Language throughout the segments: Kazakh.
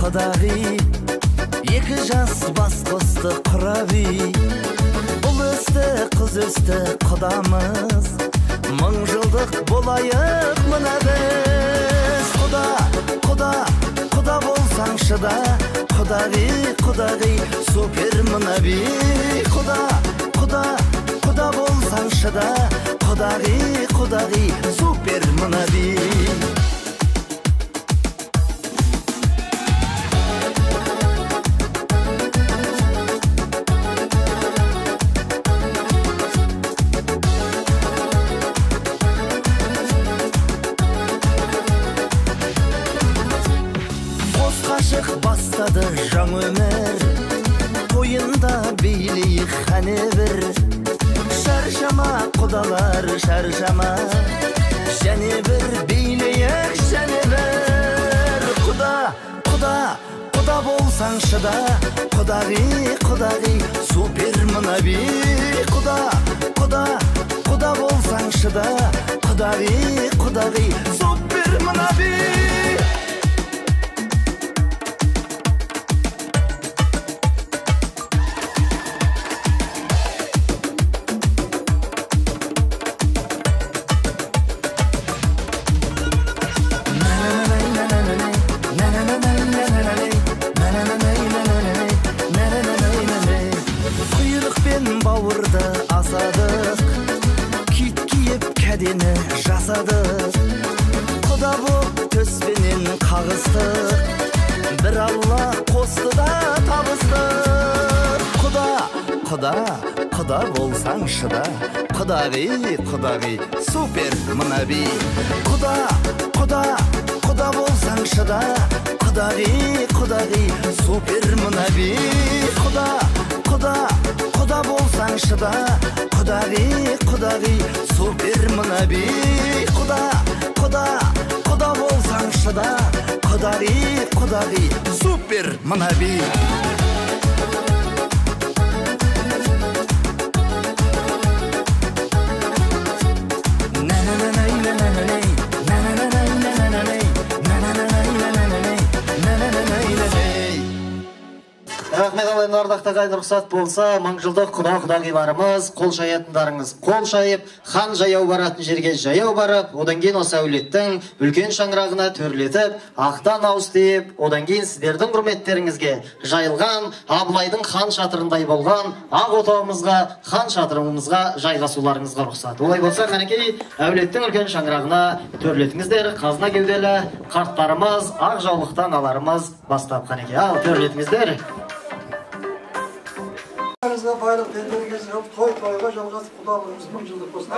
құдағи, екі жас бас қосты құраби. Ұл өсті, қыз өсті құдамыз, 1000 жылдық болайық мына біз. Құда болсаң шыда, құдағи, супер мына би. Құда болсаң шыда, құдағи, супер мына би. Бастады жаң өмір, тойында билейік қане бір. Шаршама құдалар, шаршама, және бір билейік, және бір. Құда болсаң шыда, құдағи, супер мына би. Құда болсаң шыда, құдағи, супер мына би. Бауырды асадық, кит киіп кәдені жасадық. Құда боп төспенен қағыстық, бір Алла қосты да табыстық. Құда болсаң шыда, құдағи, супер мына би. Құда болсаң шыда, құдағи, супер мына би. Құда болсаң шыда, құдағи, супер мына би. Құда болсаң шыда, құдағи, супер мына би. Рахмет алайын, ардақта қайда рұқсат болса, 1000 жылдық құдағиларымыз қол шаятындарыңыз қол шайып, хан жаяу баратын жерге жаяу барып, одан кейін осы әулеттің үлкен шаңырағына төрлетіп, ақтан ауыз тиіп, одан кейін сіздердің құрметтеріңізге жайылған Абылайдың хан шатырындай болған ақ отауымызға, хан шатырымызға жайғасуларыңызға рұқсат. Олай болса, қанекей, әулеттің үлкен шаңырағына төрлетіңіздер, қазына кеуделі қарттарымыз, ақ жаулықтан аларымыз бастап қанекей. Ал төрлетіңіздер. Байлық тендерге жауып, той-тойға жалғасып, құдалығымыз 1000 жылдық болсын.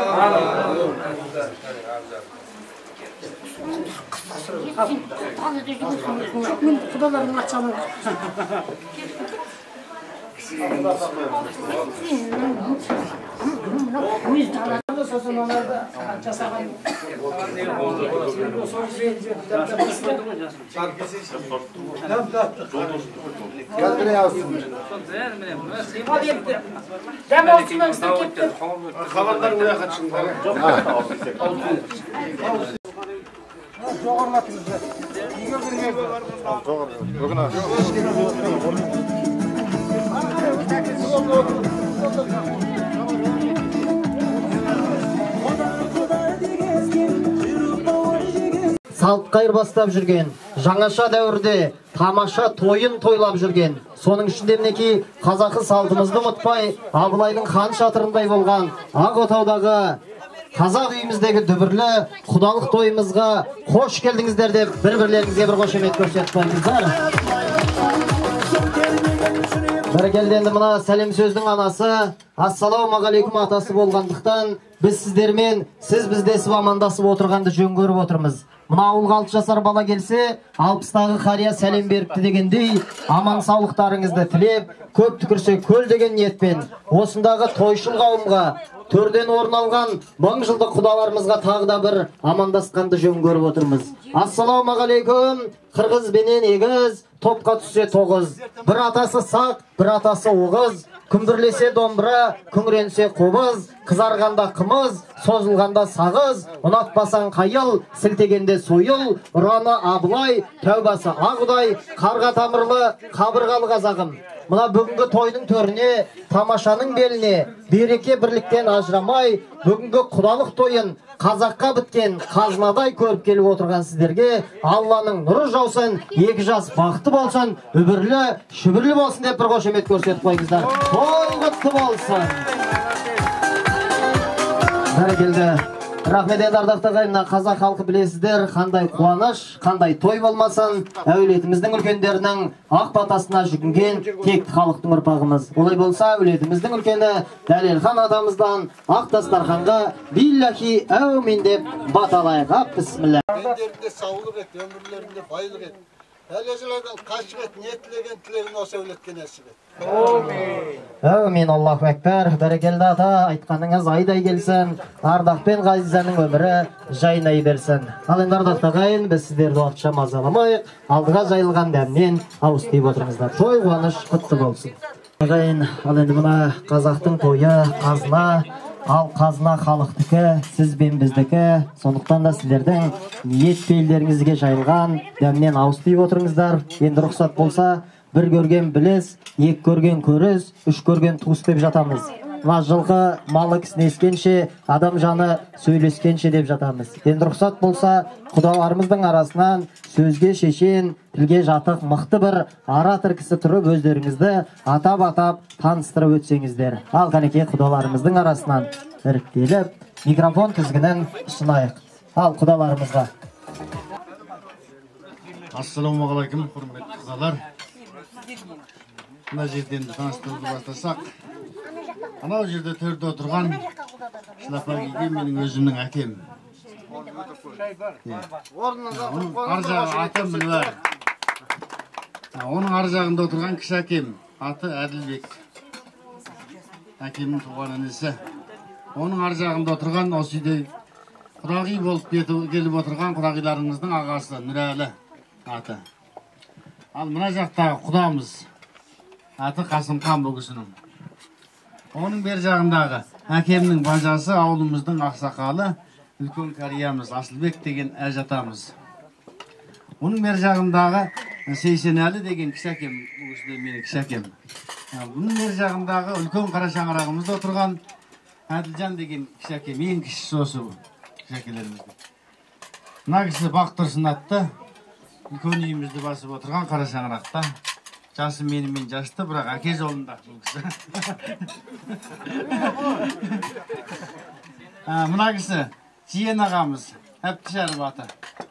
Құдаларының ақшаны. Сосын онарды жасаған. Кәлдіре алсын. Хабардар ұяқа түсіңдер. Жоғырматыңыздар. Үйге кірмейді. Салт қайыр бастап жүрген, жаңаша дәуірде тамаша тойын тойлап жүрген. Соның ішінде мінекей қазақы салтымызды ұмытпай, Абылайдың хан шатырындай болған ақ отаудағы қазақ үйіміздегі дүбірлі құдалық тойымызға қош келдіңіздер деп бір-бірлеріңізге бір қошемет көрсетіп қойыңыздар. Бәрекелді, мына сәлем сөздің анасы, ассалаумағалейкум атасы болғандықтан, біз сіздермен, сіз біздесіп амандасып отырғанды жөн көріп отырмыз. Мына ауылға 6 жасар бала келсе, 60-тағы қария сәлем беріпті дегендей, аман саулықтарыңызды тілеп, көп түкірсе көл деген ниетпен, осындағы тойшыл қауымға, төрден орын алған 1000 жылдық құдаларымызға тағы да бір амандасқанды жөн көріп отырмыз. Ассалаумағалейкум, қырғыз бенен егіз, топқа түссе 9. Бір атасы сақ, бір атасы оғыз, күмбірлесе домбыра, күңіренсе қобыз, қызарғанда қымыз, созылғанда сағыз, ұнатпасаң қайыл, сілтегенде сойыл, ұраны абылай, тәубасы ағыдай, қарға тамырлы, қабырғалы қазағым. Мына бүгінгі тойдың төріне, тамашаның беліне, береке бірліктен ажырамай, бүгінгі құдалық тойын қазаққа біткен қазынадай көріп келіп отырған сіздерге Алланың нұры жаусын, екі жас бақытты болсын, үбірлі, шүбірлі болсын деп бір қошемет көрсетіп қойыңыздар. Той құтты болсын. Бәрекелді. Рахмет енді ардақты ағайындар, қазақ халқы білесіздер, қандай қуаныш, қандай той болмасын, әулетіміздің үлкендерінің ақ батасына жүгінген текті халықтың ұрпағымыз. Олай болса, әулетіміздің үлкені Дәлелхан атамыздан ақ дастарханға биллахи әумин деп баталайық. Бісміллә. Өндерінде саулық ет, өмірлерінде байлық ет. Әлежілердің қашық ет, ниетлеген тілегін осы әулетке нәсіп ет. Әумин, Аллаху әкбар. Бәрекелді ата, айтқаныңыз айдай келсін, ардақпен ғазизаның өмірі жайнай берсін. Ал енді ардақты ағайын, біз сіздерді уақытша мазаламайық, алдыға жайылған дәмнен ауыз тиіп отырыңыздар. Той қуаныш құтты болсын. Ағайын, ал енді мына қазақтың тойы қазына, ал қазына халықтікі, сіз бен біздікі. Сондықтан да сіздердің ниет пейілдеріңізге жайылған дәмнен ауыз тиіп отырыңыздар. Енді рұқсат болса, бір көрген білес, екі көрген көріс, үш көрген туыс деп жатамыз. Мына жылғы малы кісінескенше, адам жаны сөйлескенше деп жатамыз. Енді рұқсат болса, құдаларымыздың арасынан сөзге шешен, тілге жатық мықты бір оратор кісі тұрып өздеріңізді атап-атап таныстырып өтсеңіздер. Ал қанекей құдаларымыздың арасынан іріктеліп, микрофон тізгінін ұсынайық. Ал құдаларымызға. Ассалаумағалейкум, құрметті қызалар. Мына жерден таныстыруды бастасақ, анау жерде төрде отырған Шылапа-ге менің өзімнің әкем. Оның ар жағы аты Мүлвар. Оның ар жағында отырған кіші әкем, аты Әділбек. Әкемнің туған інісі. Оның ар жағында отырған осы үйде құдағи болып келіп отырған құдағиларыңыздың ағасы Нұрәлі аты. Ал мына жақтағы құдамыз аты Қасымхан бұл кісінің. Оның бер жағындағы әкемнің бажасы ауылымыздың ақсақалы үлкен кәриямыз Асылбек деген әжатамыз. Оның бер жағындағы Сейсенәлі деген кіші әкем, бұл кісі менің кіші әкем. Бұның бер жағындағы үлкен қара шаңырағымызда отырған Әділжан деген кіші әкем, ең кішісі осы кіші әкелерімізді. Мына кісі Бақтырсын атты, үлкен үйімізді басып отырған қара шаңырақта. Жасы менімен жасты, бірақ әке жолында бұл кісі. Мына кісі Жиен ағамыз, Әбдішәріп аты.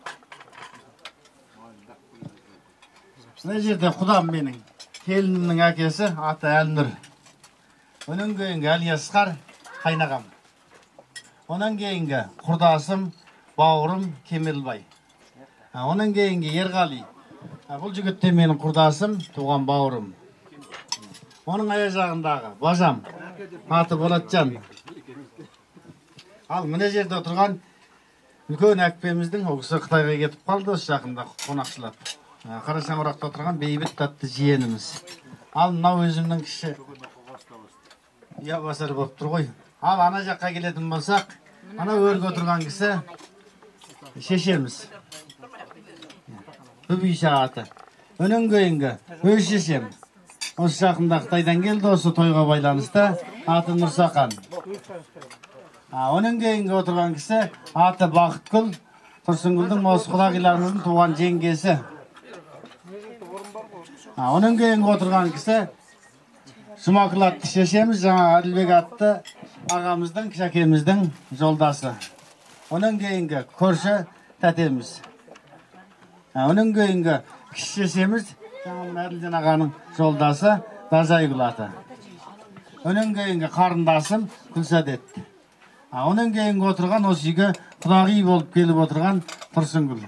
Мына жерде құдам менің, келінімнің әкесі аты Әлнұр. Оның кейінгі Әлиясқар қайнағам. Оның кейінгі құрдасым, бауырым Кемелбай. Оның кейінгі Ерғали. Бұл жігітте менің құрдасым, туған бауырым. Оның аяқ жағындағы бажам, аты Болатжан. Ал мына жерде отырған үлкен әкпеміздің, ол кісі Қытайға кетіп қалды, осы жақында қонақшылап. Қара шаңырақта отырған Бейбіт атты жиеніміз. Ал мынау өзімнің кіші басар болып тұр ғой. Ал ана жаққа келетін болсақ, ана өрге отырған кісі шешеміз. Бүбейша аты. Өнен кейінгі өз шешем. Осы жақында Қытайдан келді, осы тойға байланысты, аты Нұрсақан. Өнен кейінгі отырған кісі аты Бақытгүл, Тұрсынгүлдің осы құдағиларымыздың туған жеңгесі. Өнен кейінгі отырған кісі Жұмакүл атты шешеміз, жаңа Әділбек атты ағамыздың, кіші әкеміздің жолдасы. Өнен кейінгі көрші тәтеміз. Оның кейінгі кіші шешеміз, жаңа Әділжан ағаның жолдасы Дажайгүл аты. Оның кейінгі қарындасым Күлсәдет. Оның кейінгі отырған осы үйге құдағи болып келіп отырған Тұрсынгүл.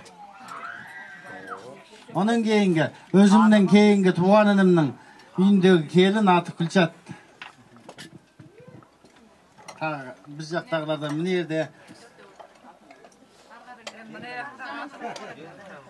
Оның кейінгі өзімнің кейінгі туған інімнің үйіндегі келін аты Күлшат. Біз жақтағыларда міне ерде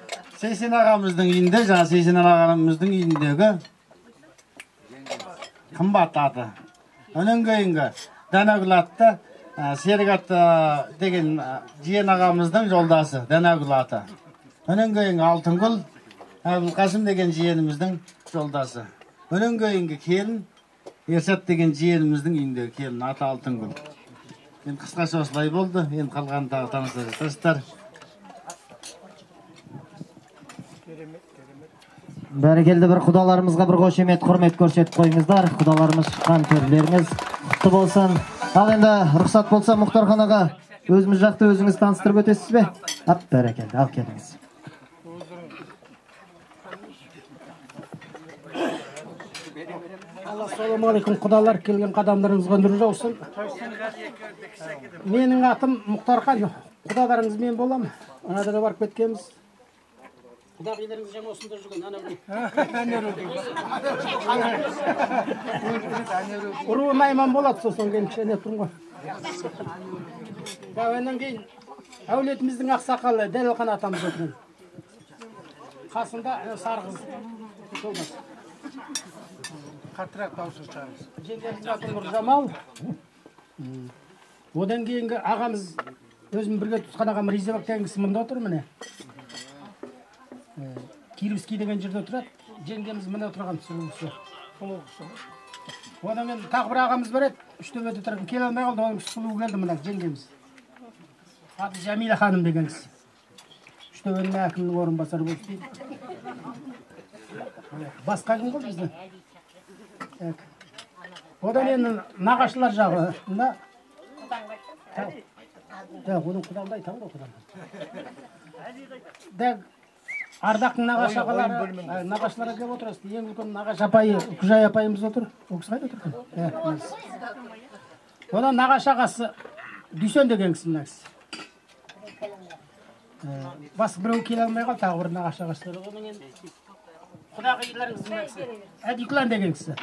Сейсен ағамыздың үйінде, жаңа Сейсен ағамыздың үйіндегі қымбат аты. Онан кейінгі Дәнәгүл атты Серік атты деген жиен ағамыздың жолдасы Дәнәгүл аты. Онан кейінгі Алтынгүл Әбілқасым деген жиеніміздің жолдасы. Онан кейінгі келін Ерсат деген жиеніміздің үйіндегі келін аты Алтынгүл. Енді қысқаша осылай болды. Енді қалғанын тағы таныса жатарсыздар. Бәрекелді бір құдаларымызға бір қошемет, құрмет көрсетіп қойыңыздар. Құдаларымыз шыққан төрлеріңіз құтты болсын. Ал енді рұқсат болса Мұхтархан аға, өзіміз жақты өзіңіз таныстырып өтесіз бе? Ап, бәрекелді, ал келіңіз. Ассалаумағалейкум, құдалар, келген қадамдарыңызға нұр жаусын. Менің атым Мұхтархан, құдаларыңыз мен болам. Анадаға барып кеткенбіз. Құдағиларыңыз жаңа осында жүрген, ұруы найман болады, сосын кейін кішене тұрын ғой. Онан кейін әулетіміздің ақсақалы Дәлелхан атамыз отырған. Қасында сарғыз жолдас. Қаттырақ даусы шығарыз. Жеңгеміз аты Нұржамал. Одан кейінгі ағамыз, өзім бірге тұсқан ағам Ризебек деген кісі мұнда отыр міне. Кировский деген жерде тұрады. Жеңгеміз міне отырған сұлуысы. Одан кейін тағы бір ағамыз бар еді. Үштөбеде тұрған келе алмай қалды. Оның сұлуы келді мына жеңгеміз. Аты Жәмила ханым деген кісі. Үштөбенің әкімнің орынбасары болып істейді. Басқа кім ғой біздің? Одан енді нағашылар жағы. Оның құдамдай таң ғой құдамдай. Ардақтың нағашылары келіп отырасыз. Ең үлкен нағаш апайы, Күжай апайымыз отыр. Ол кісі қайда отырған? Одан нағаш ағасы Дүйсен деген кісі мына кісі. Басқа біреу келе алмай қалды, тағы бір нағаш ағасы. Одан енді құдағиларыңыз мына кісі. Әдиклан деген кісі.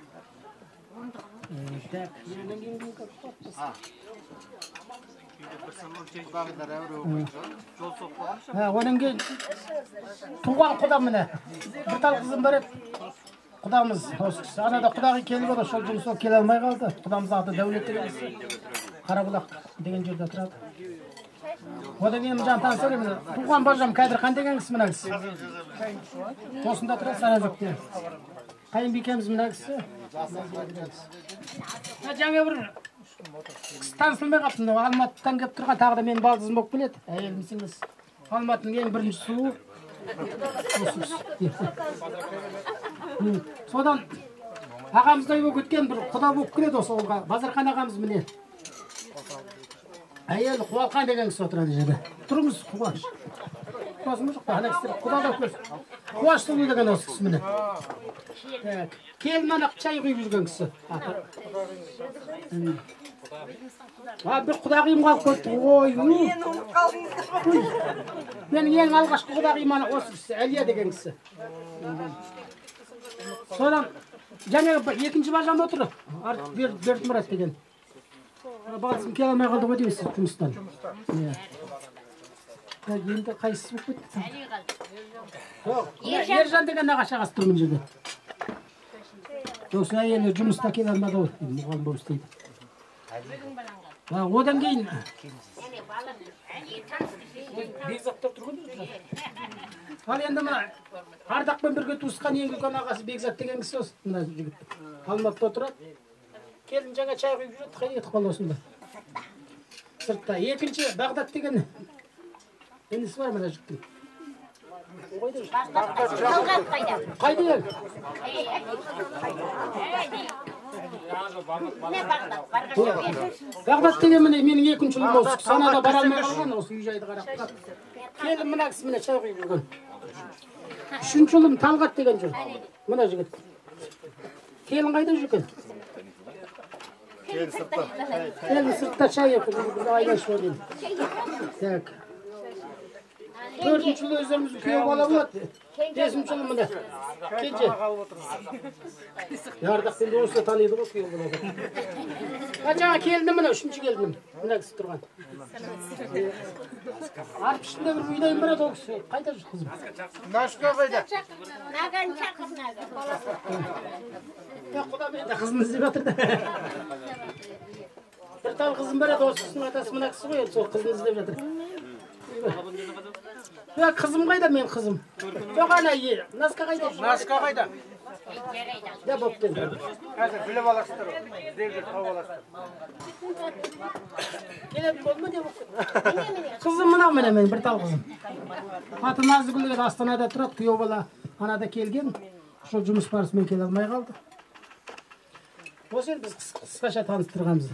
Одан кейін туған құдам міне. Bir тал қызым бар еді. Құдамыз осы кісі. Анада құдағи келіп еді, сол жұмысқа келе алмай қалды. Құдамыз аты Дәулет деген кісі. Қарабұлақ деген жерде тұрады. Одан кейін жан танысар міне. Туған бажам Кәдірхан деген кісі мына кісі. Осында тұрады Саразөкте. Қайынбикеміз мына кісі. Жаңа бір танысылмай қаптым. Алматыдан келіп тұрған тағы да менің балдызым болып келеді. Әйелімсіңіз. Алматының ең бірінші сұлуы. Содан ағамыздай болып кеткен бір құда болып келеді осы олға. Базархан ағамыз міне. Әйелі Қуалқан деген кісі отырады жерде. Тұрыңыз Қуаш. Қуашым жоқ па? Ана кісі құдада өткіз. Қуаш сұлу деген осы кісі міне. Келін ана чай құйып жүрген кісі. Bir құдағиым қалып кетті. Ой, менің ең алғашқы құдағиым осы кісі, Әлия деген кісі. Содан жаңағы екінші бажам отыр. Бердімұрат деген. Бағасым келе алмай қалды ғой дейсіз жұмыстан. Енді қайсысы болып кетті? Ержан деген нағашы ағасы тұр мына жерде. Осы әйелі жұмыста келе алмады ғой, мұғалім болып істейді. Одан кейін Бекзаттар тұрған жоқ. Ал енді мына Ардақпен бірге туысқан ең үлкен ағасы Бекзат деген кісі осы мына жігіт. Алматыда тұрады. Келін жаңа чай құйып жүреді, қай етіп қалды осында. Сыртта. Екінші Бағдат деген інісі бар мына жігіттің. Қайда ел? Бағдат деген міне менің екінші ұлым осы. Санада бара алмай қалған осы үй жайды қарап. Келін мына кісі міне чай құйып жүрген. Үшінші ұлым Талғат деген жүр. Мына жігіт. Келін қайда жүрген? Келін сыртта чай айдашып ойын. Так. Төртінші жылы өздерімізді күйеу бала болады. Бесінші жылы міне. Кенже. Ардақпен де осылай таниды ғой күйеу бала. Жаңа келінім міне, үшінші келінім. Мына кісі тұрған. Арып ішінде бір үйдайын барады ол кісі. Қайда жүр қызым? Нашқа қайда? Наған шақыр наған. Құдам енді қызын іздеп жатыр да. Bir tane kızım var ya dostusының atası mına kızı koyuyor. Сол қызын іздеп жатыр. Ya kızım kayda men kızım. Yok ana ye. Naska kayda? Naska kayda? Ya boptu. Hazır bilip alasızlar o. Devlet tavuk alasızlar. Gelip olma diye boptu. Kızım mına men bir tane kızım. Atı Nazgül'de Astana'da turadi, kuyov bola anada kelgan. Şu жұмыс barısымен kele almay kaldı. Осы енді біз қысқаша таныстырғанбыз.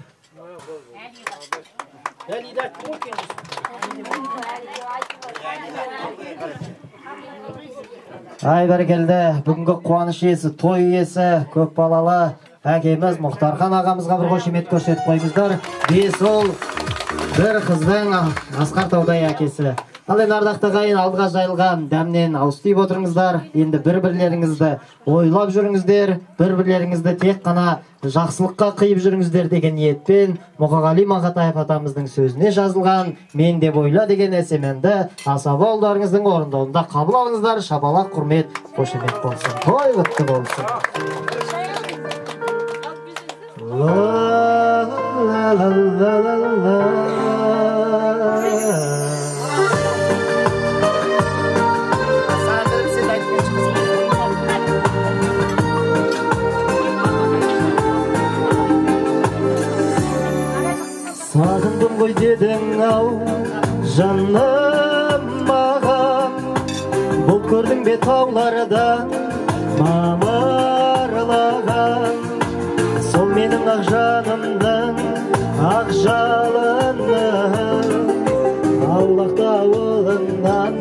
Ай бәрекелді, бүгінгі қуаныш иесі, той иесі, көп балалы әкеміз Мұхтархан ағамызға бір қошемет көрсетіп қойыңыздар. Бес ұл, бір қыздың Асқартаудай әкесі. Ал енді ардақты ағайын, алдыға жайылған дәмнен ауыстырып отырыңыздар. Енді бір-бірлеріңізді ойлап жүріңіздер, бір-бірлеріңізді тек қана жақсылыққа қиып жүріңіздер деген ниетпен Мұқағали Мақатаев атамыздың сөзіне жазылған «Мен деп ойла» деген эсеменді асаба ұлдарыңыздың орындауында қабыл алыңыздар. Шапалақ, құрмет, қошемет болсын. Той құтты болсын. Сағындым ғой дедің ау, жаным маған, бұл көрдің бе тауларда мамырлаған. Сол менің ақ жанымның ақ жалыны, аулақты ауылыңнан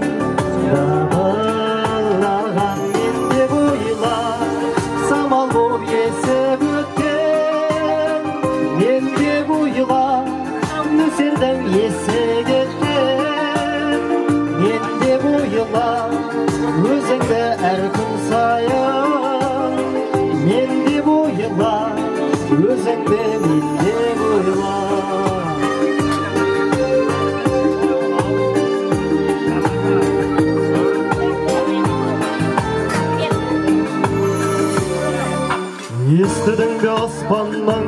табылаған. Мен деп ойла, самал боп есіп өткен, мен деп ойла, нөсердің есі кеткен. Мен деп ойла, өзіңді әр күн сайын. Мен деп ойла, өзіңді мен деп ойла. Естідің бе аспанның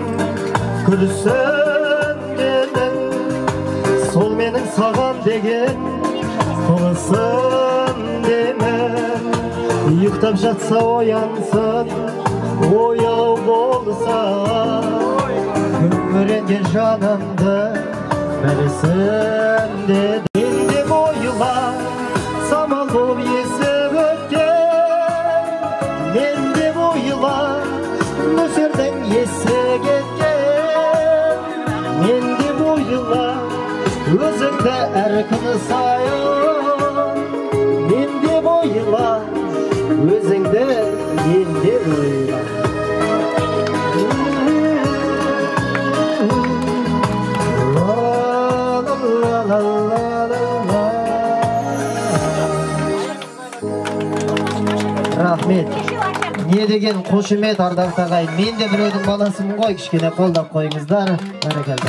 күрсінгенін, сол менің саған деген қылысым демін. Ұйықтап жатса оянсын, ояу болса, күңіренген жанымды білсін деді. Мен деп ойла, самал боп есіп өткен. Мен деп ойла, нөсердің есі кеткен. Мен деп ойла, өзіңді әр күні сайын. Мен деп ойла, өзіңді мен деп ойла. Рахмет. Не деген қошемет, ардақты ағайын. Мен де біреудің баласымын ғой, кішкене қолдап қойыңыздар. Бәрекелді.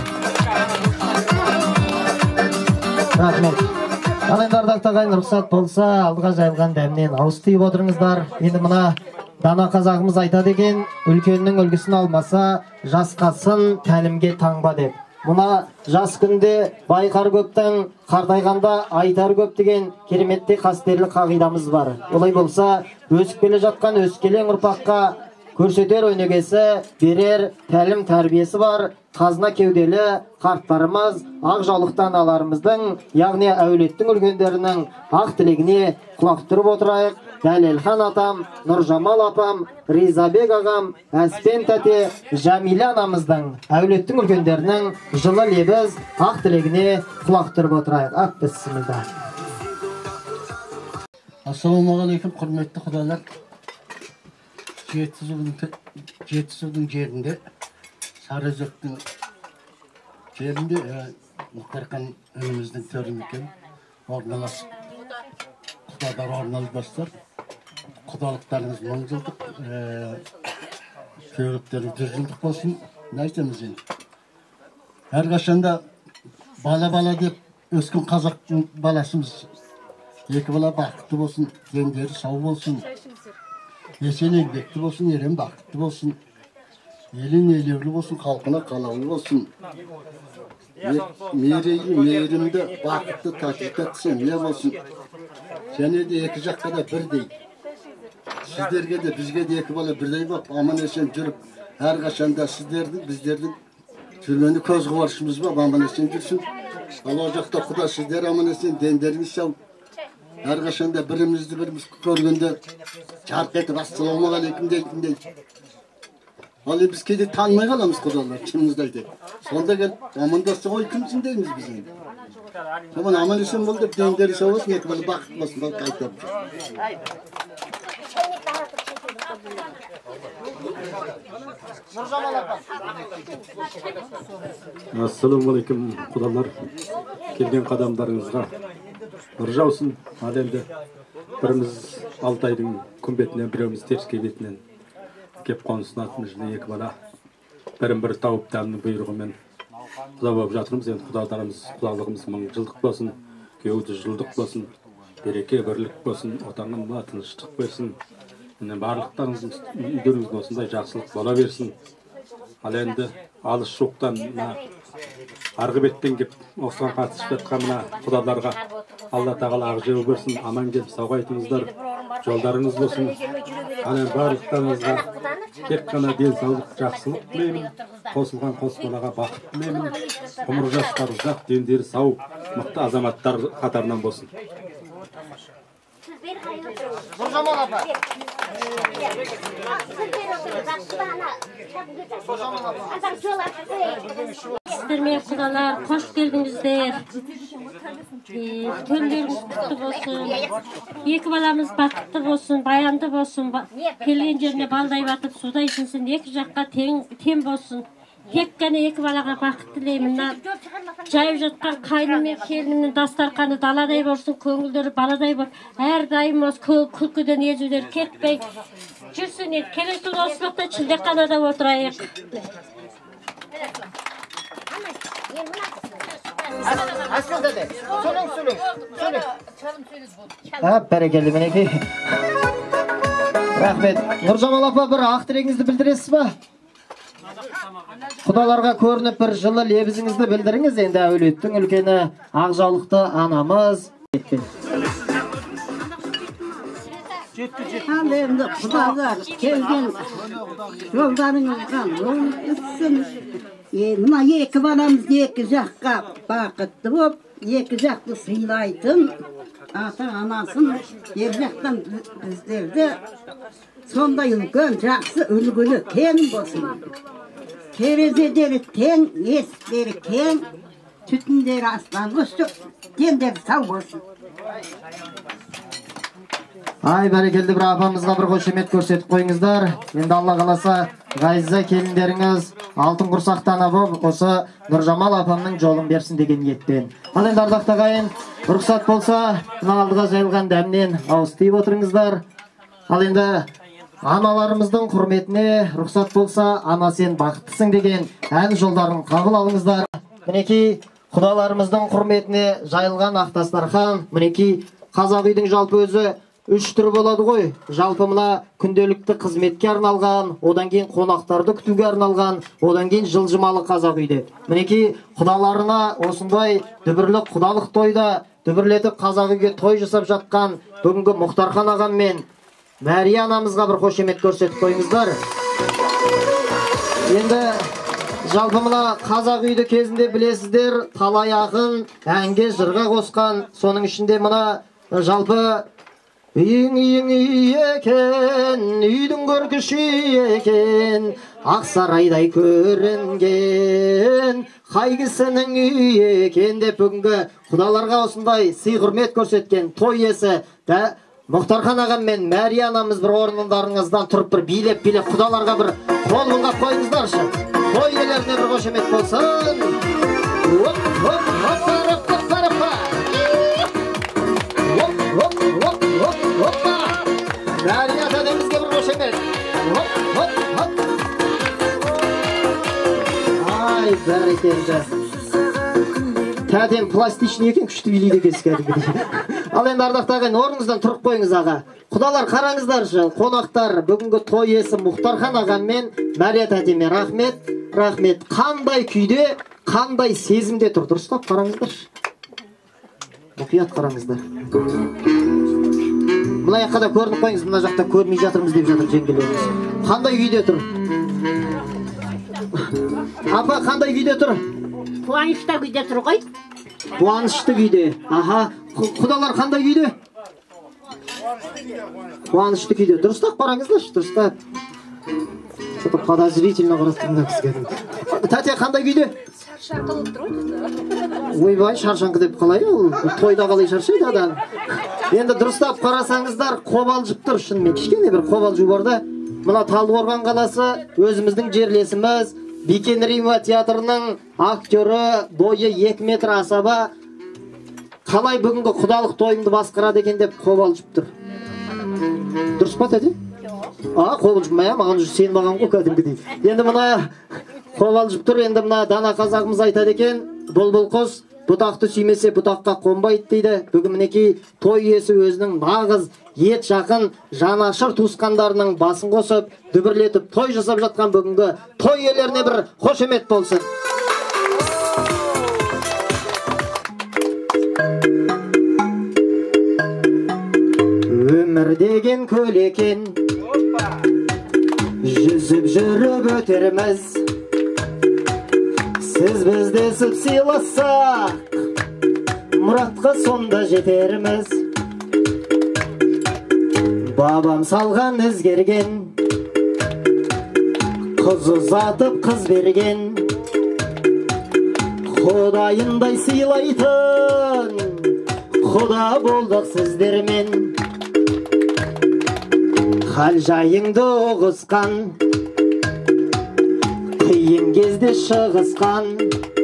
Рахмет. Ал енді ардақты ағайын, рұқсат болса, алдыға жайылған дәмнен ауыз тиіп отырыңыздар. Енді мына дана қазағымыз айтады екен, үлкеннің үлгісін алмаса, жасқасын тәлімге таңба деп. Мұна жас күнде байқар көптің, қартайғанда айтар көп деген кереметте қастерлі қағидамыз бар. Олай болса, өсіп келе жатқан өскелең ұрпаққа көрсетер өнегесі, берер тәлім тәрбиесі бар. Қазына кеуделі қарттарымыз ақ жаулықтан аларымыздың, яғни әулеттің үлгендерінің ақ тілегіне құлақ түріп отырайық. Дәлелхан атам, Нұржамал апам, Ризабек ағам, Әспен тәте, Жәмилә анамыздың, әулеттің үлкендерінің жылы лебіз ақ тілегіне құлақ түріп отырайық. Ақ бісмілда. Ассалаумағалейкум, құрметті құдалар. Жетісудың жерінде, Сарыөзектің жерінде Мұхтархан önümüzдің төрімекен орналасып. Құдадар орналбастар. Құдалықтарыңыз 1000 жылдық, көйліктеріңіз 100 жылдық болсын. Не айтамыз енді? Әрқашанда бала-бала деп өскен қазақтың баласымыз. Екі бала бақытты болсын, дендері сау болсын. Есен еңбекті болсын, ерен бақытты болсын. Elin elirli olsun, halkına kalanlı olsun. Meyreyi meyrimde vakıtlı takip etsin, ne olsun. Seni de yakacak kadar bir değil. Sizlerge de bizge de yakıp ala bir değil bak. Aman esen жүрüp, her kaçanda sizlerdi, bizlerdi. Türmeni köz kıvarışımız var, aman esen жүрsün. Allah ocakta kuda sizler aman esen denderiniz şal. Her kaçanda birimiz görgünde çarp etip assalamu aleyküm deydim. Halı biz kedi tanımay kalamız kudalar, kimimizdeydi. Sonda gel, amandası koy kimsin deyimiz bizim. Tamam aman esen oldu, denderi savasın, yakmalı bakmasın, bak kayıt Assalamualaikum kudalar. Kelген қадамдарыңызға нұр жаусын. Ал енді біріміз Алтайдың күмбетінен, біреуміз теріскей бетінен кеп қонысынатын жылы екі бала бірін-бірі тауып дәмнің бұйрығымен құда болып жатырмыз. Енді құдаларымыз, құдалығымыз мың жылдық болсын, кеуді жылдық болсын, береке, бірлік болсын, отанға тыныштық берсін. Барлықтарыңыздың үйлеріңіздің осындай жақсылық бола берсін. Ал енді алыс жоқтан арғы беттен кеп осыған қатысып жатқан мына құдаларға Алла тағала ақ жеу берсін, аман келіп сау қайтыңыздар, жолдарыңыз болсын. Ал енді барлықтарыңызға тек қана денсаулық, жақсылық тілеймін, қосылған қос балаға бақыт тілеймін, ғұмыр жастар ұзақ, дендері сау, мықты азаматтар қатарынан болсын. Sizlerмен құдалар, қош келдіңіздер. Төлеріңіз құтты болсын. Екі баламыз бақытты болсын, баянды болсын. Келген жеріне балдай батып, судай ішінсін, екі жаққа тең болсын. Тек қана екі балаға бақыт тілеймін. Жайып жатқан қайным мен келінімнің дастарқаны даладай болсын, көңілдері баладай бол. Әрдайым осы күлкіден езудер кетпей жүрсін еді. Келесі осылықта шілдеқанада отырайық. Asıl dede. Söyle. Бәрекелді мінекей. Рахмет. Нұржамал апа, бір ақ тілегіңізді білдіресіз ба? Құдаларға көрініп бір жылы лебізіңізді білдіріңіз. Енді әулеттің үлкені Ақжаулықты анамыз. Ал енді құдалар келген жолдарыңызға өтсін. Мына екі баламыз екі жаққа бақытты болып, екі жақты сыйлайтын ата-анасын ер жақтан біздерді сондай үлкен жақсы үлгілі кең болсын. Терезедері тең, есіктері кең, түтіндері аспан өсіп, дендері сау болсын. Ай, бәрекелді бір апамызға бір қошемет көрсетіп қойыңыздар. Енді Алла қаласа, ғайза келіндеріңіз алтын құрсақтан болып, осы Нұржамал апамның жолын берсін деген ниетпен. Ал енді ардақты ағайын, рұқсат болса, мына алдыға жайылған дәмнен ауыз тиіп отырыңыздар. Ал енді аналарымыздың құрметіне рұқсат болса, ана сен бақыттысың деген ән жолдарын қабыл алыңыздар. Мінекей құдаларымыздың құрметіне жайылған ақ дастархан. Мінекей қазақ үйдің жалпы өзі үш түрі болады ғой. Жалпы мына күнделікті қызметке арналған, одан кейін қонақтарды күтуге арналған, одан кейін жылжымалы қазақ үйде. Мінекей құдаларына осындай дүбірлі құдалық тойда дүбірлетіп қазақ үйге той жасап жатқан бүгінгі Мұхтархан ағам мен Мәрия анамызға бір қошемет көрсетіп қойыңыздар. Енді жалпы мына қазақ үйді кезінде білесіздер, талай ақын әнге жырға қосқан. Соның ішінде мына жалпы үйің үй екен, үйдің көркіші екен, Ақсарайдай көрінген, қай кісінің үй екен деп бүгінгі құдаларға осындай сый құрмет көрсеткен той иесі Мұхтархан ағам мен Мәрия анамыз бір орындарыңыздан тұрып бір билеп құдаларға бір қол бұлғап қойыңыздаршы. Той иелеріне бір қошемет болсын. Мәрия тәдемізге бір қошемет. Ай, бәрекелді. Тәдем пластичный екен, күшті билейді екенсіз кәдімгідей. Ал енді ардақты ағайын, орныңыздан тұрып қойыңыз аға. Құдалар қараңыздаршы, қонақтар бүгінгі той иесі Мұхтархан ағам мен Мәрия тәтеме рахмет. Рахмет. Қандай күйде, қандай сезімде тұр. Дұрыстап қараңыздаршы. Мұқият қараңыздар. Мына жаққа да көрініп қойыңыз, мына жақта көрмей жатырмыз деп жатыр жеңгелеріміз. Қандай күйде тұр? Апа, қандай күйде тұр? Қуанышта күйде тұр ғой. Қуанышты күйде. Аха. Құдалар қандай күйде? Қуанышты күйде. Дұрыстап қараңыздаршы, дұрыстап. Что-то подозрительно қарап тұрмын кісіге. Тәте қандай күйде? Шаршаңқы болып тұр ғой. Ойбай, шаршаңқы деп қалай ол? Тойда қалай шаршайды адам? Енді дұрыстап қарасаңыздар, қобалжып тұр шынымен. Кішкене бір қобалжу бар да. Мына Талдықорған қаласы өзіміздің жерлесіміз, Бикен Римова театрының актері, бойы 2 метр асаба, қалай бүгінгі құдалық тойымды басқарады екен деп қобалжып тұр. Дұрыс па тәте? Қобалжымай, маған сен маған ғой кәдімгідей. Енді мына қобалжып тұр, енді мына дана қазағымыз айтады екен, бұл құс бұтақты сүймесе бұтаққа қонбайды дейді. Бүгін мінекей той иесі өзінің нағыз ет жақын жанашыр туысқандарының басын қосып, дүбірлетіп той жасап жатқан бүгінгі той иелеріне бір қошемет болсын. Өмір деген көл екен, жүзіп жүріп өтерміз. Сіз біздесіп сыйласақ, мұратқа сонда жетерміз. Бабам салған ізгерген, қыз ұзатып қыз берген, Құдайындай сыйлайтын Құда болдық сіздермен. Хал жайыңды ұғысқан, қиын кезде шығысқан,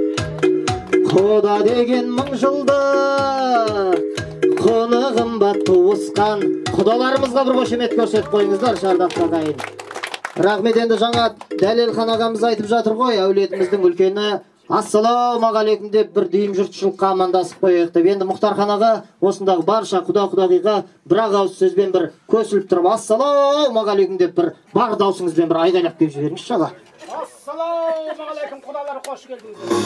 Құда деген мың жылдық құны қымбат туысқан. Құдаларымызға бір қошемет көрсетіп қойыңыздар, шардақты ағайын. Рахмет. Енді жаңа Дәлелхан ағамыз айтып жатыр ғой, әулетіміздің үлкені ассалаумағалейкум деп бір дүйім жұртшылыққа амандасып қояйық деп. Енді Мұхтархан аға осындағы барша құда-құдағиға бір ауыз сөзбен бір көсіліп тұрып, ассалаумағалейкум деп бір бар даусыңызбен бір айғайлап кеп жіберіңізші аға. Ассалаумағалейкум, құдалар қош келдіңіздер.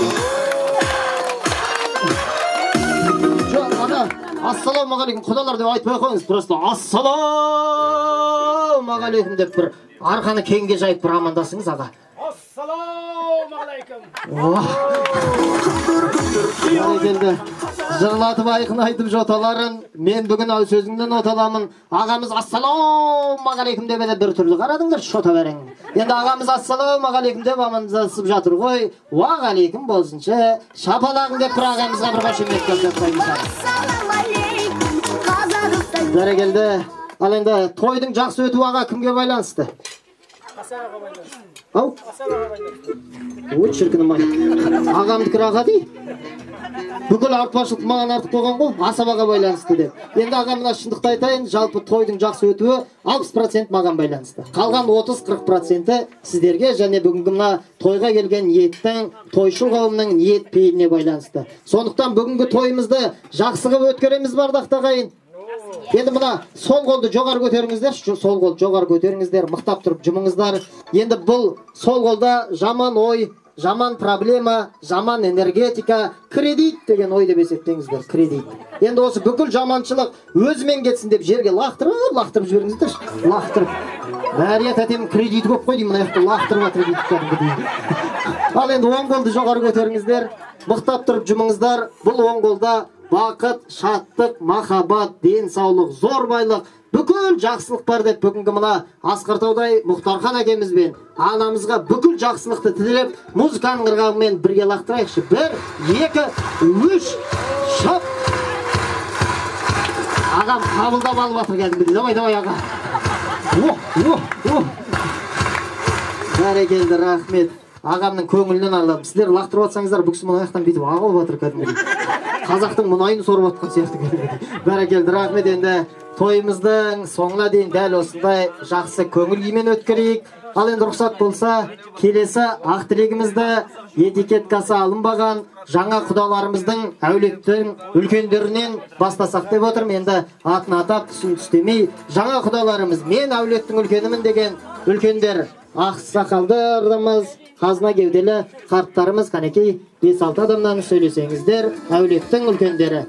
Жоқ, ана, ассалаумағалейкум құдалар деп айтпай қойыңыз, просто ассалаумағалейкум деп бір арқаны кеңге жайып бір амандасыңыз аға. Ассалаумағалейкум. Келді. Жырлатып айқын айтып жоталарын, мен бүгін ау сөзіңден оталамын. Ағамыз ассалаумағалейкум деп еді бір түрлі қарадыңдар, шота берің. Енді ағамыз ассалаумағалейкум деп амандасып жатыр ғой. Уағалейкум болсыншы. Шапалағың деп бір ағамызға бір қошемет көрсетіп қойыңыз. Бәрекелді. Ал енді тойдың жақсы өтуі аға кімге байланысты? Ау? Ой, шіркінім ай. Ағамдікі аға дей? Бүкіл артпашылық маған артып қойған ғой, асабаға байланысты деп. Енді ағамына шындықты айтайын, жалпы тойдың жақсы өтуі 60% маған байланысты. Қалған 30-40% сіздерге және бүгінгі мына тойға келген ниеттің, тойшыл қауымның ниет пейіліне байланысты. Сондықтан бүгінгі тойымызды жақсы қылып өткереміз бардақты ағайын. Енді мына сол қолды жоғары көтеріңіздер, сол қолды жоғары көтеріңіздер, мықтап тұрып жұмыңыздар. Енді бұл сол қолда жаман ой, жаман проблема, жаман энергетика, кредит деген ой деп есептеңіздер, кредит. Енді осы бүкіл жаманшылық өзімен кетсін деп жерге лақтырып жіберіңіздер, лақтырып. Мәрия тәтем кредиті көп қой деймін, аяқты лақтырып атыр дейді. Ал енді оң қолды жоғары көтеріңіздер, мықтап тұрып жұмыңыздар. Бұл оң қолда бақыт, шаттық, махаббат, денсаулық, зор байлық, бүкіл жақсылық бар деп бүгінгі мына Асқартаудай Мұхтархан әкемізбен анамызға бүкіл жақсылықты тілеп, музыканың ырғағымен бірге лақтырайықшы. 1, 2, 3, шап! Ағам қабылдап алып атыр кәдімгідей. Давай аға. Бәрекелді, рахмет. Ағамның көңілінен алам. Сіздер лақтырып атсаңыздар, бүксі мұны аяқтан бүйтіп ағып атыр кәдімгідей. Қазақтың мұнайын сорып атқан сияқты кәдімгідей. Бәрекелді, рахмет. Енді тойымыздың соңына дейін дәл осындай жақсы көңіл күймен өткерейік. Ал енді рұқсат болса, келесі ақ тілегімізді этикеткасы алынбаған жаңа құдаларымыздың әулеттің үлкендерінен бастасақ деп отырмын. Енді атын атап түсін түстемей, жаңа құдаларымыз, мен әулеттің үлкенімін деген үлкендер, ақ сақалдарымыз, қазына кеуделі қарттарымыз, қанекей 5-6 адамнан сөйлесеңіздер, әулеттің үлкендері.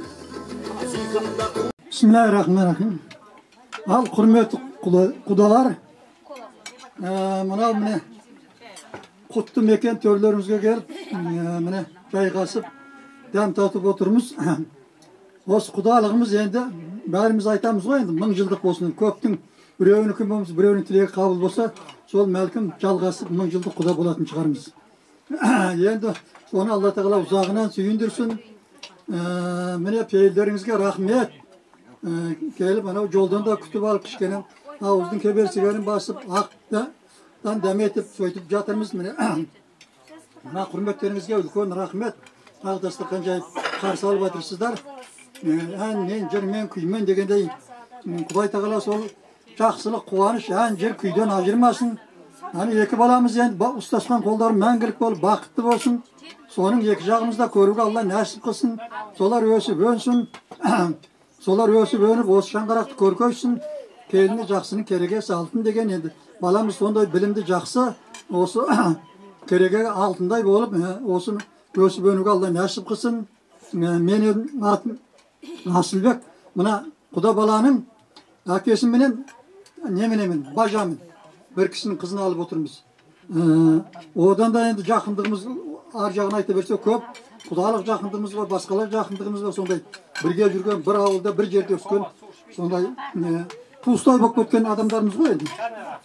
Bismillahirrahmanirrahim. Al құрметті құдалар, мынау міне құтты мекен төрлерімізге келіп, міне жайғасып, дәм татып отырмыз. Осы құдалығымыз енді бәріміз айтамыз ғой, енді 1000 жылдық болсын. Көптің біреуінікі болмыз, біреуінің тілегі қабыл болса, сол мәлкім жалғасып 1000 жылдық құда болатын шығармыз. Енді соны Алла тағала ұзағынан сүйіндірсін. Міне пейілдеріңізге рахмет. Келіп, анау жолдан да күтіп алып, кішкене ауыздың кеберсігерін басып, ақтан дәметіп, сөйтіп жатырмыз. Міне құрметтеріңізге үлкен рахмет. Ағдастыққан жайып қарсы алып жатырсыздар. Ән, мен, жыр, мен, күймен дегендей, Құдай тағала сол жақсылық, қуаныш, ән, жыр, күйден ажырмасын. Екі баламыз енді ұстасқан қолдары мәңгілік болып, бақытты болсын. Соның екі жағымызда көруге Алла нәсіп қылсын. Солар өсіп өнсін. Солар өсіп өніп, осы шаңғарақты көркөйсін. Келіні жақсының кереге алтын деген енді. Баламыз сондай білімді жақсы, осы кереге алтындай болып, осы өсіп өнуге Алла нәсіп қылсын. Менің атым Асылбек. Мына құда баланың әкесіменен неменемен, бажамын. Бір кісінің қызын алып отырмыз. Одан да енді жақындығымыз ар жағын айта берсе көп. Құдалық жақындығымыз бар, басқалар жақындығымыз бар. Сондай бірге жүрген, бір ауылда, бір жерде өскен, сондай туыстай болып кеткен адамдарымыз ғой енді.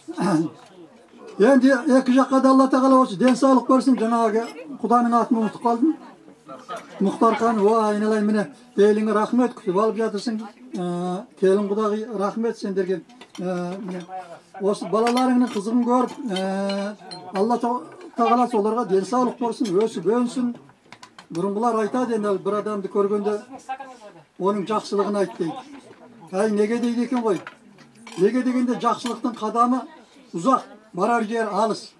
Енді екі жаққа да Алла тағала осы денсаулық берсін. Жаңағы құданың атын ұмытып қалдым. Мұхтархан, айналайын, міне келіңе рахмет, күтіп алып жатырсың. Келін құдағи рахмет сендерге. Осы балаларыңның қызығын көріп, Алла тағала соларға денсаулық берсін, өсіп өнсін. Бұрынғылар айтады, енді бір адамды көргенде оның жақсылығын айт дейді. Әй, неге дейді екен ғой? Неге дегенде жақсылықтың қадамы ұзақ, барар жер алыс.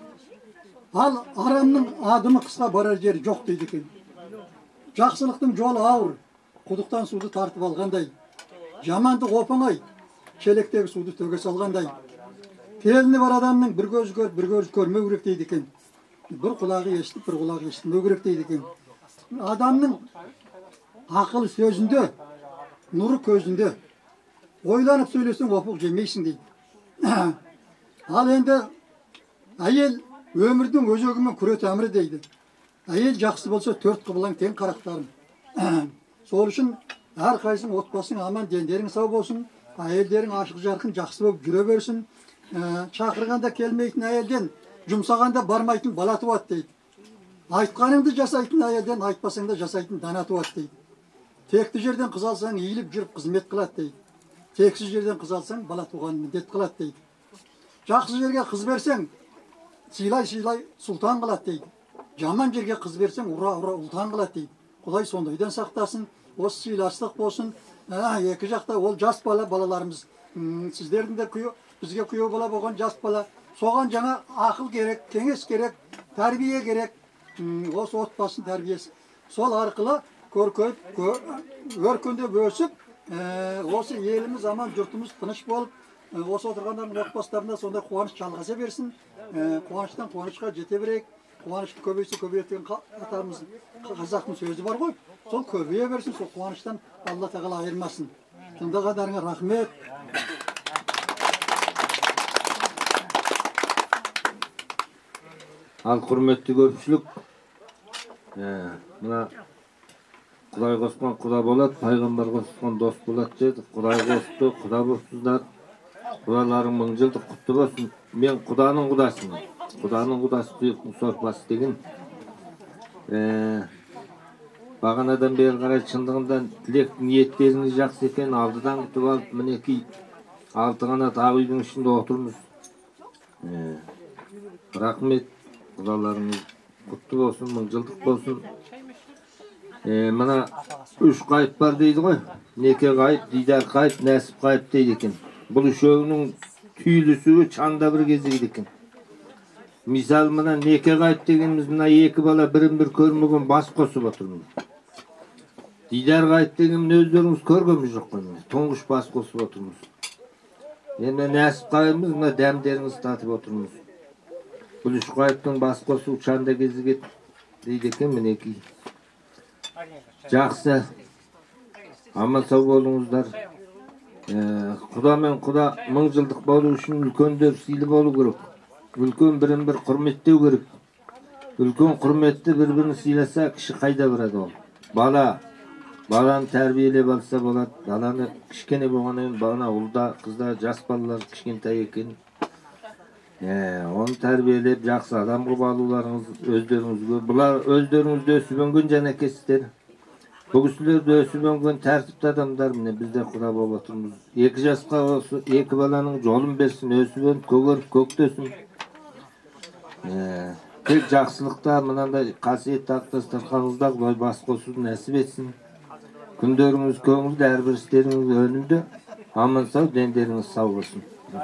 Ал арамның адымы қысқа, барар жер жоқ дейді екен. Жақсылықтың жолы ауыр, құдықтан суды тартып алғандай. Жамандық оп-оңай, шелектегі суды төге салғандай. Келіні бар адамның бір көзі көріп, бір көзі көрмеу керек дейді екен. Бір құлағы естіп, бір құлағы естімеу керек дейді екен. Адамның ақылы сөзінде, нұры көзінде. Ойланып сөйлесең опық жемейсің дейді. Ал енді әйел өмірдің өзегімен күре тәмірі дейді. Әйел жақсы болса 4 қыбылаң тең қарақтарым. Сол үшін әр қайсың отбасың аман, дендерің сау болсын. Әйелдерің ашық жарқын жақсы болып жүре берсін. Шақырғанда келмейтін әйелден, жұмсағанда бармайтын бала туады дейді. Айтқаныңды жасайтын әйелден, айтпасаңда жасайтын дана туады дейді. Текті жерден қыз алсаң, иіліп жүріп қызмет қылады дейді. Тексіз жерден қыз алсаң, бала туған міндет қылады дейді. Жақсы жерге қыз берсең, сыйлай-сыйлай сұлтан қылады дейді. Жаман жерге қыз берсең, ұра-ұра ұлтан қылады дейді. Құдай сондайдан сақтасын, осы сыйластық болсын. Екі жақта ол жас балаларымыз. Сіздердің де бізге күйеу бала болған жас бала. Соған жаңа ақыл керек, кеңес керек, тәрбие керек. Осы отбасын тәрбиесі. Сол арқылы көркейіп, өркендеп өсіп, осы еліміз аман, жұртымыз тыныш болып, осы отырғандардың отбасыларында сондай қуаныш жалғаса берсін. Қуаныштан қуанышқа жете берейік. Қуанышты көбейсе көбейетін атамыз қазақтың сөзі бар ғой. Сол көбейе берсін, сол қуаныштан Алла тағала айырмасын. Тыңдағандарыңа рахмет. Ал құрметті көпшілік, мына Құдай қосқан құда болады, пайғамбар қосқан дос болады деді. Құдай қосты, құда болсыздар. Құдаларың 1000 жылдық құтты болсын. Мен құданың құдасымын. Құданың құдасы тұйықтың сорпасы деген. Бағанадан бері қарай шындығында тілек ниеттеріңіз жақсы екен. Алдыдан күтіп алып, мінекей 6 қанат ақ үйдің ішінде отырмыз. Рахмет. Құдаларыңыз құтты болсын, 1000 жылдық болсын. Мына 3 қайып бар дейді ғой. Неке қайып, дидар қайып, нәсіп қайып дейді екен. Бұл үшеуінің түйілісуі чанда бір кездейді екен. Misal mına neке qayt degenimiz mına eki bala birin bir körmөгөн bas kosуп oturmuş. Didar qayt degenimiz özlerimiz körgönmüş jok mı? Tonguş bas kosуп oturmuş. Endi nasip qayımız mına demderiniz tatıp oturmuş. Buluş qaytın bas kosu uçanda geziget deydi eken mineki. Жақсы. Aman sağ bolуңуздар. Құда мен құда 1000 жылдық болу үшін үлкөндөр сыйлы болу керек. Үлкөн бірін бір құрметтеу керек. Үлкөн құрметті бір-бірін сыйласа кіші қайда барады ол. Баланы тәрбиелеп алса болады. Баланы кішкене болғаннан бана ұлда, қызда, жас балалар кішкентай екен. Оны тәрбиелеп жақсы адам қылып алуларыңыз өздеріңізге. Бұлар өздеріңізде өсіп өнген жанакесіздер. Bu kişiler de ösüp öngen tertipli adamlar mı? Biz de Kuda болып oturmuz. 2 yaşka olsun, 2 balanın yolun bersin, ösüp ön, kөгөрüp, köktөsün. Tek жақсылықта, mınanda kasiyet taqtastarkanızda Kuday bas kosup nasip etsin. Күндөрүңүз көңүл, әрбір істеріңіз önünde. Aman sağ, denderiniz sağ olsun.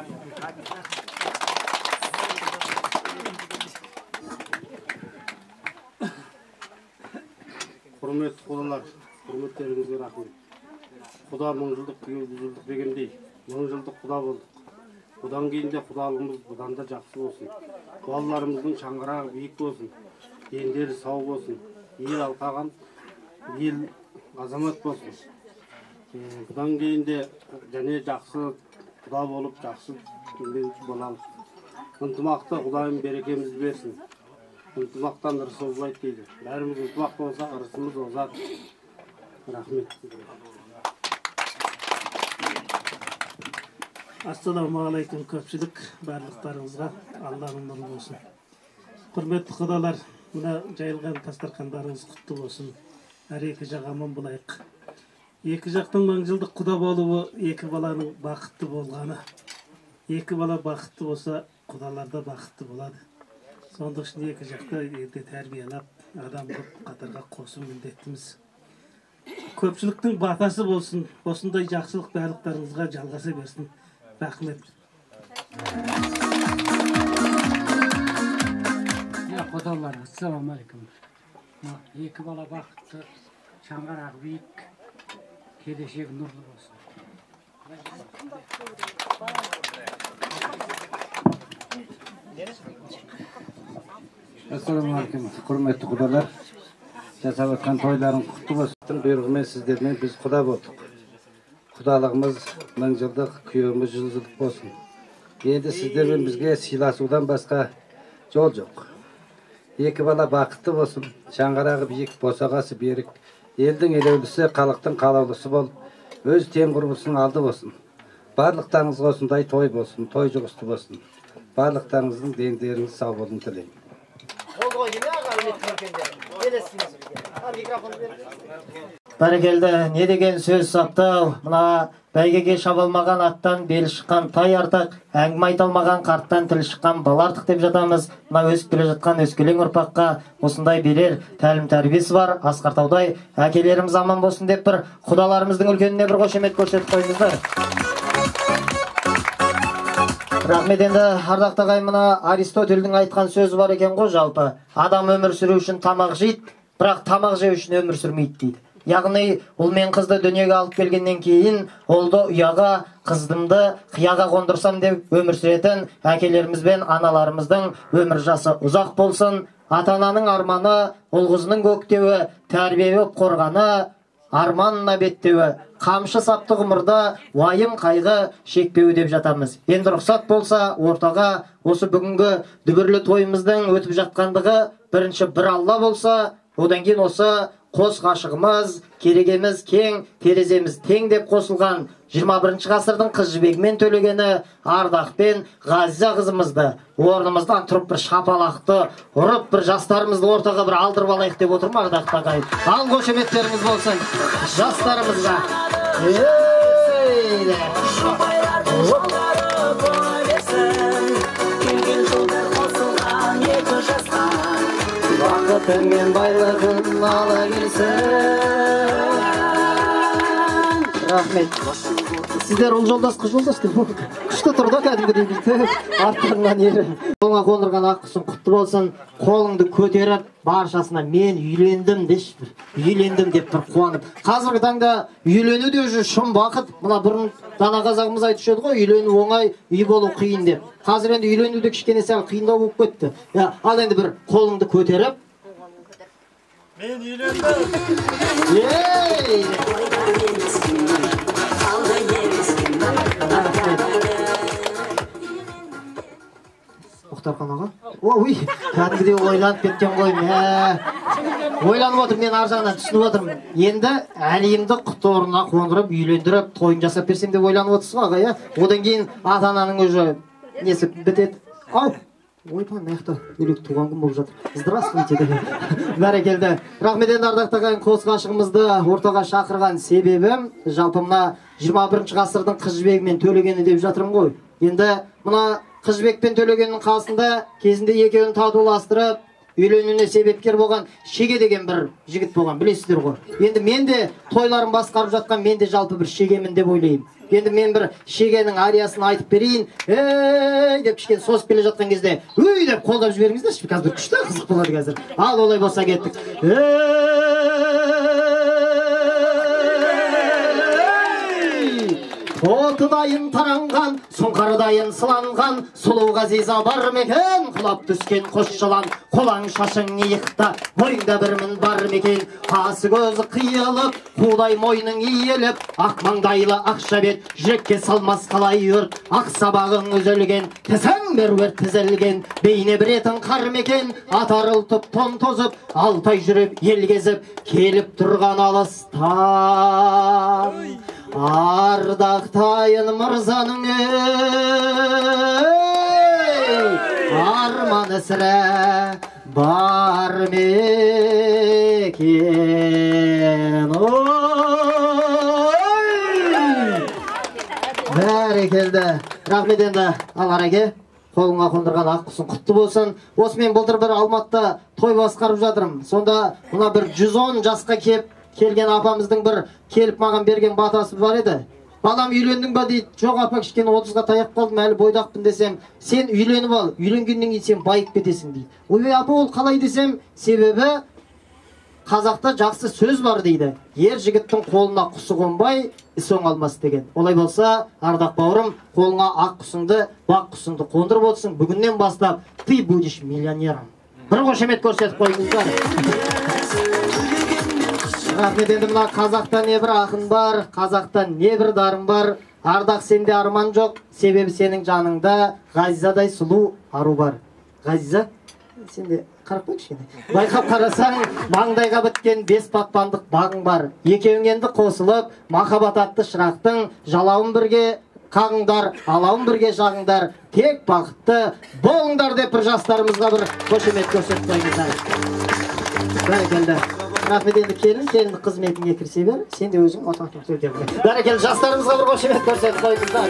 Құрметті құдалар, құрметтеріңізге рахмет. Құда 1000 жылдық, 100 жылдық дегендей, 1000 жылдық құда болдық. Бұдан кейін де құдалығымыз бұдан да жақсы болсын. Балаларымыздың шаңырағы биік болсын, дендері сау болсын, ел алқаған, ел азамат болсын. Бұдан кейін де және жақсы құда болып, жақсы болалық. Ынтымақты Құдайым берекеміз берсін. Ынтымақтан ырыс озбайды дейді. Бәріміз ынтымақ болса, ырысымыз озады. Рахмет. Ассалаумағалейкум көпшілік барлықтарыңызға Алланың нұры болсын. Құрметті құдалар, мына жайылған дастархандарыңыз құтты болсын. Әр екі жақ аман болайық. Екі жақтың 1000 жылдық құда болуы екі баланың бақытты болғаны. Екі бала бақытты болса, құдалар да бақытты болады. Сондық үшін екі жақта ерте тәрбиелеп, адам қылып қатарға қосу міндетіміз. Көпшіліктің батасы болсын, осындай жақсылық барлықтарыңызға жалғаса берсін. Рахмет. Құдалар, ассалаумағалейкум. Екі бала бақытты, шаңғырағы биік, келешегі нұрлы болсын. Ассалаумағалейкум, құрметті құдалар. Жасап отқан тойларың құтты болсын. Бұйрығымен сіздермен біз құда болдық. Құдалығымыз 1000 жылдық, күйеуіміз 100 жылдық болсын. Енді сіздермен бізге сыйласудан басқа жол жоқ. Екі бала бақытты болсын, шаңғырағы биік, босағасы берік, елдің елеулісі, халықтың қалаулысы болып, өз тең құрбысының алды болсын. Барлықтарыңызға осындай той болсын, той жұғысты болсын. Барлықтарыңыздың дендеріңіз сау болсын тілеймін. Бәрекелді, не деген сөз саптау, мына бәйгеге шабылмаған аттан бел шыққан тай артық, әңгіме айталмаған қарттан тіл шыққан бала артық деп жатамыз. Мына өсіп келе жатқан өскелең ұрпаққа осындай берер тәлім тәрбиесі бар, Асқартаудай әкелеріміз аман болсын деп бір құдаларымыздың үлкеніне бір қошемет көрсетіп қойыңыздар. Рахмет. Енді ардақты ағайын, мына Аристотельдің айтқан сөзі бар екен ғой, жалпы адам өмір сүру үшін тамақ жейді, бірақ тамақ жеу үшін өмір сүрмейді дейді. Яғни ұл мен қызды дүниеге алып келгеннен кейін ұлды ұяға, қыздымды қияға қондырсам деп өмір сүретін әкелеріміз бен аналарымыздың өмір жасы ұзақ болсын. Ата-ананың арманы ұл қызының көктеуі, тәрбиелеп қорғаны, арманына беттеуі, қамшы сапты ғұмырда уайым қайғы шекпеуі деп жатамыз. Енді рұқсат болса ортаға осы бүгінгі дүбірлі тойымыздың өтіп жатқандығы бірінші бір Алла болса, одан кейін осы қос ғашығымыз, керегеміз кең, тереземіз тең деп қосылған 21 ғасырдың қыз жібегімен төлегені Ардақпен Ғазиза қызымызды орнымыздан тұрып бір шапалақты ұрып, бір жастарымызды ортаға бір алдырып алайық деп отырмын Ардақты ағайын. Ал қошеметтеріңіз болсын жастарымызға. Бақытыңмен байлығын ала келсін. Рахмет. сіздер ұл жолдас қыз жолдас деп күшті тұр да кәдімгідей бүйтіп арттарыңнан еріп қолыңа қондырған ақ құсың құтты болсын. Қолыңды көтеріп баршасына мен үйлендім деші, үйлендім деп бір қуанып. Қазіргі таңда үйлену де уже шын бақыт. Мына бұрын дана қазағымыз айтушы еді ғой, үйлену оңай, үй болу қиын деп. Қазір енді үйлену де кішкене сәл қиындау болып кетті. Ал енді бір қолыңды көтеріп мен үйлендім. Мұхтархан аға? Ой, кәдімгідей ойланып кеткен ғой. Ойланып отырмын, мен ар жағынан түсініп отырмын. Енді әлемді құтты орнына қондырып, үйлендіріп, тойын жасап берсем деп ойланып отырсыз аға, иә? Одан кейін ата-ананың уже несі бітеді. Ау, ойпан, маяқта бөлек туған күн болып жатыр. Здравствуйте деп. Бәрекелді. Рахмет енді ардақты ағайын, қос ғашығымызды ортаға шақырған себебім, жалпы мына 21 ғасырдың қыз жібегі мен төлегені деп жатырмын ғой. Енді мына қыз жібек пен төлегеннің қасында кезінде екеуін татуластырып, үйленуіне себепкер болған Шеге деген бір жігіт болған, білесіздер ғой. Енді мен де тойларын басқарып жатқан, мен де жалпы бір Шегемін деп ойлаймын. Енді мен бір Шегенің ариясын айтып берейін. Ей деп кішкене созып келе жатқан кезде, өй деп қолдап жіберіңіздерші, қазір күшті қызық болады қазір. Ал олай болса кеттік. Отыдайын таранған, сұңқарыдайын сыланған, сұлу ғазиза бар мекен, құлап түскен қош жылан, қолаң шашың иықта, бойыңда бір мін бар мекен, қасы көзі қиылып, қудай мойның иіліп, ақ маңдайлы ақша бет, жүрекке салмас қалай өрт, ақ сабағың үзілген, тізің бір тізілген, бейне біретің қар мекен, атарылтып тон тозып, алтай жүріп, ел кезіп, келіп тұрған алыстан. Ардақтайын мырзаның арманы сірә бар мекен. Бәрекелді. Рахмет енді Алареге. Қолыңа қондырған ақ құсың құтты болсын. Осы мен былтыр бір Алматыда той басқарып жатырмын. Сонда мына бір 110 жасқа келген апамыздың бір келіп маған берген батасы бар еді. Балам үйлендің ба дейді. Жоқ апа, кішкене 30-ға таяп қалдым, әлі бойдақпын десем, сен үйленіп ал, үйленгеннен кейін сен байып кетесің дейді. Ой апа, ол қалай десем, себебі қазақта жақсы сөз бар дейді. Ер жігіттің қолына құсы қонбай, іс оңалмас деген. Олай болса, ардақ бауырым, қолыңа ақ құсыңды, бақ құсыңды қондырып отырсың. Бүгіннен бастап ты будешь миллионером. Бір қошемет көрсетіп қойыңыздар. Рахмет, енді мына қазақта не бір ақын бар, қазақта не бір дарын бар. Ардақ, сенде арман жоқ, себебі сенің жаныңда Ғазизадай сұлу ару бар. Ғазиза, сенде қарап қой кішкене. Байқап қарасаң, маңдайға біткен 5 батпандық бағың бар. Екеуің енді қосылып, махаббат атты шырақтың жалауын бірге қағыңдар, алауын бірге жағыңдар. Тек бақытты болыңдар деп бір жастарымызға бір қошемет көрсетіп қойыңыздар. Бәрекелді. Рахмет, енді келінді қызметіңе кірсе бер, сен де өзің отан-отан сөйлеп. Бәрекелді, жастарымызға бір қошемет көрсетіп қойыңыздар.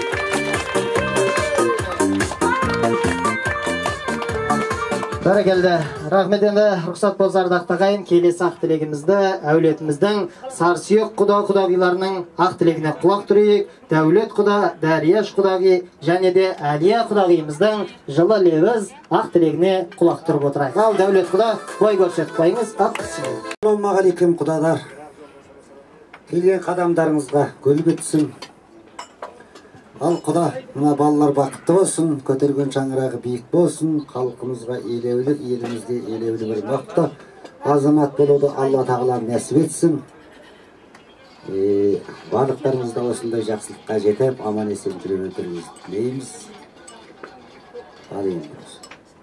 Бәрекелді. Рахмет, енді рұқсат болса ардақты ағайын, келесі ақ тілегімізді әулетіміздің сарсүйек құда-құдағиларының ақ тілегіне құлақ түрейік. Дәулет құда, Дәрияш құдағи және де Әлия құдағиымыздың жылы лебіз ақ тілегіне құлақ тұрып отырайық. Ал Дәулет құда, бой көрсетіп қойыңыз. Ассалаумағалейкум құдадар. Келген қадамдарыңызға гүл бітсін. Ал құда, мына балалар бақытты болсын, көтерген шаңырағы биік болсын, халқымызға елеулі, елімізге елеулі бір мықты азамат болуды Алла тағала нәсіп етсін. Барлықтарыңызда осындай жақсылыққа жетіп, аман есен жүре өтіріңізді тілейміз. Ал енді болсын.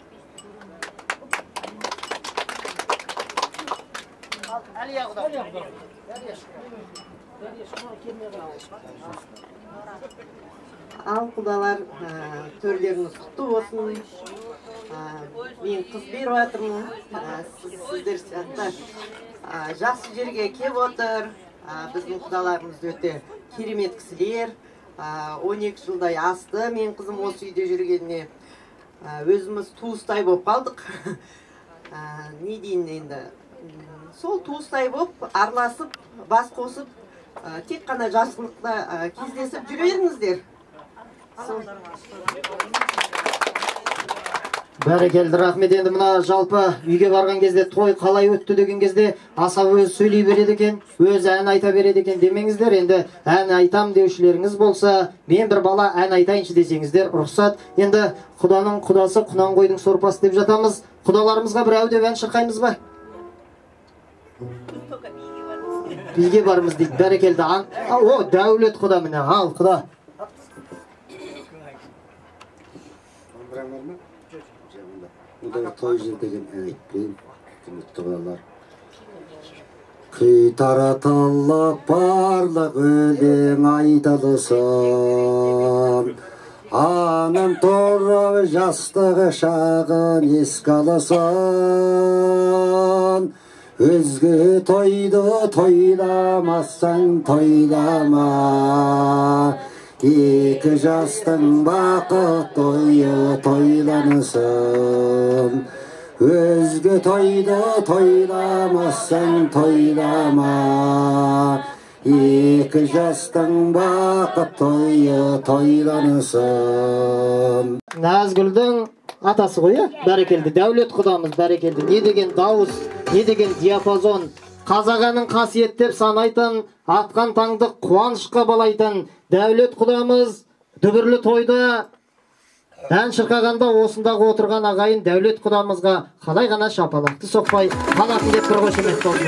Ал құдалар, төрлеріңіз құтты болсын. Мен қыз беріп жатырмын. Сіздер сияқты жақсы жерге келіп отыр. Біздің құдаларымыз өте керемет кісілер. 12 жылдай асты мен қызым осы үйде жүргеніне. Өзіміз туыстай болып қалдық. Не дейін енді? Сол туыстай болып, араласып, бас қосып тек қана жақсылықта кездесіп жүре беріңіздер. Бәрекелді, рахмет. Енді мына жалпы үйге барған кезде той қалай өтті деген кезде аса өз сөйлей береді екен, өз ән айта береді екен демеңіздер. Енді ән айтам деушілеріңіз болса, мен бір бала ән айтайыншы десеңіздер рұқсат. Енді құданың құдасы құнан қойдың сорпасы деп жатамыз. Құдаларымызға бір әудеп ән шырқаймыз ба? Биге бармыз дейді. Бәрекелді. О, дәулет құда міне. Ал құда. Той жер деген ән айтпен, құрметті құдалар. Күй тараталып барлық өлең айтылсын, анам торы жастығы шағын еске алсын. Өзге тойды тойламасаң тойлама, екі жастың бақыт тойы тойланысын. Өзге тойды тойламасаң тойлама, екі жастың бақыт тойы тойланысын. Назгүлдің атасы ғой, бәрекелді. Дәулет құдамыз, бәрекелді. Не деген дауыс, не деген диапазон. Қазағаның қасиеттеп санайтын, атқан таңды қуанышқа балайтын Дәулет құдамыз дүбірлі тойда ән шырқағанда осындағы отырған ағайын Дәулет құдамызға қалай ғана шапалақты соқпай қалатын деп бір қошемет болды.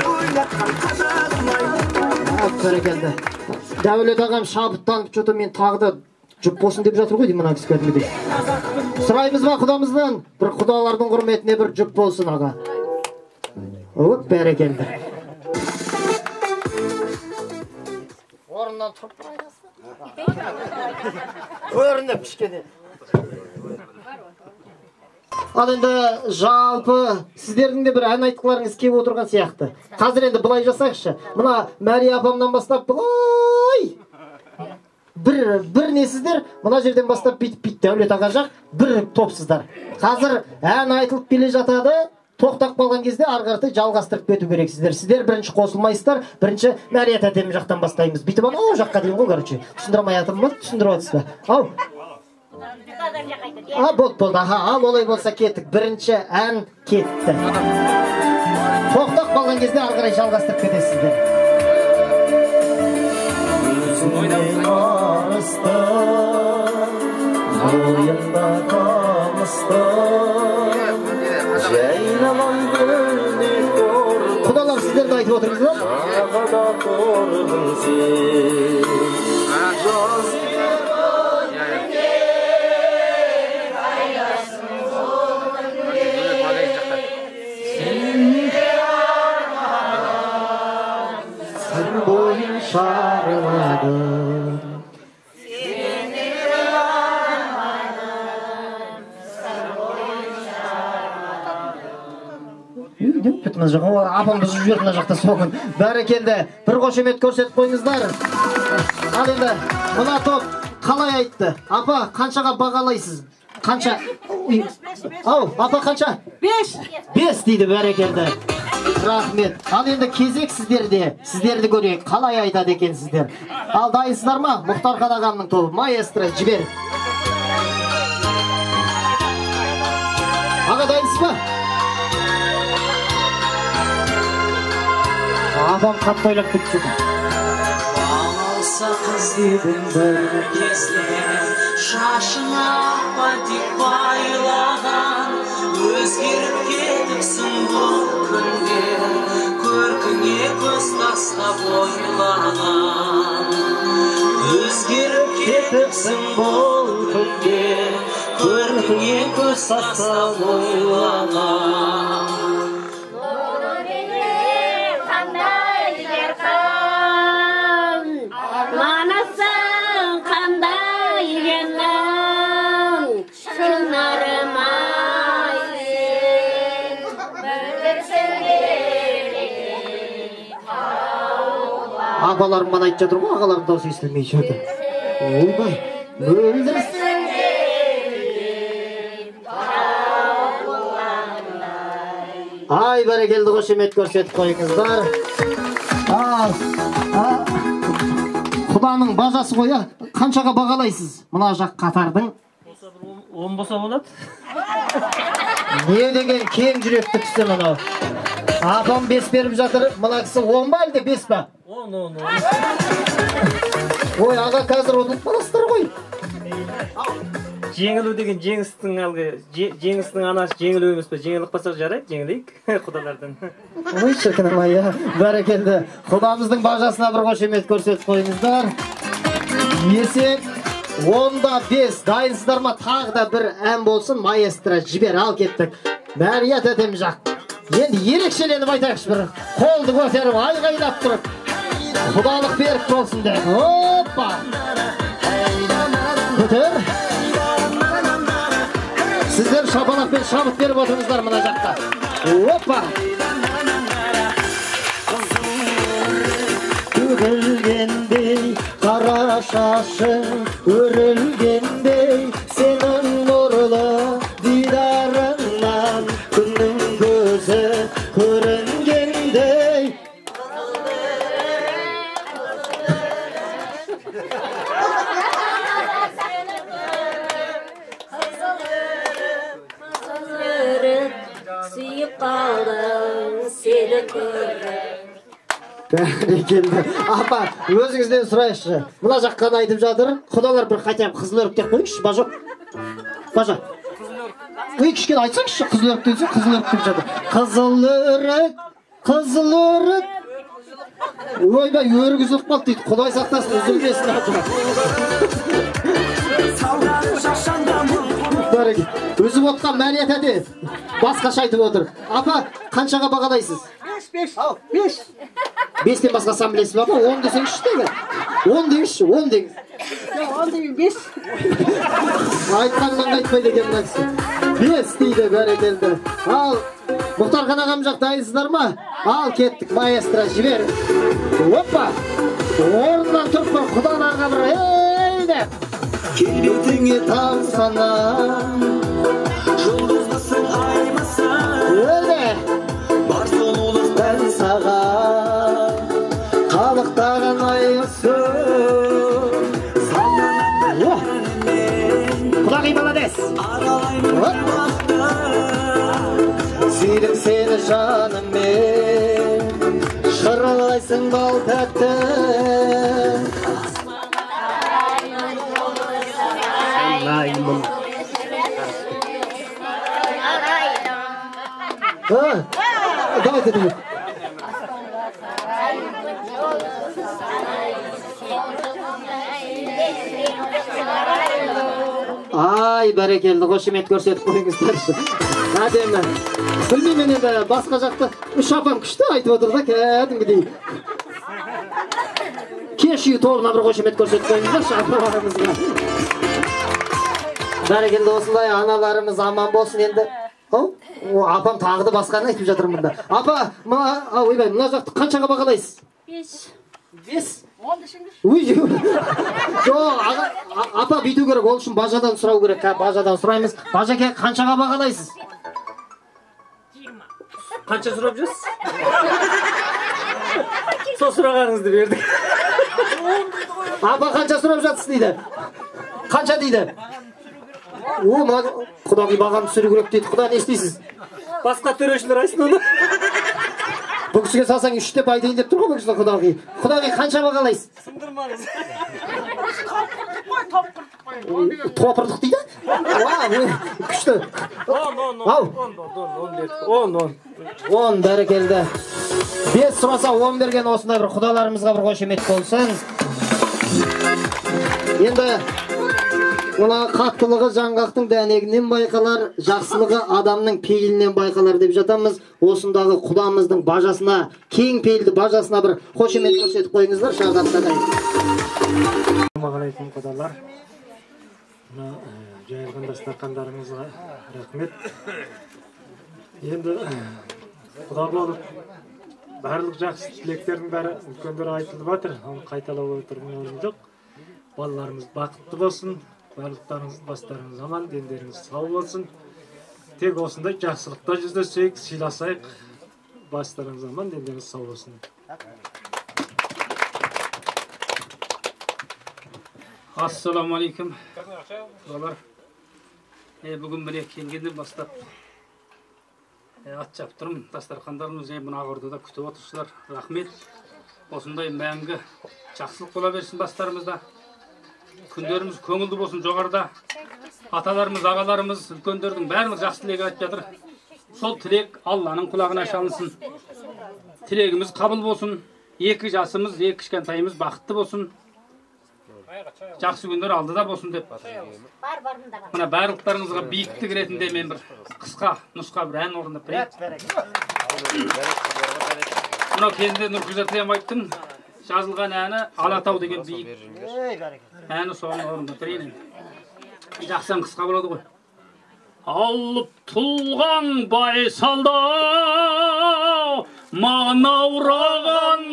Бәрекелді. Дәулет ағам шабыттанып жұты мен тағды жұп болсын деп жатыр ғой деймін мына кісі кәдімгідей. Сұраймыз ба құдамыздан? Bir құдалардың құрметіне бір жұп болсын аға. Оп, бәрекелді. Орыннан тұрып көрініп кішкене. Ал енді жалпы сіздердің де бір ән айтқыларыңыз келіп отырған сияқты. Қазір енді былай жасайықшы. Мына Мәрия апамнан бастап былай бір несіздер, мына жерден бастап бит Дәулет аға жақ бір топсыздар. Қазір ән айтылып келе жатады. Тоқтап қалған кезде арғарты жалғастырып кету керексіздер. Сіздер бірінші қосылмайсыздар, бірінші Мәрия тәтем жақтан бастаймыз. Бүйтіп ана о жаққа дейін ғой, короче. Түсіндірмай атым ба? Түсіндіріп атсыз ба? Ау. Болды. Ал олай болса кеттік. Бірінші ән кетті. Тоқтап қалған кезде арғарай жалғастырып кетесіздер. Өзіңнен арысты, бойында қалысты. Құдалар сіздерді айтып отырыңыздар? Сыр бойын шарладым. Мына жаққа апамды жүріп мына жақта соғын. Бәрекелді. Bir қошемет көрсетіп қойыңыздар. Ал енді мына топ қалай айтты? Апа, қаншаға бағалайсыз? Қанша? Ау, апа қанша? 5 дейді, бәрекелді. Рахмет. Ал енді кезек сіздерде. Сіздерді көрейік. Қалай айтады екенсіздер? Ал дайынсыздар ма? Мұхтархан ағамның тобы. Маэстро, жібер. Аға дайынсыз ба? Апам қатты ойлап кетті. Балалса қыз дедің бір кезде, шашына патик байлаған, өзгеріп кетіпсің бұл күнде, көркіңе көз тастап ойлаған. Өзгеріп кетіпсің бұл күнде, көркіңе көз тастап ойлаған. Ағаларым бана айтып жатыр ғой, ағаларым дауысы естілмей жүрді. Ойбай, өлдірсің. Ай, бәрекелді, қошемет көрсетіп қойыңыздар. Құданың бажасы ғой, қаншаға бағалайсыз? Мына жақ қатардың. 10 болса болады. Не деген кең жүректі кісі мынау. Апам 5 беріп жатыр, мына кісі 10 ба әлде 5 ба? 10. Ой, аға қазір ұтылып қаласыздар ғой. Жеңілу деген жеңістің алғы, жеңістің анасы жеңілу емес пе? Жеңілік басақ жарайды, жеңілейік құдалардан. Ой, шіркінім ай, бәрекелді. Құдамыздың бажасына бір қошемет көрсетіп қойыңыздар. Есеп 10-да 5. Дайынсыздар ма? Тағы да бір ән болсын, маэстро жібер, ал кеттік. Бәрия тәтем жақ. Енді ерекшеленіп айтайықшы бір. Қолды көтеріп, айғайлап тұрып. Құдалық берік болсын де. Оппа! Көтер. Сіздер шапалақпен шабыт беріп отырыңыздар мына жақта. Оппа! Төгілгендей қара шашың өрілгендей сенің нұрлы дидарыңнан күннің көзі көрінгендей. Сүйіп қалдым сені көріп. Бәрекелді. Апа, өзіңізден сұрайықшы. Мына жаққан айтып жатыр. Құдалар бір қатем қызыл өрік деп қойыңызшы, бажа. Бажа. Үй кішкене айтсаңызшы, қызыл өрік дейсің, қызыл өрік деп жатыр. Қызыл өрік, қызыл өрік. Ойбай, өрік үзіліп қалды дейді. Құдай сақтасын, үзілмесін апа. Үзіп отқан мәриет әде басқаша айтып отыр. Апа, қаншаға бағалайсыз? 5. 5-тен басқасынан білесіз ба? 10 десеңізші деге. 10 деңізші, 10 деңіз. 10 деген 5. Айтқаннан қайтпайды екен мына кісі. 5 дейді бәрекелді. Ал, Мұхтархан ағам жақ дайынсыздар ма? Ал, кеттік, маэстро жібер. Оппа! Орнынан тұрып бір құдаларға бір ей деп. Келбетіңе таң санам, жұлдызбысың аймысың. Өлде! Бар сұлулықтан саған, қалықтаған айысың. Құдағи баладес! Сүйдім сені жаныммен, шырылайсың бал тәтті. Давайте думай. Ай, бәрекелді, қошемет көрсетіп қойыңыздаршы. Әдемі. Білмеймін енді басқа жақта үш апам күшті айтып отыр да, кәдімгідей. Кеш үй тобына бір қошемет көрсетіп қойыңыздаршы апаларымызға. Бәрекелді, осындай аналарымыз аман болсын енді. Апам тағы да басқаны айтып жатыр мұнда. Апа, ойбай, мына жақты қаншаға бағалайсыз? 5. 5? 10 десеңдер. Апа бүйту керек, ол үшін бажадан сұрау керек. Бажадан сұраймыз. Бажаке, қаншаға бағалайсыз? 20. Қанша сұрап жүрсіз? Сол сұрағаныңызды бердік. Апа, қанша сұрап жатсыз дейді? Қанша дейді? Құдағи бағаны түсіру керек дейді. Құда не істейсіз? Басқа төрешілер айсын оны. Бұл кісіге салсаң 3 деп айтайын деп тұр ғой бұл кісі құдағи. Құдағи қанша бағалайсыз? Сындырмаңыз. Топырдық дейді? Күшті. 10 бәрекелді. 5 сұраса 10 берген осындай бір құдаларымызға бір қошемет болсын. Енді мына қаттылығы жаңғақтың дәнегінен байқалар, жақсылығы адамның пейілінен байқалар деп жатамыз. Осындағы құдамыздың бажасына, кең пейілді бажасына бір қошемет көрсетіп қойыңыздар, шағаттағай. Мағалайтын құдалар, жайылған дастархандарыңызға рахмет. Енді құда болып, барлық жақсы тілектердің бәрі үлкендер айтылып жатыр, оны қайталап отырған орын жоқ. Балаларымыз бақытты болсын. Барлықтарыңыз бастарыңыз аман, дендеріңіз сау болсын. Тек осындай жақсылықта жүздесейік, сыйласайық. Бастарыңыз аман, дендеріңіз сау болсын. Ассаламалейкум. Құдалар. Бүгін міне келгеннен бастап ат жап тұрмын. Дастархандарымыз мына ағырдыда күтіп отырсыздар. Рахмет. Осындай мәңгі жақсылық бола берсін бастарымызда. Күндеріміз көңілді болсын жоғарыда. Аталарымыз, ағаларымыз, үлкендердің барлық жақсы тілек айтып жатыр. Сол тілек Алланың құлағына шалынсын. Тілегіміз қабыл болсын. Екі жасымыз, екі кішкентайымыз бақытты болсын. Жақсы күндер алдыда болсын деп. Мына барлықтарыңызға биіктік ретінде мен бір қысқа нұсқа бір ән орындап берейін. Мына кезінде Нұрғиза Тілембаевтың жазылған әні Алатау деген биік әні, соны орындап берейін. Жақсан қысқа болады ғой. Алып тұлған байсалда манаураған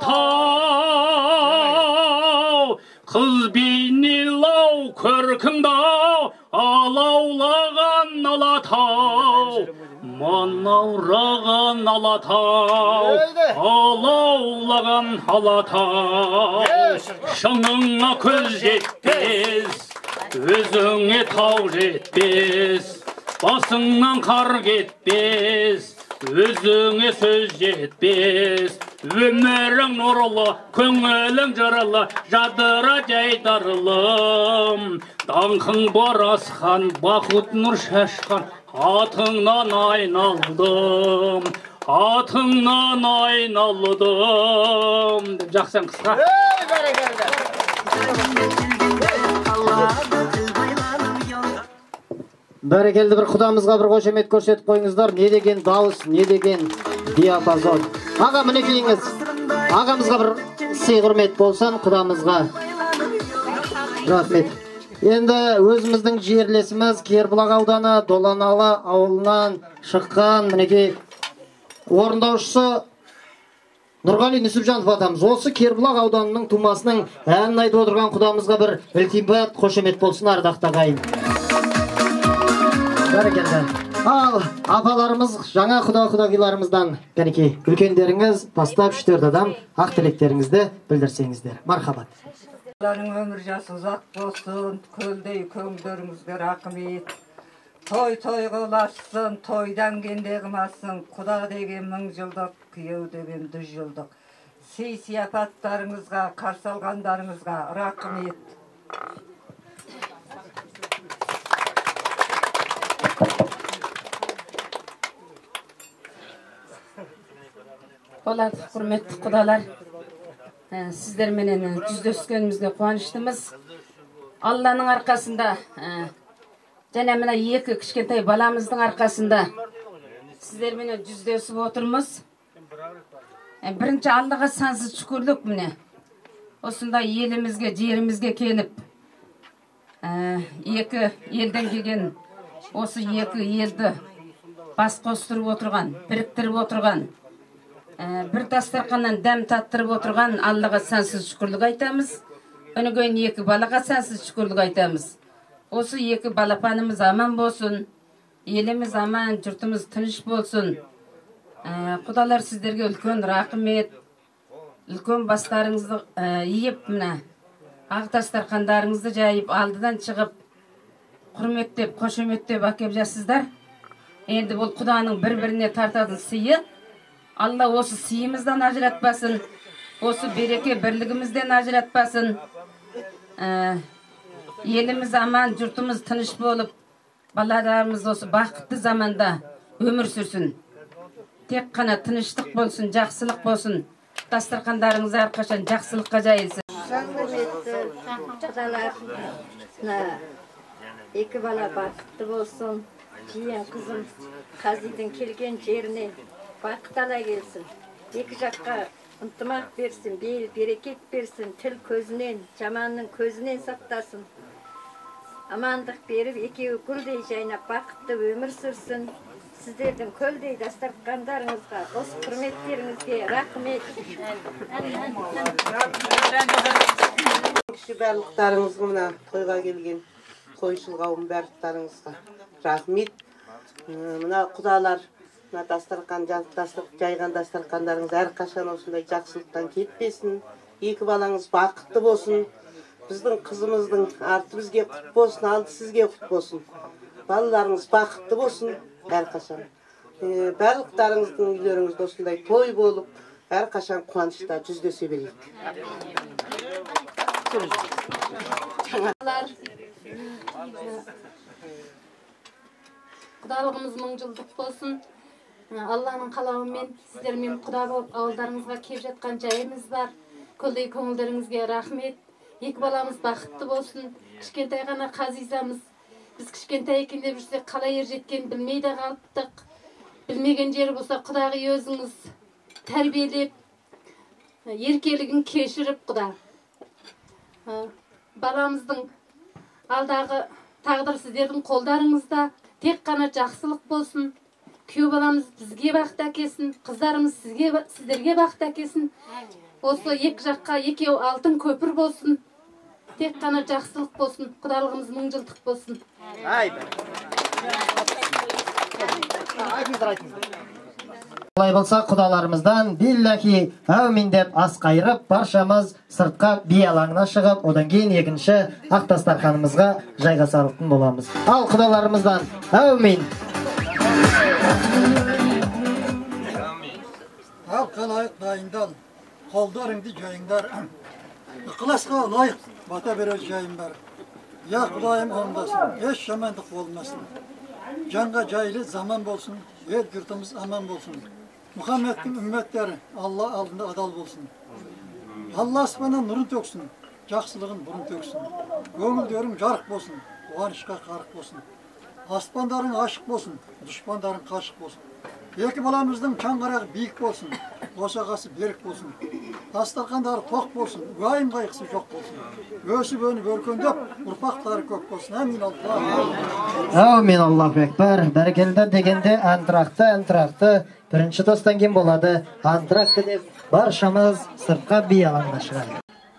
Алатау, қыз бейнелау көркіңді алаулаған Алатау, манаураған Алатау, алаулаған Алатау, шыңыңа көз жетпес, өзіңе тау жетпес, басыңнан қар кетпес, өзіңе сөз жетпес. Өмірің нұрлы, көңілің жырлы, жадыра жайдарлым. Даңқың бар асқан, бақыт нұр шашқан, атыңнан айналдым, атыңнан айналдым. Деп жақсан қысқа. Бәрекелді бір құдамызға бір қошемет көрсетіп қойыңыздар. Не деген дауыс, не деген диапазон. Аға міне келіңіз. Ағамызға бір сый құрмет болсын, құдамызға. Рахмет. Енді өзіміздің жерлесіміз Кербұлақ ауданы Доланалы ауылынан шыққан мінекей орындаушысы Нұрғали Нүсіпжанов атамыз. Осы Кербұлақ ауданының тумасының әнін айтып отырған құдамызға бір ілтипат қошемет болсын, ардақты ағайын. Бәрекелді. Ал апаларымыз жаңа құдағиларымыздан кәнекей үлкендеріңіз бастап 3-4 адам ақ тілектеріңізді білдірсеңіздер. Мархабат. Өмір жасы ұзақ болсын, көлдей көңілдеріңізге рахмет. Той қылашсын, тойдан кенде қылмасын, құда деген 1000 жылдық, күйеу деген 100 жылдық. Сый-сияпаттарыңызға, қарсы алғандарыңызға рахмет. Болады, құрметті құдалар. Сіздерменен жүздескенімізге қуаныштымыз. Алланың арқасында, және мына 2 кішкентай баламыздың арқасында сіздерменен жүздесіп отырмыз. Бірінші Аллаға сансыз шүкірлік міне. Осындай елімізге, жерімізге келіп, 2 елден келген осы 2 елді бас қостырып отырған, біріктіріп отырған, бір дастарханнан дәм таттырып отырған Аллаға сансыз шүкірлік айтамыз. Өніген 2 балаға сансыз шүкірлік айтамыз. Осы 2 балапанымыз аман болсын, еліміз аман, жұртымыз тыныш болсын. Құдалар сіздерге үлкен рахмет, үлкен бастарыңызды иіп, мына ақ дастархандарыңызды жайып, алдыдан шығып, құрметтеп, қошеметтеп әкеп жассыздар. Енді бұл Құданың бір-біріне тартатын сыйы. Алла осы сыйымыздан ажыратпасын, осы береке бірлігімізден ажыратпасын. Еліміз аман, жұртымыз тыныш болып, балаларымыз осы бақытты заманда өмір сүрсін. Тек қана тыныштық болсын, жақсылық болсын. Дастархандарыңыз әрқашан жақсылыққа жайылсын. Құдалар, 2 бала бақытты болсын. Жиен қызым Қазидың келген жеріне бақыт ала келсін. 2 жаққа ынтымақ берсін, берекет берсін, тіл көзінен, жаманның көзінен сақтасын. Амандық беріп, екеуі гүлдей жайнап бақытты өмір сүрсін. Сіздердің көлдей дастархандарыңызға, осы құрметтеріңізге рахмет. Кіші барлықтарыңыз мына тойға келген тойшыл қауым барлықтарыңызға рахмет. Мына құдалар, мына дастархан жайған дастархандарыңыз әрқашан осындай жақсылықтан кетпесін. 2 балаңыз бақытты болсын. Біздің қызымыздың арты бізге құт болсын, алды сізге құт болсын. Балаларыңыз бақытты болсын әрқашан. Барлықтарыңыздың үйлеріңізде осындай той болып, әрқашан қуанышта жүздесе берейік. Құдалығымыз мың жылдық болсын. Алланың қалауымен сіздермен құда болып ауылдарыңызға кеп жатқан жайымыз бар. Көлдей көңілдеріңізге рахмет. Екі баламыз бақытты болсын. Кішкентай ғана Қазизамыз. Біз кішкентай екен деп жүрсек қалай ер жеткен білмей де қалыптық. Білмеген жері болса құдағи өзіңіз тәрбиелеп, еркелігін кешіріп құда. Баламыздың алдағы тағдыр сіздердің қолдарыңызда. Тек қана жақсылық болсын. Күйеу баламыз бізге бақыт әкелсін, қыздарымыз сіздерге бақыт әкелсін. Осы екі жаққа екеу алтын көпір болсын. Тек қана жақсылық болсын. Құдалығымыз мың жылдық болсын. Олай болса құдаларымыздан биллахи әумин деп ас қайырып, баршамыз сыртқа би алаңына шығып, одан кейін екінші ақ дастарханымызға жайғасарлықтың боламыз. Ал құдаларымыздан әумин. Ал қалайық дайындал, қолдарыңды жайыңдар. Ықыласқа лайық бата берер жайым бар. Я Құдайым оңдасын, еш жамандық болмасын. Жанға жайлы заман болсын, ел жұртымыз аман болсын. Мұхаммедтің үмметтері Алла алдында адал болсын. Алла аспаннан нұрын төксін, жақсылығын бұрын төксін. Көңілдерің жарық болсын, қуанышқа қарық болсын. Аспандарың ашық болсын, дұшпандарың қашық болсын. Екі баламыздың шаңырағы биік болсын, босағасы берік болсын. Дастархандары тоқ болсын, уайым қайғысы жоқ болсын. Өсіп өніп өркендеп, ұрпақтары көп болсын. Әмин Аллах. Әмин Аллаху Акбар. Бәрекелді дегенде антырақты. Бірінші достан кейін болады. Антырақты деп баршамыз сыртқа би алаңына шығайық.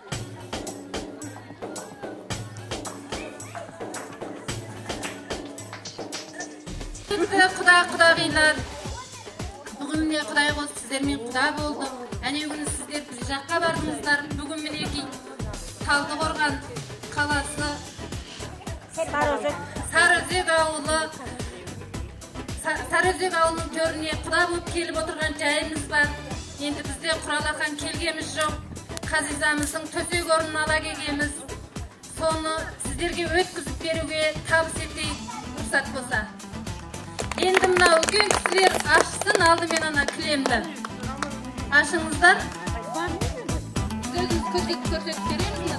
Құдағилар, бүгін міне Құдай қосып сіздермен құда болдық. Әне бүгін сіздер біз жаққа бардыңыздар. Бүгін мінеки Талдықорған қаласы Сарыөзек ауылы Сарыөзек ауылының төріне құда болып келіп отырған жайымыз бар. Енді бізде құралақан келгеміз жоқ. Қазизамыздың төсек орнын ала келгеміз. Соны сіздерге өткізіп беруге табыс етейік, рұқсат болса. Енді мынау үлкен кісілер ашсын, алдымен ана кілемді ашыңыздар. Өзіңіз көрсетіп береміз.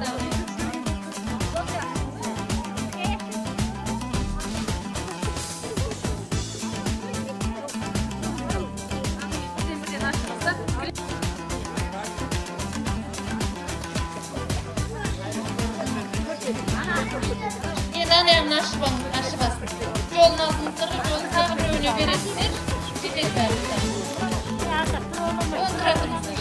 Енді анаяғын ашып басын. Жолын алдыңыздар, жолын тағы бір өне бересіздер. Жетеді бәріміздер. Отыратыңыздар.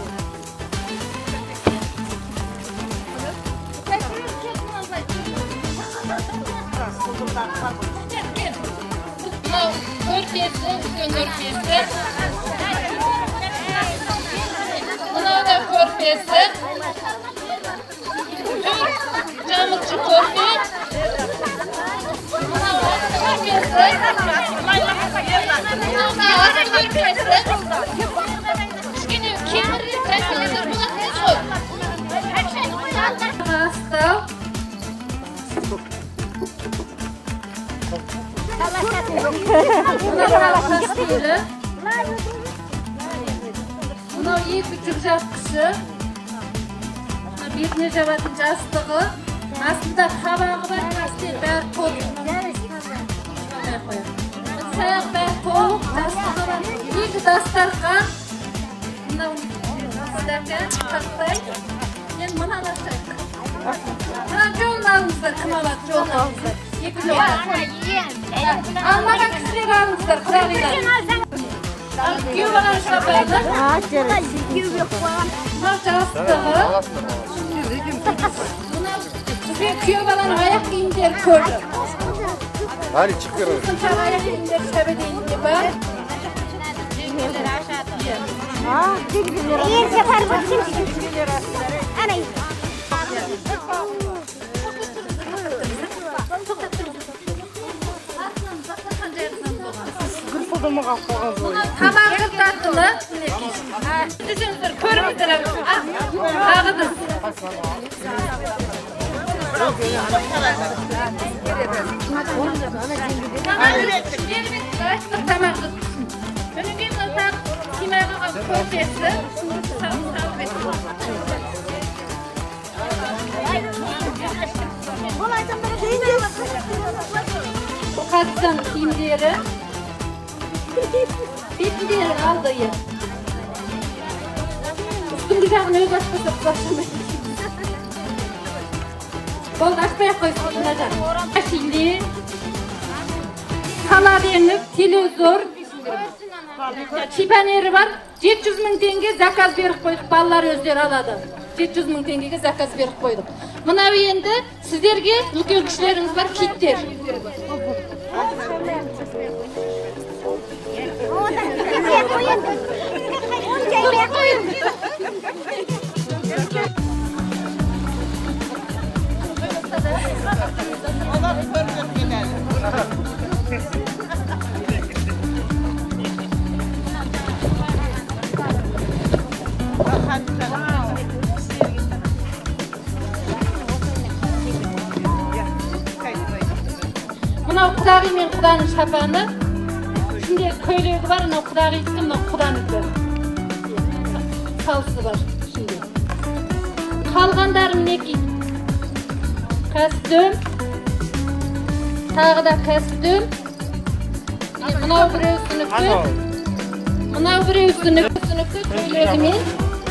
Мынау көрпесі, үлкен көрпесі. Мынау да көрпесі. Camıkçı körpe. Bunlar iyi küçük şapkısı. Betine жабатын жастығы. Астында табағы бар, астында бәрі толық. Саяқ бәрі толық, жастығы бар. Екі дастархан. Мынау дастархан тақтай. Енді мына дастархан. Мына жолын алыңыздар, кім алады жолын алыңыздар. Екі жол. Алмаған кісілер алыңыздар, құдағилар. Күйеу баланы шығап байлар. Мынау жастығы. Kүйеу баланың аяқ киімдері көрді. Hadi çıkıyoruz. Sıkıntılı ayak kiyimleri söylediğinde var. İyi sefer bakayım. Ana. Tamamı tatlı. Düşünsünüz, körümüzden ağıdır. Tamam. Önüne basak, kime köftesi. Bu katsan kimleri? Bitleri aldıyı. Üstün dağını öz açmasıp başlamayın. Bol açmaya koysun neden? Şimdi kaladenlik, televizor, çipaneri var. 700 ming tenge zakaz berip koyduk. Ballar özleri aladı. 700 ming tengege zakaz berip koyduk. Mına endi sizlerge ulkan kişileriniz var, kitler. Mına Kudağı men Kudanın şapanı. Şimdi köylüğü var, o Kudağı istim, o Kudanıkı. Kalsı var şimdi. Kalgandarım neki? Kostüm. Tağı da kostüm. Mına bir üstünükü. Mına bir üstünükü köylüğü men.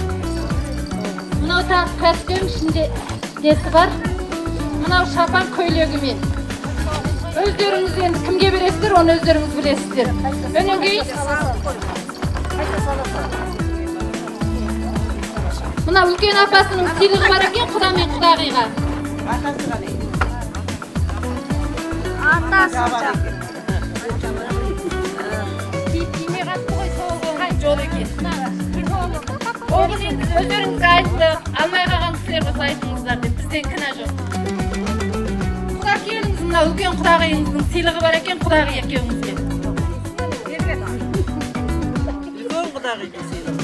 Mına tağı kostüm şimdi desi var. Mına şapan köylüğü men. Özleriniz endi kimge beresizdir, onu özleriniz bilesizdir. Önünge mına ulken apasının siliği var eken Kuda men Kudağıga. Kime katты ғой соған жол екен. Оғыз енді өздеріңіз айттық, алмай қалған кісілер болса айтыңыздар деп, бізден кінә жоқ. Құда келіңіз, мына үлкен құдағайыңыздың сыйлығы бар екен, құдағи екеуіңізге. Үлкен құдағиға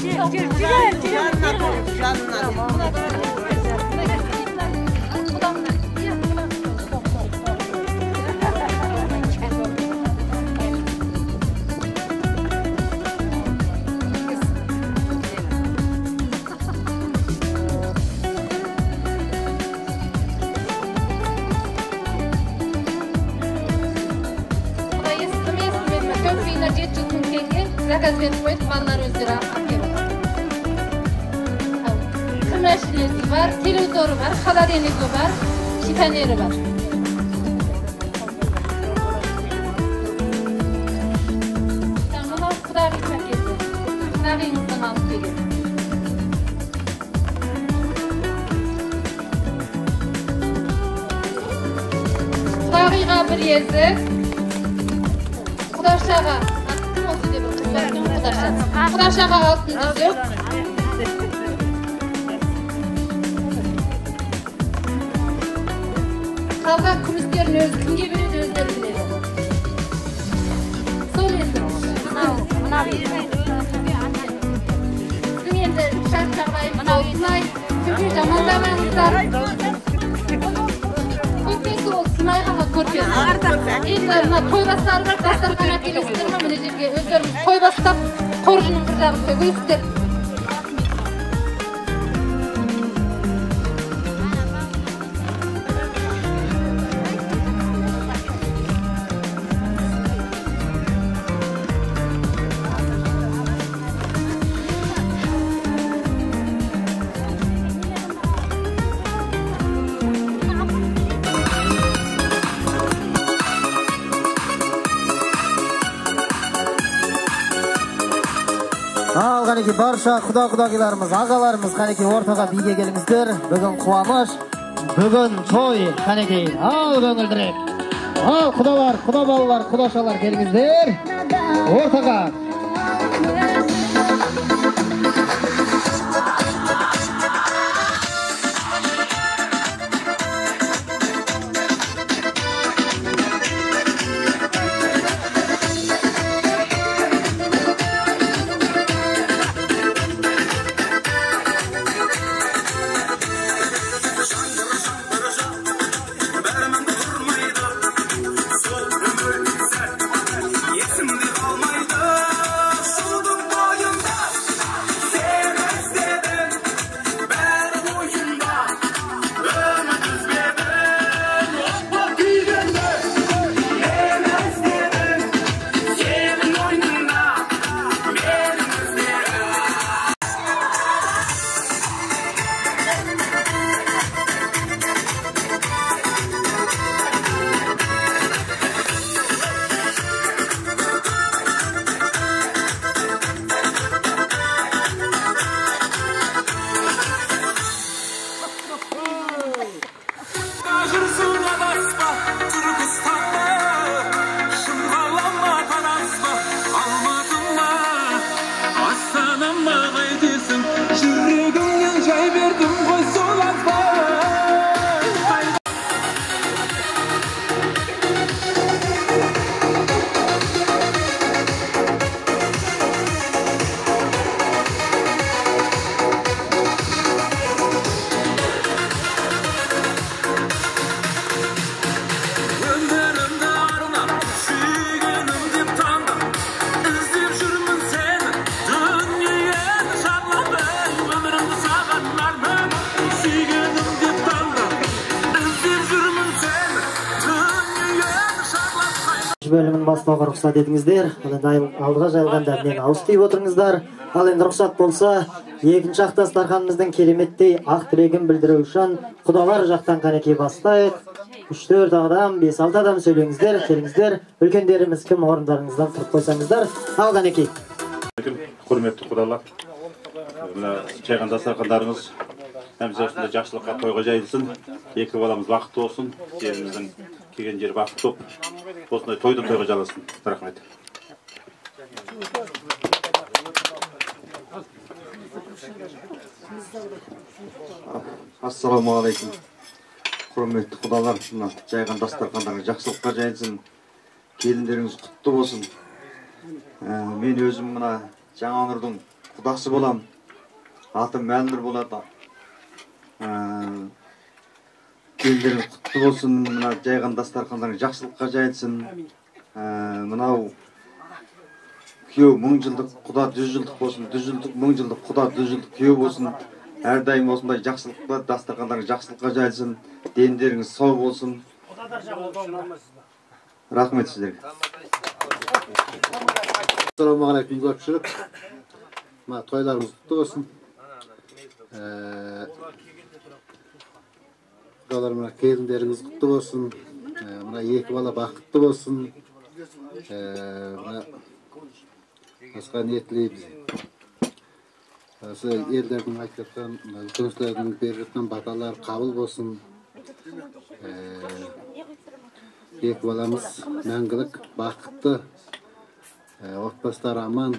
zakaz verip koyup ballar özdері akıyor. Kırmaşilesi var, televizoru var, холодильнигі var, şifaneri var. Tamam, Kudağı'yı paketi. Kudağı'yınızdan alıp gelin. Kudağı'yға bir yezik. Kudaşağa. Kudaşağa altın düzük. Kalgan kümüslerin özü kimge beredi özleri biledi. Söylesiniz. Sizin endi şart жағдайыңыз осылай. Çünkü жамандамаңыздар. Көрпесі ол сымай қалған көрпесі. Енді мына той бастары бар, дастарханға келесіздер ме мына жерге өздеріңіз той бастап, қоржынның бір жағын төгесіздер. Al kaneki barşa құда-құдағиларымыз, ағаларымыз kaneki ортаға биге келіңіздер. Бүгін қуаныш, бүгін той kaneki. Ал көңілдірек. Ал құдалар, құда балалар, құдашалар келіңіздер. Ортаға. bölümін бастауға рұқсат етіңіздер. Алдыға жайылғанда мен ауыз тиіп отырыңыздар. Ал енді рұқсат болса, екінші ақ дастарханымыздың кереметтей ақ тілегін білдіру үшін құдалар жақтан қанекей бастайық. 3-4 адам, 5-6 адам сөйлеңіздер, келіңіздер. Үлкендеріміз кім, орындарыңыздан тұрып қойсаңыздар. Ал қанекей. Құрметті құдалар, жайған дастархандарыңыз әмізде осындай жақсылыққа тойға жайылсын. Екі баламыз бақытты болсын, жеріміздің келген жері бақытты болып, осындай тойдан тойға жаласын. Рахмет. Ассаламағалейкум. Құрметті құдалар, жайған дастархандарыңыз жақсылыққа жайылсын. Келіндеріңіз құтты болсын. Мен өзім мына Жаңанұрдың құдасы болам. Атым Мәлнұр болады. Келіндеріңіз құтты болсын. Мына жайған дастархандарыңыз жақсылыққа жайылсын. Мынау күйеу 1000 жылдық, құда 100 жылдық болсын. 100 жылдық, 1000 жылдық, құда 100 жылдық күйеу болсын. Әрдайым осындай жақсылыққа, дастархандарыңыз жақсылыққа жайылсын. Дендеріңіз сау болсын. Рахмет сіздерге. Ассаламағалейкум көпшілік. Тойларыңыз құтты болсын. Құдалар, келіндеріңіз құтты болсын. Екі бала бақытты болсын. Басқа ниет тілейміз. Осы елдердің айтып жатқан, үлкеншілердің беріп жатқан баталар қабыл болсын. Екі баламыз мәңгілік бақытты, отбасылар аман,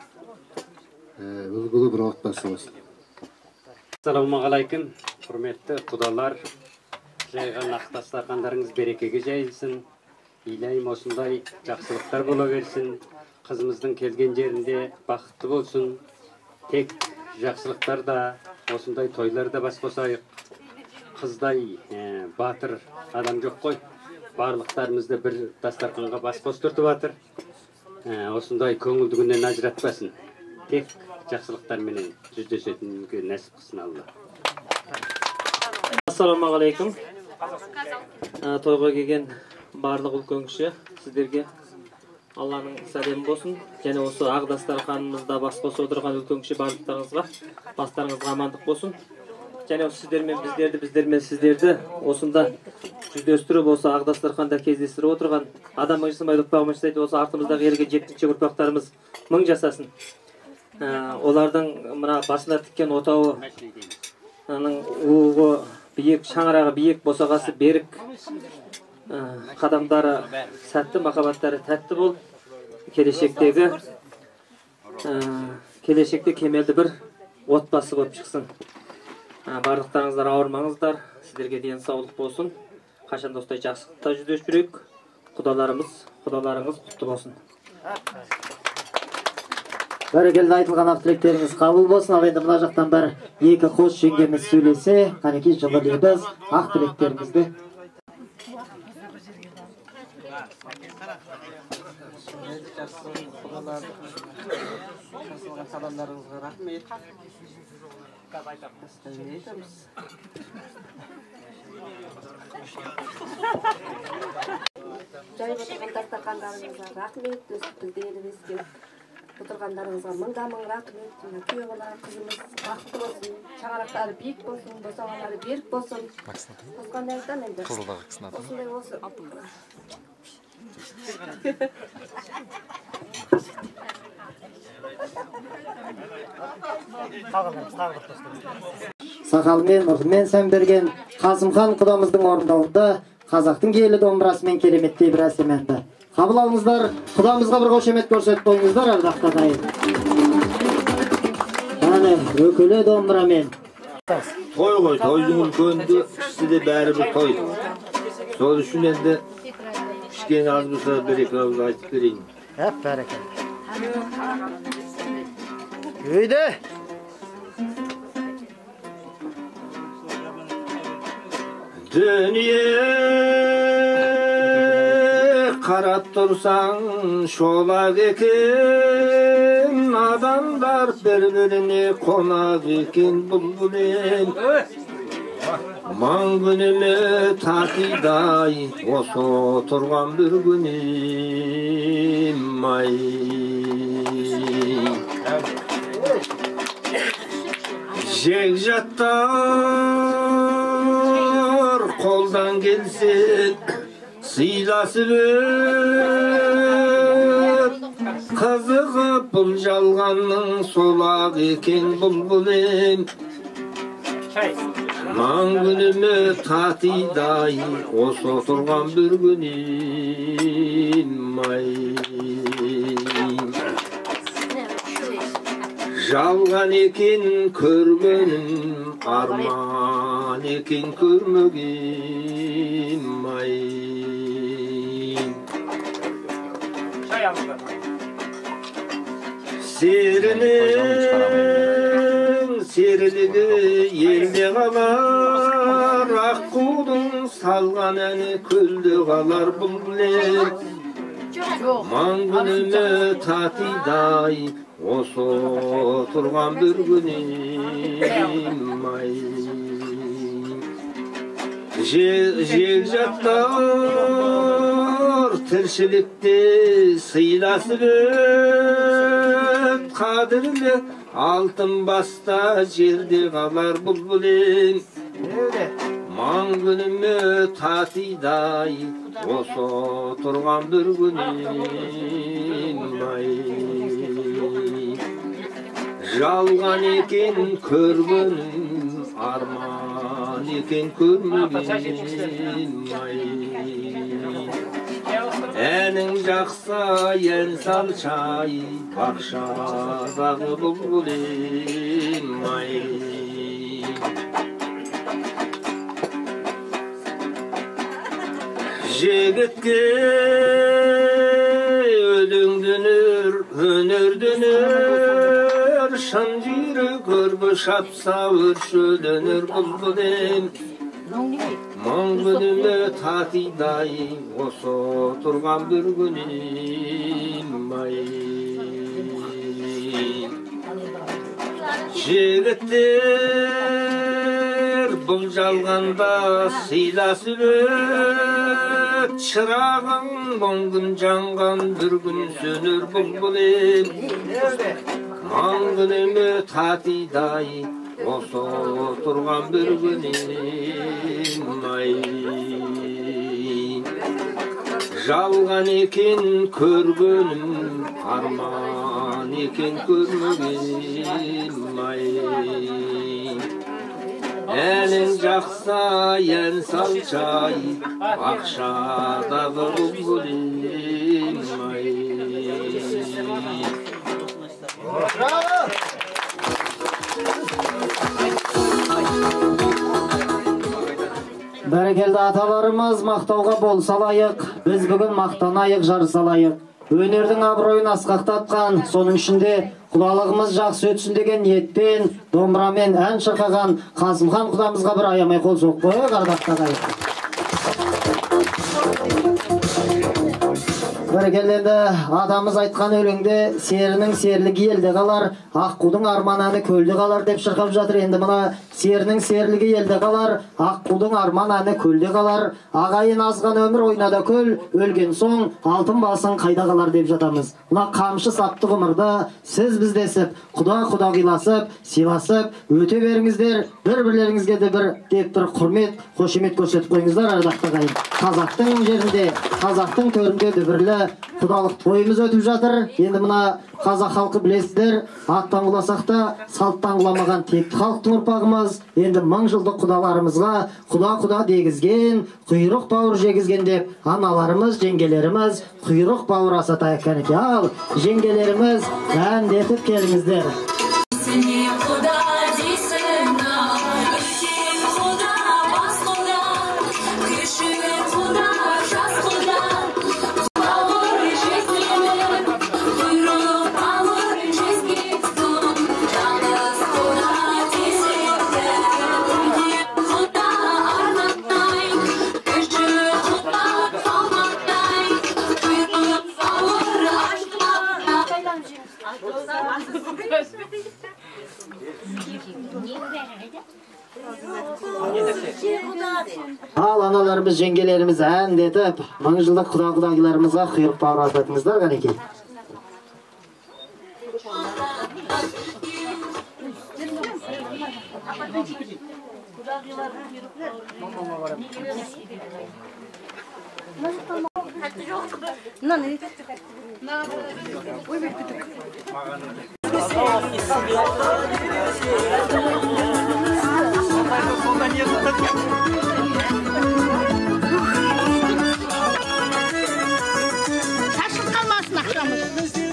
үлгілі бір отбасы болсын. Ассаламағалейкум, құрметті құдалар, жайған ақ дастархандарыңыз берекеге жайылсын. Илайым осындай жақсылықтар бола берсін. Қызымыздың келген жерінде бақытты болсын. Тек жақсылықтар да, осындай тойлар да бас қосайық. Қыздай батыр адам жоқ қой. Барлықтарымызды бір дастарханға бас қостыртып жатыр. Осындай көңілді күннен ажыратпасын. Тек жақсылықтарменен жүздесетінге нәсіп қылсын Алла. Ассаламағалейкум. Тойға келген барлық үлкен кіші сіздерге Алланың сәлемі болсын. Және осы ақ дастарханымызда бас қосып отырған үлкен кіші барлықтарыңызға бастарыңызға амандық болсын. Және сіздермен біздерді, біздермен сіздерді осында жүздестіріп, осы ақ дастарханда кездестіріп отырған адам мыңжысымай ұрпағымыз жасайды, осы артымыздағы ерген жеткінші ұрпақтарымыз мың жасасын. Олардың мына басына тіккен отауы, уығы биік, шаңырағы биік, босағасы берік, қадамдары сәтті, махаббаттары тәтті болып, келешекте кемелді бір отбасы болып шықсын. Барлықтарыңыздар ауырмаңыздар, сіздерге денсаулық болсын. Қашан осылай жақсылықта жүздесіп жүрейік. Құдаларыңыз құтты болсын. Бәрекелді айтылған ақ тілектеріңіз қабыл болсын. Ал енді мына жақтан бір екі қос жеңгеміз сөйлесе, қанекей жылы лебіз ақ тілектеріңізді. Қадамдарыңызға рахмет. Жайып отырған дастархандарыңызға рахмет. Бізді елімізге отырғандарыңызға мың рахмет. Күйеу бала қызымыз бақытты болсын, шаңырақтары биік болсын, босағалары берік болсын. Қосқандай айтам енді. Қызылдағы кісіні атым. Осындай осы. Сақалмен, ұртымен сән берген Қасымхан құдамыздың орындауында қазақтың киелі домбырасымен кереметтей бір әсем әнді. Қабыл алыңыздар, құдамызға бір қошемет көрсетіп қойыңыздар ардақты ағайын. Әне, өкілі домбырамен. Той ғой, тойдың үлкенді, кішісі де бәрі бір той. Сол үшін енді кішкене аз болса бір-екі ауыз айтып берейін. Бәрекелді. Өйді! Дүние қарап тұрсаң шолақ екен, адамдар бір-біріне қонақ екен бұл Ман күнүмө татыйдай осо турган bir күнүм ай. Жекжаттар колдан келсе сыйласып кызыгып бул жалганның солак экен булбулем. Ман күнүмө татыйдай осо турган bir күнүм ай. Жалган экен көргөнүм, арман экен көрмөгүм ай. Серинин серилиги элде калар, аккуудун салган әни көлдө калар булбулем. Ман күнүмө татыйдай осо турган bir күнүм ай. Жекжаттар тирчиликти сыйласып кадырлы алтын баста жерде калар булбулем. Ман күнүмө татыйдай осо турган bir күнүм ай. Жалган экен көргөнүм, арман экен көрмөгүм ай. Әнің жақса ән салчай, бақшадағы бұлбулем ай. Жігітке өлеңденер, өнерденер, шын жүйрі көрбі шапса өршөленер бұлбулем. Ман күнүмө татыйдай осо турган bir күнүм ай. Жигиттер бул жалганда сыйласып чырагың моңдун жанган bir күн сөнөр булбулем. Ман күнүмө татыйдай осо турган bir күнүм ай. Жалган экен көргөнүм, арман экен көрмөгүм ай. Әнің жақса ән салчай, бақшадағы бұлбулем ай. Бәрекелді аталарымыз мақтауға болса лайық, біз бүгін мақтанайық, жарыса лайық. Өнердің абыройын асқақтатқан, соның ішінде құдалығымыз жақсы өтсін деген ниетпен, домбырамен ән шырқаған Қасымхан құдамызға бір аямай қол соқ қойық, ардақта қайық. Бәрекелді атамыз айтқан өлеңде серінің серлігі елде қалар, аққудың арман әні көлде қалар деп шырқап жатыр. Енді мына серінің серлігі елде қалар, аққудың арман әні көлде қалар, ағайын азған өмір ойнада көл, өлген соң алтын басың қайда қалар деп жатамыз. Мына қамшы сапты ғұмырда сіз біздесіп, құда қиласып, сыйласып, өте беріңіздер, бір-бірлеріңізге де деп бір құрмет, қошемет көрсетіп қойыңыздар, ардақта қайын. Қазақтың жерінде, қазақтың төрінде дүбірлі құдалық тойымыз өтіп жатыр. Енді мына қазақ халқы білесіздер, аттан құласақ та салттан құламаған текті халықтың ұрпағымыз. Енді мың жылдық құдаларымызға құда дегізген, құйрық бауыр жегізген деп аналарымыз, жеңгелеріміз құйрық бауыр асатайық кәнеке. Ал жеңгелеріміз әндетіп келіңіздер. Ал аналарымыз, жеңгелерimiz әндетіп, мың жылдық құда-құдағиларымызға құйрық бауырлатыңыздар қанекей. Şaşırт kalmasın akşamız.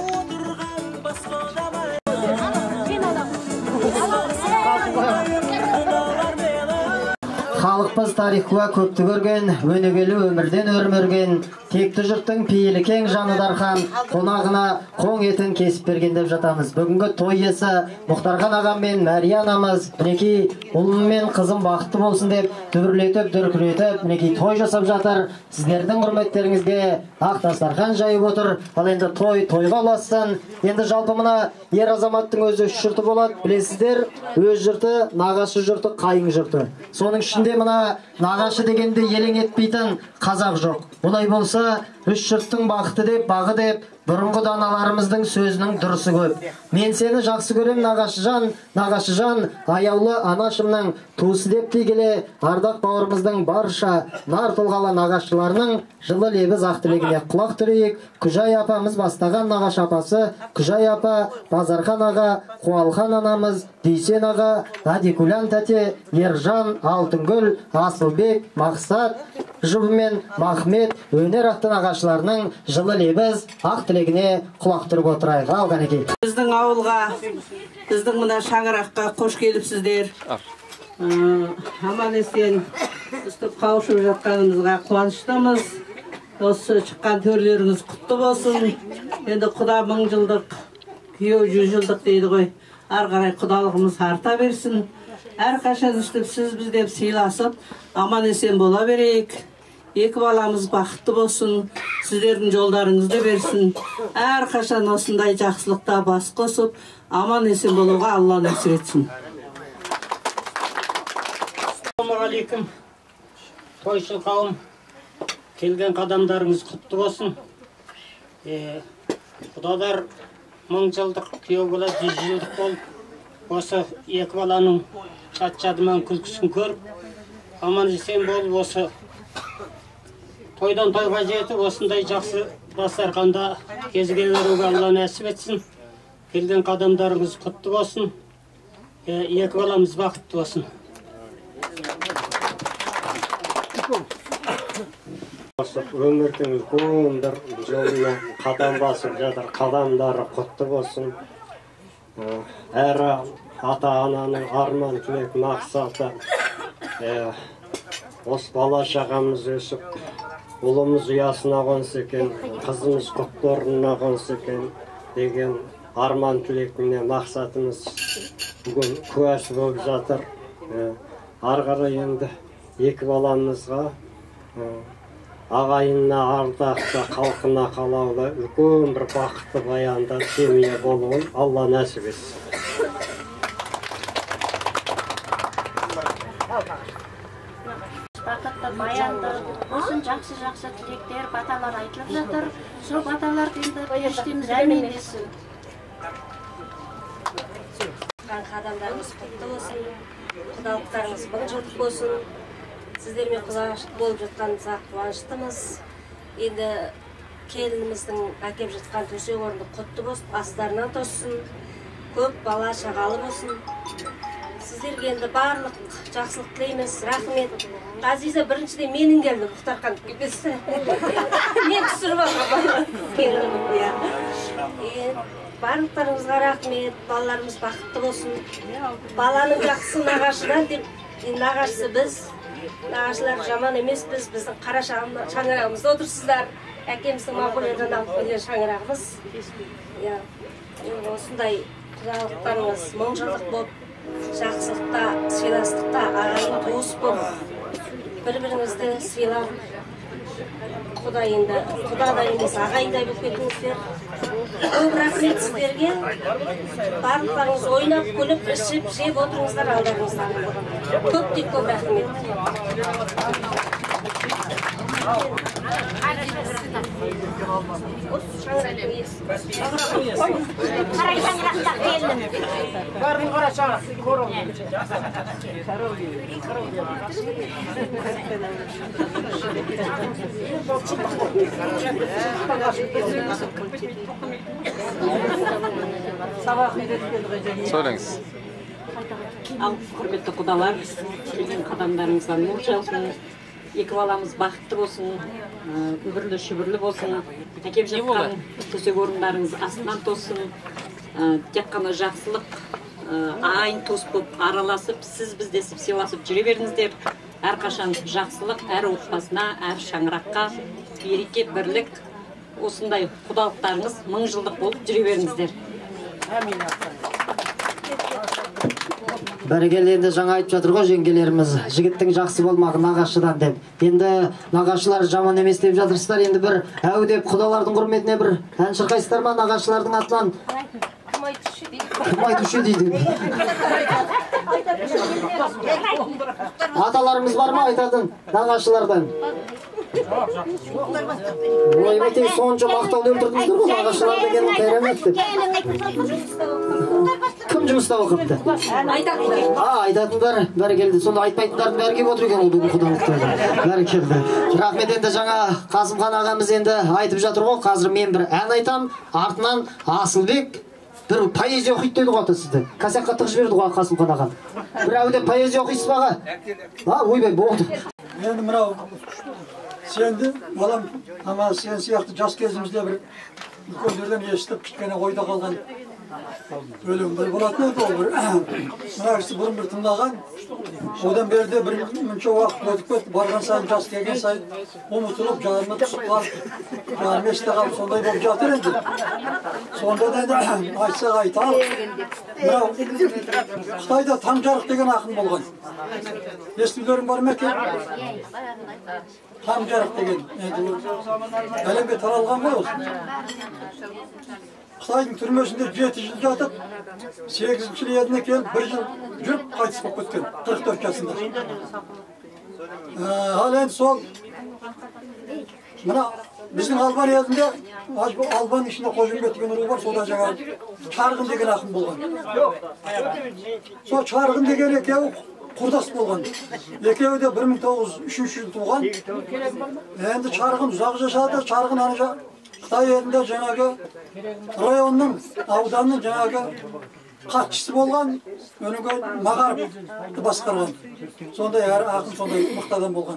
Халықпыз тарихқа көпті көрген, өнегелі өмірден өрмірген, текті жұрттың пейілі кең жаны дархан, қонағына қоң етін кесіп берген деп жатамыз. Бүгінгі той иесі Мұхтархан ағам мен Мәрия анамыз, мінекей ұлым мен қызым бақытты болсын деп, дүбірлетіп, дүркіретіп, мінекей той жасап жатыр. Сіздердің құрметтеріңізге ақ дастархан жайып отыр. Ал енді тойға ұлассын. Енді жалпы мына ер азаматтың өзі үш жұрты болады. Білесіздер, өз жұрты, нағашы жұрты, қайын жұрты. Соның ішінде мына нағашы дегенде елең етпейтін қазақ жоқ. Олай болса, үш жұрттың бақыты деп, бағы деп, бұрынғы даналарымыздың сөзінің дұрысы көп. Мен сені жақсы көрем нағашыжан, аяулы анашымның туысы деп дей келе, ардақ бауырымыздың барша нар тұлғалы нағашыларының жылы лебіз ақ тілегіне құлақ түрейік. Күжай апамыз бастаған нағашы апасы, Күжай апа, Базархан аға, Қуалхан анамыз, Дейсен аға, Адикулян тәте, Ержан, Алтынгүл, Асылбек, Мақсат жұбы мен Махмет өнер ақты нағашыларының жылы лебіз ақ тілегіне құлақ түріп отырайық. Ал қанекей. Біздің ауылға, біздің мына шаңыраққа қош келіпсіздер. Аман есен үстіп қауышып жатқанымызға қуаныштымыз. Осы шыққан төрлеріңіз құтты болсын. Енді құда 1000 жылдық, күйеу 100 жылдық дейді ғой. Ары қарай құдалығымыз арта берсін. Әрқашан үстіп сіз біздеп сыйласып, аман есен бола берейік. Екі баламыз бақытты болсын, сіздердің жолдарыңызды берсін. Әрқашан осындай жақсылықта бас қосып, аман есен болуға Алла нәсіп етсін. Ассалаумағалейкум. Тойшыл қауым, келген қадамдарыңыз құтты болсын. Құдадар 1000 жылдық, күйеу бала 100 жылдық болып, осы екі баланың шат-шадыман күлкісін көріп, аман есен болып, осы тойдан тойға жетіп, осындай жақсы дастарханда кезіге беруге Алла нәсіп етсін. Келген қадамдарыңыз құтты болсын. Екі баламыз бақытты болсын. Өмірдің үлкен бір жолына қадам басып жатыр, қадамдары құтты болсын. Әрі ата-ананың арман тілек мақсаты. Осы бала шағамыз өсіп, ұлымыз ұясына қонса екен, қызымыз құтты орнына қонса екен деген арман тілекіне мақсатымыз бүгін куәсі болып жатыр. Ары қарай енді екі баламызға ағайынына ардақты, халқына қалаулы үлкен бір бақытты баянда семья болуын Алла нәсіп етсін. Бақытты баянды, осын жақсы тілектер, баталар айтылып жатыр. Сол баталар енді періштеміз әмин десін. Қадамдарыңыз құтты болсын, құдалықтарыңыз 1000 жылдық болсын. Сіздермен құдағашық болып жатқанымызға қуаныштымыз. Енді келініміздің әкеп жатқан төсек орны құтты болсын, астарынан тоссын, көп бала шағалы болсын. Сіздерге енді барлық жақсылық тілейміз, рахмет. Ғазиза біріншіден менің келді, Мұхтархан емес. Мен түсіріп алғам. Барлықтарыңызға рахмет, балаларымыз бақытты болсын. Баланың жақсысы нағашыдан деп, нағашысы біз. Нағашылар жаман емес, біздің қара шаңырағымызда отырсыздар. Әкеміздің Моңғолиядан алып келген шаңырағымыз. Осындай құдалықтарыңыз 1000 жылдық болып, жақсылықта, сыйластықта, ағайын туыс болып, бір-біріңізді сыйлап, құда енді, құда да емес, ағайындай болып кетіңіздер. Көп рахмет сіздерге. Барлықтарыңыз ойнап, күліп, ішіп, жеп отырыңыздар алдарыңыздан. Көп рахмет. Söylеңіз. Ал құрметті құдалар, келген қадамдарыңыздан мол жаусын, екі баламыз бақытты болсын, үбірлі шүбірлі болсын, әкеп жатқан төсек орындарыңыз астынан тосын, тек қана жақсылық айын тос болып араласып, сіз біздесіп сыйласып жүре беріңіздер. Әрқашан жақсылық әр отбасына, әр шаңыраққа береке, бірлік, осындай құдалықтарыңыз мың жылдық болып жүре беріңіздер. Бәрекелді, енді жаңа айтып жатыр ғой жеңгелеріміз, жігіттің жақсы болмағы нағашыдан деп. Енді нағашылар жаман емес деп жатырсыздар. Енді бір әу деп құдалардың құрметіне бір ән шырқайсыздар ма нағашылардың атынан? Кім айтушы дейді. Аталарымыз бар ма айтатын нағашылардан? Ой, бәтей сонша мақтауды өлтірдіңіздер ғой нағашылар деген қайрамет деп. Кім жұмыста оқыпты? Айтатындар бәрі келді. Сонда айтпайтындардың бәрі келіп отыр екен ол бүгін құдалықта. Бәрі келді. Рахмет. Енді жаңа Қасымхан ағамыз енді айтып жатыр ғой. Қазір мен бір ән айтам, артынан Асылбек бір поэзия оқиды деді ғой сізді. Касаққа тығып жіберді ғой Қасымхан ағам. Бір әуде поэзия оқисыз баға? Ойбай болды. Енді мынау сенді, балам, ама сен сияқты жас кезімізде бір үлкендерден естіп, кішкене ойда қалған өлеңдер болатын еді ол бір. Мына кісі бұрын бір тыңдаған, одан берде бір мүнше уақыт өтіп кетті, барған сайын жас келген сайын ұмытылып, жарына түсіп қалып, жарым есте қалып, сондай болып жатыр енді. Сонда да енді айтсақ айталып, мынау Қытайда Таңжарық деген ақын болған. Естулерің бар ма екен? Таңжарық деген, әлемге таралған ғой осы. Қытайдың түрмесінде 7 жыл жатып, 8-ші еліне келіп, 1 жыл жүріп қайтыс болып кеткен, 44 жасында. Ал енді сол, мына біздің Албан елінде, Албан ішінде Қожымбет деген ру бар, сода жаңа Чарғын деген ақын болған. Сол Чарғын деген екеуі құрдас болған. Екеуі де 1903 жыл туған. Енді Чарғын ұзақ жашады, Чарғын ана Қытай елінде жаңағы районның, ауданның жаңағы қатшысы болған, өнігі Мағарыпты басқарған. Сондай әр ақын, сондай мықтадан болған.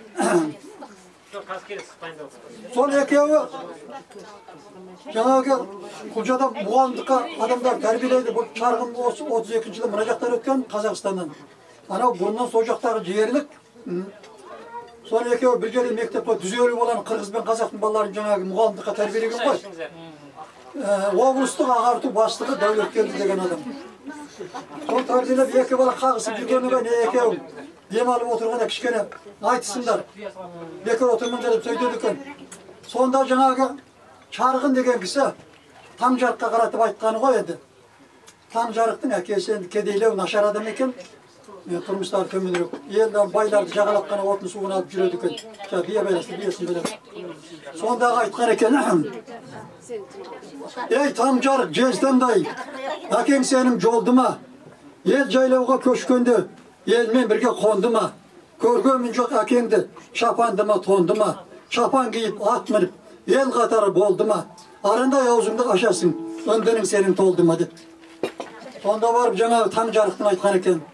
Сол екеуі жаңағы Құлжада мұғалімдікқа адамдар тәрбиелейді. Бұл Чарғын 32 жылы мұражақтар өткен Қазақстаннан. Анау бұрыннан сол жақтағы жерлік. Сол екеуі бір жерде мектепке дүзелі болған қырғыз бен қазақтың балаларын жаңағы мұғалімдікқа тәрбиелеген ғой. Облыстық ағарту бастығы Дәулеткелді деген адам. Сол тәрбиелеп екі бала қағысып жүргеніне екеуі демалып отырғанда кішкене айтысыңдар. Бекер отырмаңдар деп сөйдеді екен. Сонда жаңағы Чарғын деген кісі Таңжарыққа қаратып айтқаны ғой енді. Таңжарықтың әкесі енді кедейлеу нашар адам екен. Тұрмыстары төменірек. Елді байларды жағалап қана отын суын алып жүреді екен. Бие байласты, биесін білем. Сондағы айтқан екен. Ей Таңжарық жездемдай, әкең сенің жолды ма? Ел жайлауға көшкенде, елмен бірге қонды ма? Көргенмін жоқ әкеңді, шапанды ма, тонды ма? Шапан киіп, ат мініп, ел қатары болды ма? Арандай аузыңды ашасың, өндерің сенің толды ма деп. Сонда барып жаңағы Таңжарықтың айтқан екен.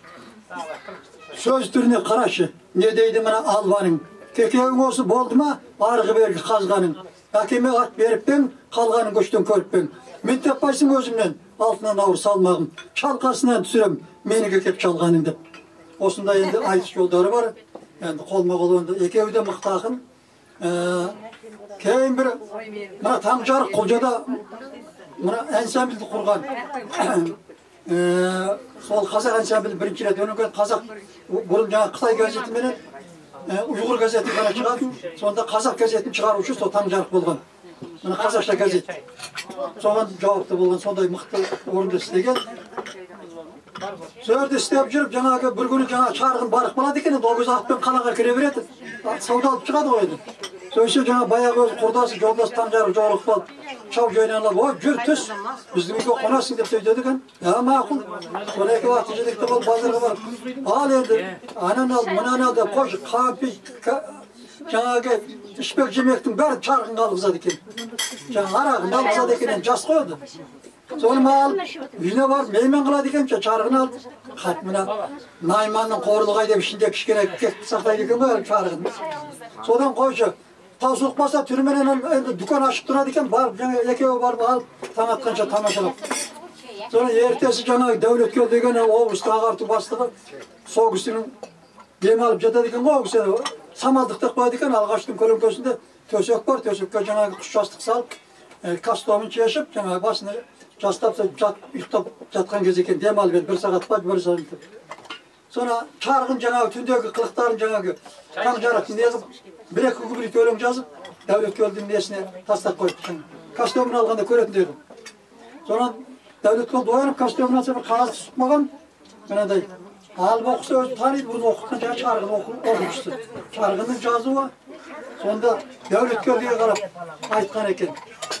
Söz türüne қарашы, не дейді мына Албаның? Кекеуің осы болды ма, арғы бергі қазғаның? Әкеме ат беріп пен, қалғанын көштен көріп пен. Мен таппайсың өзімнен, алтынан ауыр салмағым. Шалқасынан түсірем, мені кекеп шалғаның деп. Осында енді айтыс жолдары бар. Енді қолма-қол енді екеуі де мықты ақын. Кейін бір, мына Таңжарық Құлжада мына ансамбльді құрған. Сол қазақ ансамблі бірінші рет өнген қазақ бұрын жаңа Қытай газеті менен ұйғыр газеті ғана шығады. Сонда қазақ газетін шығарушы сол Таңжарық болған. Мына қазақша газет. Соған жауапты болған сондай мықты орында істеген. Сол жерде істеп жүріп, жаңағы бір күні жаңағы шарғын барық болады екен, ол кезде атпен қалаға кіре береді. Сауда алып шығады ғой енді. Сөйтсе жаңағы баяғы өз құрдасы, жолдасы Таңжарық жолығып қалып, шау жайнан алып, ой, жүр түс, біздің үйге қонасың деп сөйтеді екен. Мақұл. Соны екі уақыт жедекте болып базарға барып, ал енді, ананы ал, мынаны ал деп қойшы, қампи, жаңағы ішпек жемектің бәрі шарғын қалғызады екен. Жаңағы арағын қалғызады екен, жас қойды. Соны алып, үйіне барып, меймен қылады екен, шарғын алып, қап мына Найманның қорылғай деп ішінде кішкене кекті сақтайды екен ғой, шарғын. Содан қойшы, таусылық болса түрменен енді дүкен ашып тұрады екен, барып, жаңа екеуі барып алып, таң атқанша тамашалап. Соны ертесі жаңағы Дәулеткел деген облыстық ағарту бастығы, сол кісінің дем алып жатады екен ғой, кісі самалдық қойды екен, алғаштың көлеңкесінде төсек бар, төсекке жаңағы құс жастық салып, кастомын шешіп, жаңағы басына жастап, ұйықтап жатқан кез екен, дем алып еді, 1 сағат па, 1 сағат. Соны шарғын жаңағы түндегі қылықтарын жаңағы Таңжарықтың неғып, 1-2 күбірет өлең жазып, Дәулеткелдің несіне тастап қойып. Костюмын алғанда көретін дедім. Сонан Дәулеткел доянып, костюмын алса бір қағаз түсіп маған, мынандай алып оқыса өзі таниды, бұны оқытқан жаңа шарғын оқымышты. Шарғынның жазуы, сонда Дәулеткелге қарап айтқан екен.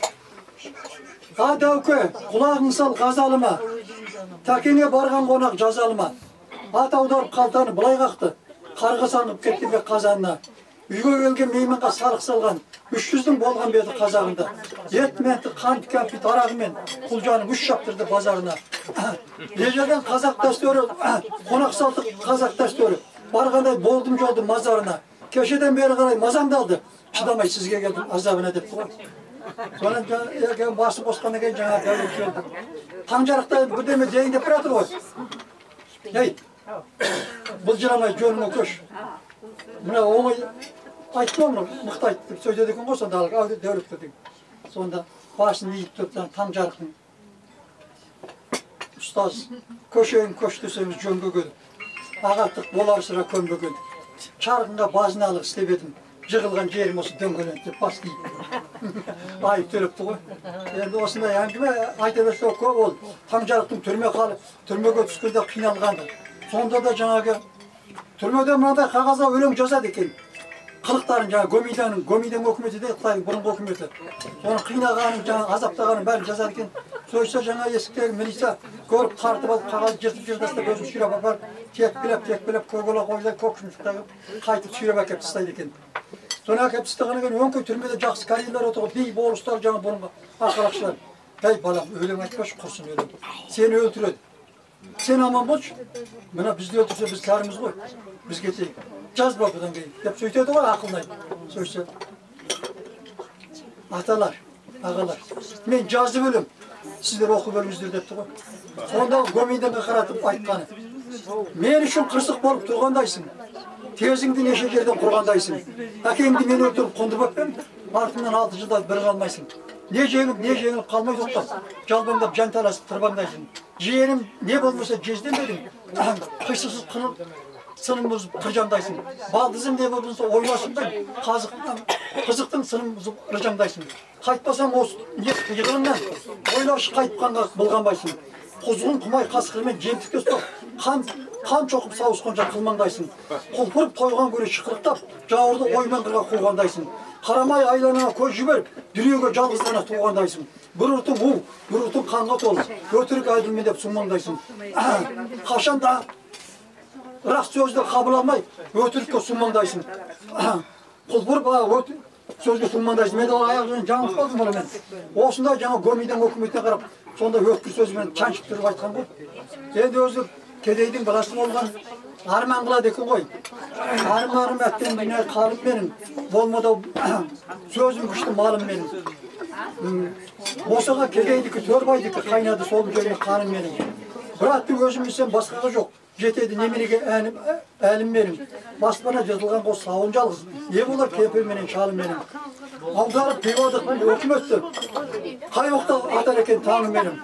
Дәуке, құлағың сал ғазалыма, тәкеңе барған қонақ жазалыма. Ат аударып қалтаны былай қақты, қарға саңып кетті бе қазанына. Үйге келген мейманға салық салған, 300-дің болған беді қазағында. Ет менті, қант кәмпит арағымен құлжаның 3 шаптырды базарына. Ежеден қазақ дәстүрі, қонақ салдық қазақ дәстүрі. Барғандай болдым жолдым мазарына. Кешеден бері қарай мазамдалды, шыдамай сізге келдім азабына деп қой. Сонан басы босқаннан кейін жаңа Дәулет келді. Таңжарықта бірдеме дейін деп біратыр ғой. Ей, бұл жырамай жөніңе көш. Мына оңай айтты ма, мықты айтты деп сөйтеді екен ғой, сонда Дәулет келді. Сонда басын иіп тұрып, Таңжарықтың ұстаз, көшең көш десеңіз жөнге келді. Ағаттық болар sıra көмбеген. Шарғынға базыналық істеп едім. Жығылған жерім осы дөңгелен деп бас дейіп. Айып төлепті ғой. Енді осындай әңгіме айта берсе көп ол. Таңжарықтың түрме қалып, түрмеге түскенде қиналғанды. Сонда да жаңағы түрмеде мынандай қағазға өлең жазады екен. Қылықтарын жаңағы Гомейдің өкіметі де Қытайдың бұрынғы өкіметі. Соны қинағанын, жаңағы азаптағанын бәрін жазады екен. Сөйсе жаңа есіктегі милиция көріп тартып алып қағазды жыртып тастап өзін сүйреп апарып, текпілеп көгілі қойды, көк жұмыстағы қайтып сүйреп әкеп тастайды екен. Соны әкеп тастағаннан кейін өңкей түрмеде жақсы корейлер отырып, би болыстар жаңа бұрынғы арқалақшылар. Ей балам, өлең айтпашы, құрсын өлең. Сені өлтіреді. Сен аман болшы. Мына бізді өлтірсе біз кәріміз ғой. Біз кетейік. Жазба бұдан кейін. Деп сөйтеді ғой ақылнай. Сөйтсе. Аталар, ағалар. Мен жазып өлем. Сіздер оқып өліңіздер депті ғой. Сонда Гомейден қаратып айтқаны. Мен үшін қырсық болып тұрғандайсың. Тезіңді неше жерден құрғандайсың. Әкеңді мен өлтіріп қондырып өппен, артымнан 6 жылда бір қалмайсың. Не жеңіп қалмай тоқтап, жалбаңдап жанталасып тырбаңдайсың. Жиенім не болмаса жездемедің, қисықсыз сыным бұзып қыржаңдайсың. Балдызым не болмаса ойласыңдай, қызықтың сыным бұзып ыржаңдайсың. Қайтпасаң осы иығыңнан, ойлашы қайтқанға бұлғанбайсың. Құзғын құмай қасқырмен жемтікте ұстап, қан çoқып сауысқанша қылмаңдайсың. Құлпырып тойған көре шықырықтап, жауырды оймен қырға қуғандайсың. Қарамай айланына көз жіберіп, дүниеге жалғыздана туғандайсың. Bir ұртың у, бір ұртың қанға толы, өтірік айдылмен деп сұңмаңдайсың. Қашанда раст сөзді қабыл алмай, өтірікке сұңмаңдайсың. Құлпырып сөзге сұңмаңдайсың. Мен аяғынан жаңылып қалдым оны мен. Осында жаңа Гомейдің өкіметіне қарап, сонда өткір сөзімен чаншып тұрып айтқан ғой. Енді өзі кедейдің баласы болған арман қылады екен ғой. Арманым әттен дүние қалым менің, болмады сөзім күшті малым менің. Осыға кедейдікі, төрбайдікі қайнады сол жеріне қаным менің. Бұратты өзім білсем басқаға жоқ. Жетеді немереге әлім менің. Баспана жазылған қос сауын жалғыз. Не болар кепіл менің, шалым менің. Аударып пивадық өкіметті. Қай оқта атар екен таңым менің.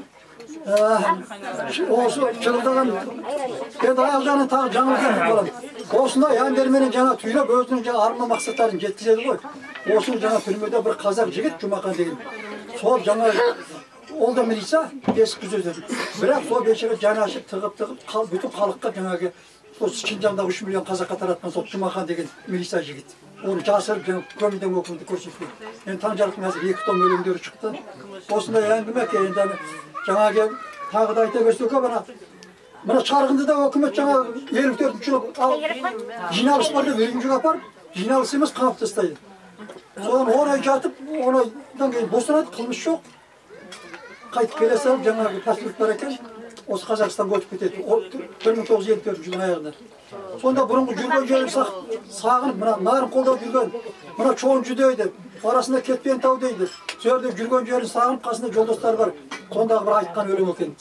Осы жылдаған енді аяғжанын тағы жаңылған болам. Осындай әндерменен жаңа түйреп өзінің арман мақсаттарын жеткізеді ғой. осы жаңа түрмеде бір қазақ жігіт Жұмақан деген. Сол жаңа ол да милиция бесік күзетеді. Бірақ сол бешеге жаны ашып тығып бүтін халыққа жаңағы Шинжаңдағы 3 миллион қазаққа таратқан сол Жұмақан деген милиция жігіт. Оны жасырып жаңа көмейден өкімді көрсеткен. Енді таңжарықтың әзір 2 том өлеңдері шықты. Осындай әңгіме енді жаңағы тағы да айта берсек мына Шарғынды да өкімет жаңа 54 жыл жиналыс бар деп үйреншіге апарып, жиналыс емес қамап тастайды. Содан 10 ай жатып, 10 айдан кейін босанады, қылмыс жоқ. Қайтып келе салып жаңағы пәтілік бар екен, осы Қазақстанға өтіп кетеді. 1954 жылдың аяғында. Сонда бұрынғы жүрген жерін сағынып, мына Нарынқолда жүрген, мына Чоң дейді, арасында Кетпен тау дейді. Сол жерде жүрген жерін сағынып, қасында жолдастар бар. Сондағы бір айтқан өлең екен.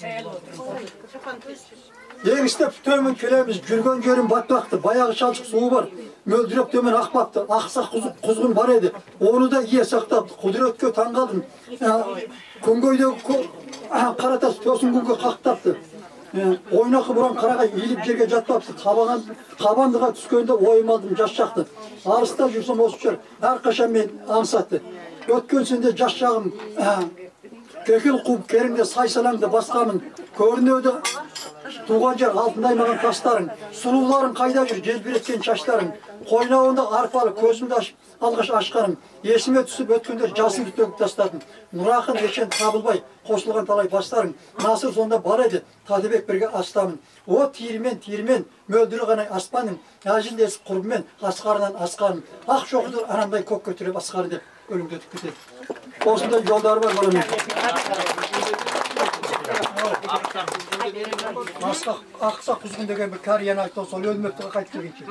Егістеп төмен келеміз, жүрген жерін батпақты, баяғы шалшық суы бар. Мөлдіреп төмен ақпақты, ақсақ құзғын бар еді. Оны да ие сақтапты, құдіретке таңғалдым. Көңгөйдегі қаратас төсін күнге қақтапты. Ойнақы бұран қарағай иіліп жерге жатпапты. Қабандыға түскенде ойым алдым жас шақты. Алыста жүрсем осы жер, әрқашан мен аңсатты. Өткен сенде жас шағым, кекіл қуып керіңде сайсалаңды басқамын. Көрінеді туған жер алтындай маған тастарың. Сұлуларың қайда жүр желбіреткен шаштарың. Қойнауында арпалы көзімді алғаш ашқаным. Есіме түсіп өткендер жасымды төгіп тастадым. Нұрақын ешен табылбай қосылған талай бастарың. Насыр сонда бар еді, Тадыбек бірге астамын. О тиірмен, мөлдірі ғанай аспаным. Әжілдесіп құрбымен асқарынан асқаным. Ақ шоқыдыр анандай көк көтіріп асқарын деп өлімді өтіп кетеді. Осындай жолдары бар баламен. Ақса құзғын деген бір кәрияны айтты, сол өлмектіға қайтып келгенше.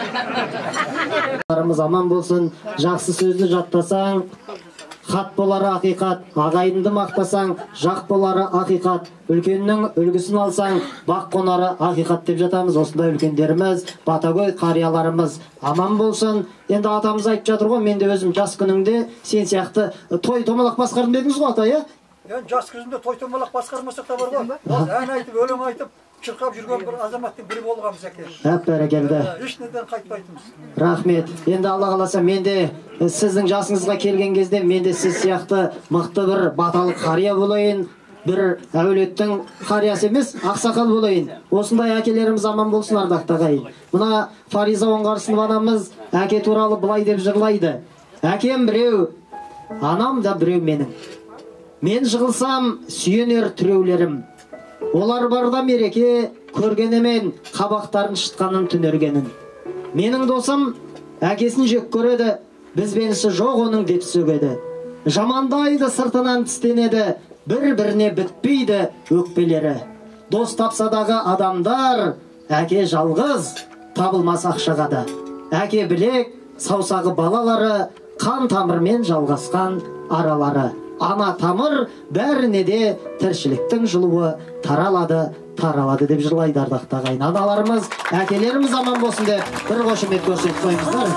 Арымыз аман болсын, жақсы сөзді жаттасаң, хат болары ақиқат, ағайынды мақтасаң, жақ болары ақиқат, үлкеннің үлгісін алсаң, бақ қонары ақиқат деп жатамыз. Осындай үлкендеріміз, батагөй қарияларымыз аман болсын. Енді атамыз айтып жатыр ғой, мен де өзім жас күнімде сен сияқты той томалақ басқардым дедіңіз ғой ата, иә? Жас күзінде той томалақ басқармасақ та бар ғой. Ән айтып, өлең айтып, шырқап жүрген бір азаматтың бірі болғанбыз әке. Бәрекелді. Ешнеден қайтпайтымыз. Рахмет. Енді Алла қаласа мен де сіздің жасыңызға келген кезде мен де сіз сияқты мықты бір баталық қария болайын, бір әулеттің қариясы емес, ақсақал болайын. Осындай әкелеріміз аман болсын, ардақты ағайын. Мына Фариза Оңғарсынова анамыз әке туралы былай деп жырлайды. Әкем біреу, анам да біреу менің. Мен жығылсам сүйенер түреулерім. Олар барда мереке көргенемен қабақтарын шытқанын түнергенін. Менің досым әкесін жек көреді, бізбенісі жоқ оның деп сөгеді. Жамандайды сыртынан тістенеді, бір-біріне бітпейді өкпелері. Дос тапсадағы адамдар, әке жалғыз, табылмас ақшаға да. Әке білек, саусағы балалары, қан тамырмен жалғасқан аралары. Ана тамыр бәріне де тіршіліктің жылуы таралады деп жырлайды ардақты ағайын. Аналарымыз, әкелеріміз аман болсын деп бір қошемет көрсетіп қойыңыздар.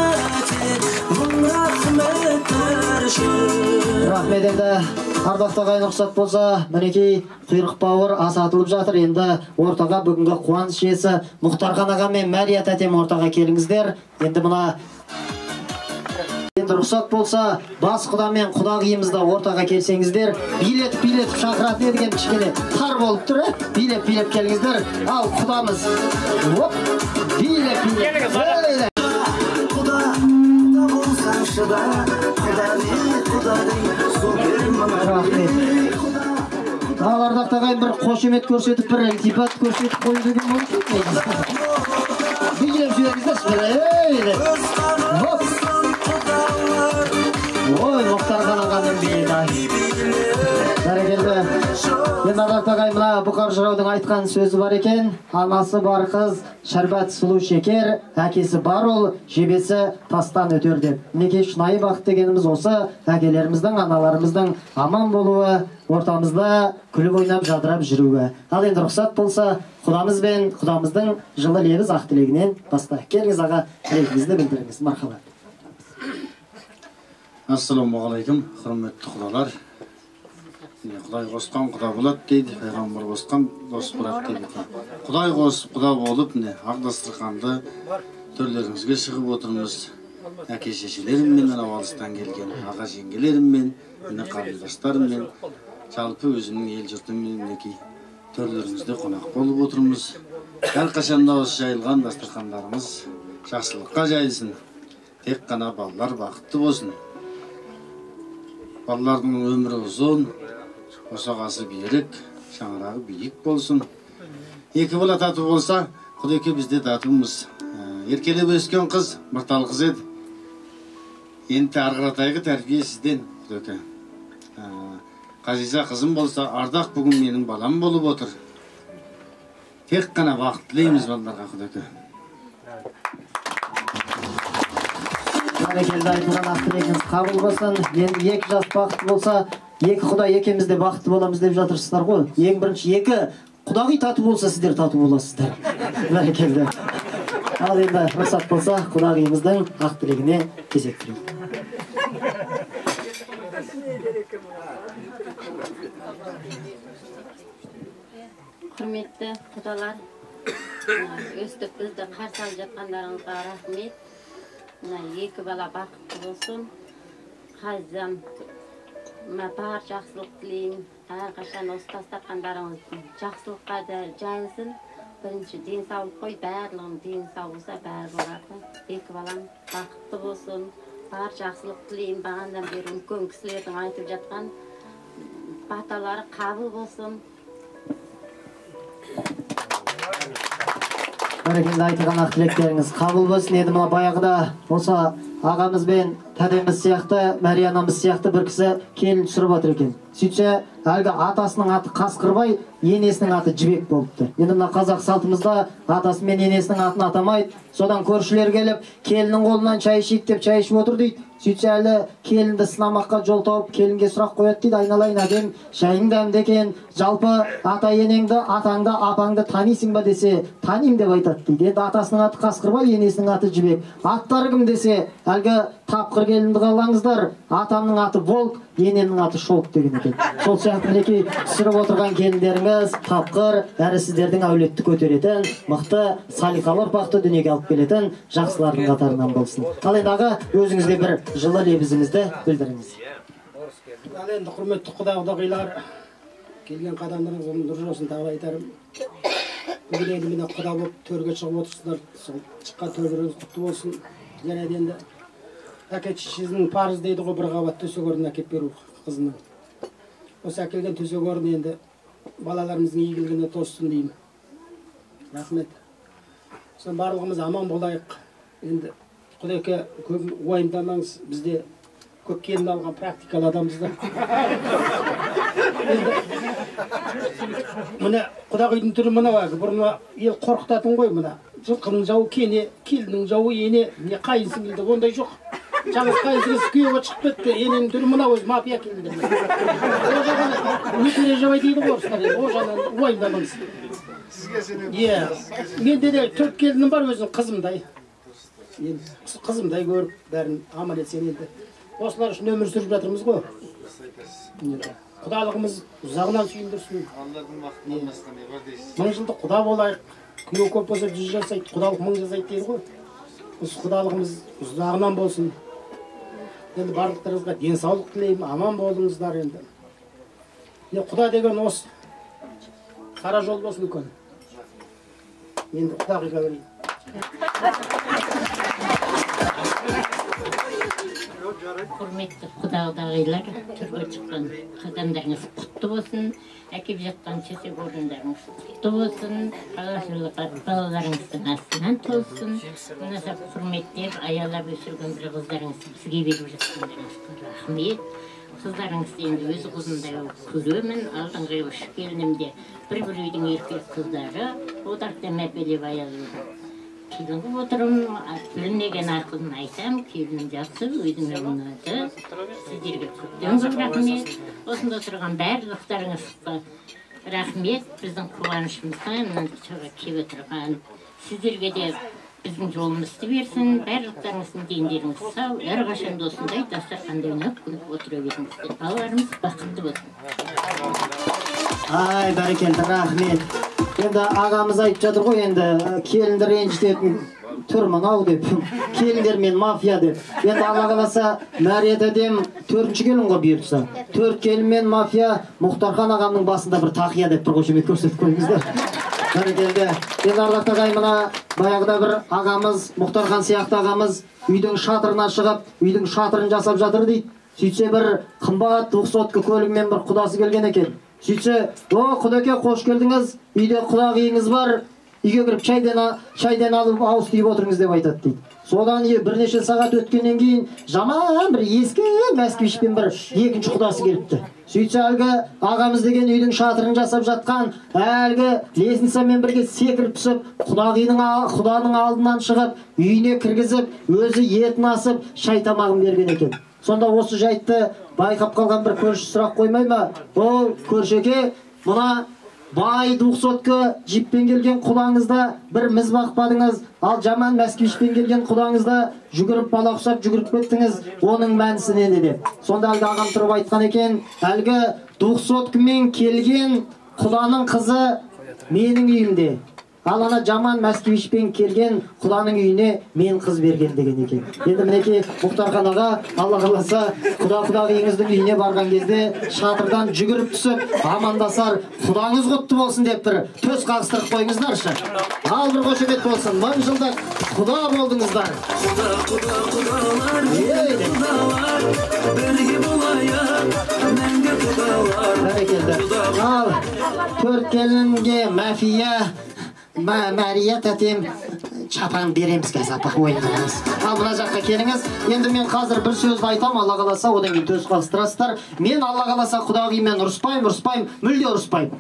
Рахмет. Енді ардақты ағайын рұқсат болса, мінекей құйрық бауыр ас атылып жатыр. Енді ортаға бүгінгі қуаныш иесі Мұхтархан аға мен Мәрия тәтем ортаға келіңіздер. Енді мына рұқсат болса, бас құда мен құдағиымызда ортаға келсеңіздер, билетіп шақыратын едіген кішкене тар болып тұр, билеп келіңіздер. Ал құдамыз, билеп. Құда болсаң шыда, Ал ардақты ағайын бір қошемет көрсетіп, бір ілтипат көрсетіп қойып деген болсын. Билеп жіберіңіздер. Ой, Мұхтархан ағаның бейді. Бәрекелді. Енді ардақты ағайын мына Бұқар жыраудың айтқан сөзі бар екен. Анасы бар қыз, шәрбат сұлу шекер, әкесі бар ол, жебесі тастан өтер деп. Неке шынайы бақыт дегеніміз осы, әкелеріміздің, аналарымыздың аман болуы, ортамызда күліп ойнап жадырап жүруі. Ал енді рұқсат болса, құдамыз бен құдамыздың жылы лебіз ақ тілегінен бастайық. Келіңіз аға, тілегіңізді білдіріңіз. Мархабат. Ассаламағалейкум, құрметті құдалар. Құдай қосқан құда болады дейді, пайғамбар қосқан дос болады дейді. Құдай қосып құда болып, ақ дастарханды төрлеріңізге шығып отырмыз. әке шешелеріммен, алыстан келген аға жеңгелеріммен, міне қарындастарыммен, жалпы өзімнің ел жұртыммен мінекей төрлеріңізде қонақ болып отырмыз. Әрқашанда осы жайылған дастархандарыңыз жақсылыққа жайылсын. Тек қана балалар бақытты болсын. Балалардың өмірі ұзын, босағасы берік, шаңырағы биік болсын. Екі бала тату болса, Құдеке бізде татумыз. Еркелеп өскен қыз, мыртал қыз еді. Енді арғыратайғы тәрбие сізден, Құдеке. Қазиза қызым болса, Ардақ бүгін менің балам болып отыр. Тек қана бақыт тілейміз балаларға, Құдеке. Бәрекелді айтылған ақ тілегіңіз қабыл болсын. Енді екі жас бақытты болса, екі құдай екеуміз де бақытты боламыз деп жатырсыздар ғой. Ең бірінші екі құдағи тату болса, сіздер тату боласыздар. Бәрекелді. Ал енді рұқсат болса, құдағиымыздың ақ тілегіне кезек берейік. Құрметті құдалар, өстіп бізді қарсы алып жатқандарыңызға рахмет. Екі бала бақытты болсын. Қазам бар жақсылық тілеймін. Әрқашан осы дастархандарыңыз жақсылыққа да жайылсын. Бірінші денсаулық қой, барлығын денсаулық болса бәрі болады. Екі балам бақытты болсын. Бар жақсылық тілеймін. Бағандан бері үлкен кісілердің айтып жатқан баталары қабыл болсын. Бәрекелді айтылған ақ тілектеріңіз қабыл болсын. Енді мына баяғыда осы ағамыз бен тәдеміз сияқты, Мәри анамыз сияқты бір кісі келін түсіріп отыр екен. Сөйтсе, әлгі атасының аты Қасқырбай, енесінің аты Жібек болыпты. Енді мына қазақ салтымызда атасы мен енесінің атын атамайды. Содан көршілер келіп, келіннің қолынан чай ішейік деп чай ішіп отыр дейді. Сөйтсе әлі келінді сынамаққа жол тауып, келінге сұрақ қояды дейді, айналайын әдем, шайың дәмді екен, жалпы ата енеңді, атаңды, апаңды танисың ба десе, танимын деп айтады дейді. Енді атасының аты Қасқырбай, енесінің аты Жібек. Аттары кім десе, әлгі тапқыр келінді қалаңыздар, атамның аты Волк, енемнің аты Шолк деген екен. Сол сияқты мінекей түсіріп отырған келіндеріңіз тапқыр, әрі сіздердің әулетті көтеретін, мықты, салиқалы ұрпақты дүниеге алып келетін жақсылардың қатарынан болсын. Ал енді аға, өзіңізде бір жылы лебізіңізді білдіріңіз. Ал енді құрметті құда-құдағилар, келген қадамдарыңыз нұр жаусын тағы айтарым. Бүгін енді міне құда болып төрге шығып отырсыздар, сол шыққан төріңіз құтты болсын. Және енді әке шешесінің парыз дейді ғой, бір қабат төсек орнын әкеп беру қызының. Осы әкелген төсек орын енді балаларымыздың игілігіне тоссын деймін. Рахмет. Сосын барлығымыз аман болайық. Енді Құдеке көп уайымдамаңыз, бізде көп келін алған практикалы адамыздар. Міне құдағидың түрі мынау әлгі, бұрын ел қорқытатын ғой мына. Жылқының жауы кене, келіннің жауы ене, не қайынсың келді, ондай жоқ. Жаңыз қайынсыңыз күйеуге шығып кетті, ененің түрі мынау өзі мапия келді. Өкіле жабай дейді ғой орыстар, о жаңа уайымдамаңыз. Менде де төрт келінім бар өзінің қызымдай. Қызымдай көріп, бәрін аман етсен енді. Осылар үшін өмір сүріп жатырмыз ғой. Құдалығымыз ұзағынан сүйіндірсін. Мың жылдық құда болайық. Күйеу көп болса 100 жасайды, құдалық 1000 жасайды дейді ғой. Осы құдалығымыз ұзағынан болсын. Енді барлықтарыңызға денсаулық тілеймін, аман болыңыздар енді. Құда деген осы. Қара жол болсын үлкен. Енді құдағиға берейін. Құрметті құда-құдағилар, түрге шыққан қадамдарыңыз құтты болсын, әкеп жатқан төсек орындарыңыз құтты болсын, балаларыңыздың астынан толсын. Мына құрметтеп, аялап өсірген бір қыздарыңызды бізге беріп жатқандарыңызға рахмет. Қыздарыңызды енді өз қызымдай көремін, алдыңғы үш келінімде бір үйдің еркек қыздары, одақта мәпелеп аялып келінгі отырым, білмеген ақылын айтам, келінім жақсы, өзіңе ұнады. Сіздерге көптен көп рахмет. Осында отырған барлықтарыңызға рахмет. Біздің қуанышымызға мынаншаға келіп отырған сіздерге де біздің жолымызды берсін. Барлықтарыңыздың дендеріңіз сау, әрқашан осындай дастарханда ойнап күліп отыра беріңіздер. Балаларымыз бақытты болсын. Ай, бәрекелді, рахмет. Енді ағамыз айтып жатыр ғой, енді келінді ренжітетін түр мынау деп, келіндер мен мафия деп. Енді Алла қаласа Мәриет әдем 4-ші келін ғой бұйыртса. 4 келін мен мафия Мұхтархан ағамның басында бір тақия деп бір қошемет көрсетіп қойыңыздар. Бәрекелді. Енді ардақты ағайын, мына баяғыда бір ағамыз, Мұхтархан сияқты ағамыз үйдің шатырына шығып, үйдің шатырын жасап жатыр дейді. Сөйтсе бір қымбат 200 көлігімен бір құдасы келген екен. Сөйтсе, "О, құдеке, қош келдіңіз. Үйде құдағиыңыз бар. Үйге кіріп шайдан алып ауыз тиіп отырыңыз" деп айтады дейді. Содан бірнеше сағат өткеннен кейін жаман бір ескі Москвичпен бір екінші құдасы келіпті. Сөйтсе әлгі ағамыз деген үйдің шатырын жасап жатқан әлгі лестницамен бірге секіріп түсіп, құданың алдынан шығып, үйіне кіргізіп, өзі етін асып, шай тамағын берген екен. Сонда осы жайтты байқап қалған бір көрші сұрақ қоймай ма? "О, көршеке, мұна бай 200 жиппен келген құдаңызда бір міз бақпадыңыз, ал жаман Москвичпен келген құдаңызда жүгіріп бала ұқсап жүгіріп кеттіңіз, оның мәнісі неде?" деп. Сонда әлгі ағам тұрып айтқан екен, "Әлгі 200 келген құданың қызы менің үйімде. Ал ана жаман Москвичпен келген құданың үйіне мен қыз берген" деген екен. Енді мінекей Мұхтархан аға, Алла қаласа құдағиыңыздың үйіне барған кезде шатырдан жүгіріп түсіп, амандасар, "Құдаңыз құтты болсын" деп бір төс қағыстырып қойыңыздаршы. Ал бір қошемет болсын. 1000 жылдық құда болдыңыздар. Ал 4 келінге мафия Мәриет әтем чапан береміз қазір, апа ойындыңыз. Ал мына жаққа келіңіз. Енді мен қазір бір сөзді айтам, Алла қаласа, одан кейін төс қағыстырасыздар. Мен Алла қаласа құдағимен ұрыспаймын, мүлде ұрыспаймын.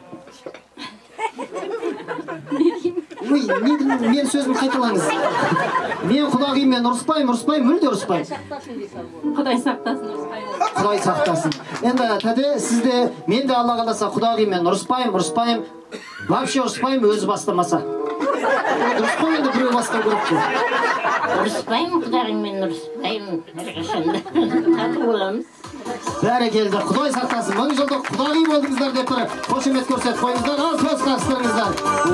Мен сөзін қайталаңыз. Мен құдағимен ұрыспаймын, мүлде ұрыспаймын. Құдай сақтасын, ұрыспаймын. Құдай сақтасын. Енді тәде сізде, мен де Алла қаласа құдағимен ұрыспаймын, вообще ұрыспаймын, өзі бастамаса. Дұрыс қой, енді біреу бастау керек қой. Ұрыспаймын, құдағимен ұрыспаймын. Әрқашанда тату боламыз. Бәрекелді, Құдай сақтасын. 1000 жылдық құдағи болдыңыздар деп бір қошемет көрсетіп қойыңыздар. Ал төс қағыстырыңыздар.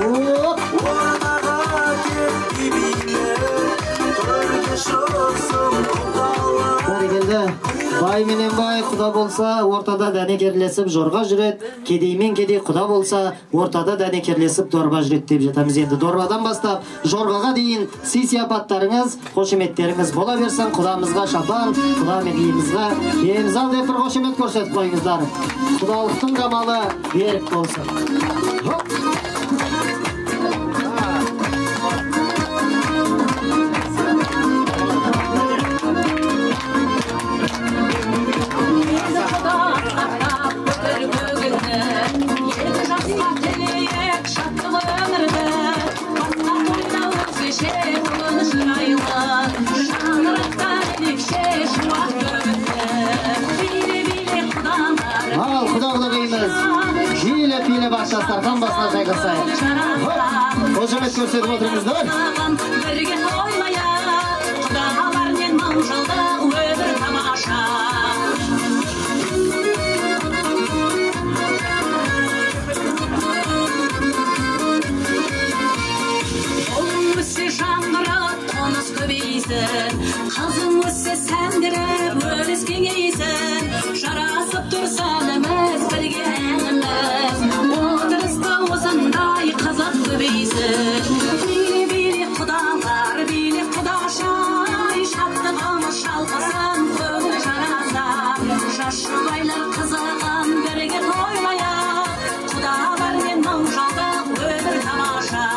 Бәрекелді. Бай менен бай құда болса, ортада дәнекерлесіп жорға жүрет. Кедеймен кедей құда болса, ортада дәнекерлесіп дорба жүрет деп жатамыз. Енді дорбадан бастап жорғаға дейін сый-сияпаттарыңыз, қошеметтеріңіз бола берсін. Құдамызға шапан, құда мегейімізға кемзал деп бір қошемет көрсетіп қойыңыздар. Құдалықтың қамалы берік болсын. Ал құдағылығымыз жиілеп бақшастардан басына жайғасайық. Қошемет көрсетіп отырыңыздар. Бірге тойлайық, құдағалармен 1000 жылдық өмір тамаша. Ұлың өссе жаңғырып, қоныс көбейсін, қызың өссе сәндіріп, өріс кеңейсін. Жарасып тұрсанымыз бірге әніміз, отырыста осындай қазақ көбейсін. Биле құдалар, биле құдашай, шаттығымыз шалқысын, көңіл жараса. Жас жұбайлар қызығын бірге тойлайық, құдалармен 1000 жылдық өмір тамаша.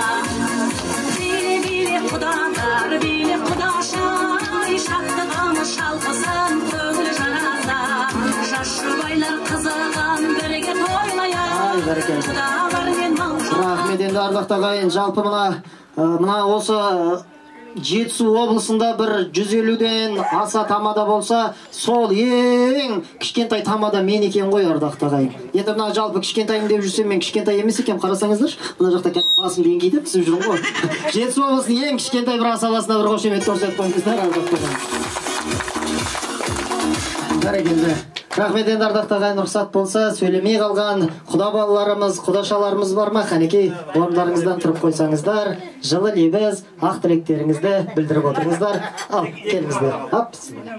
Биле құдалар, биле құдашай, шаттығымыз шалқысын, көңіл жараса. Жас жұбайлар қызығын бірге тойлайық, құдалармен 1000 жылдық. Рахмет. Енді ардақты ағайын, жалпы мына осы Жетісу облысында бір 150-ден аса тамада болса, сол ең кішкентай тамада мен екен ғой, ардақты ағайын. Енді мына жалпы кішкентайым деп жүрсем, мен кішкентай емес екен, қарасаңыздар. Мына жақта басым деңгейде пісіп жүрмін ғой. Жетісу облысының ең кішкентай бір асабасына бір қошемет көрсетіп қойыңыздар, ардақты ағайын. Бәрекелді. Рахмет енді ардақтағы ағайын, рұқсат болса, сөйлемей қалған құда балаларымыз, құдашаларымыз бар ма? Қанекей, орындарыңыздан тұрып қойсаңыздар, жылы лебіз, ақ тілектеріңізді білдіріп отырыңыздар. Ал, келіңіздер. Ап,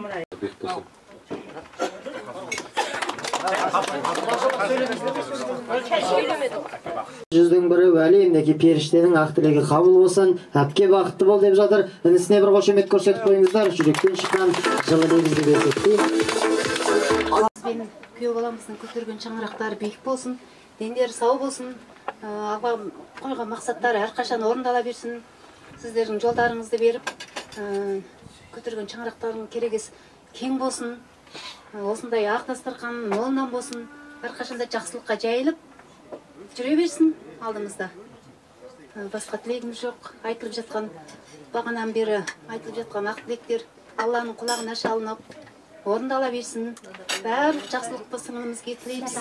жүздің бірі Уәли, мінеки періштенің ақ тілегі қабыл болсын, әпке бақытты бол деп жатыр. Інісіне бір қошемет көрсетіп қойыңыздар, жүректен шыққан жылы лебізді көрсетейін. Күйеу баламыздың көтерген шаңырақтары биік болсын, дендері сау болсын, алға қойған мақсаттары әрқашан орындала берсін. Сіздердің жолдарыңызды беріп, көтерген шаңырақтардың керегес кең болсын. Осындай ақ дастархан молынан болсын, әрқашанда жақсылыққа жайылып жүре берсін алдымызда. Басқа тілегіміз жоқ. Айтылып жатқан, бағанан бері айтылып жатқан ақ тілектер Алланың құлағына шалынып, орындала берсін. Барлық жақсылықты сіңілімізге тілейміз.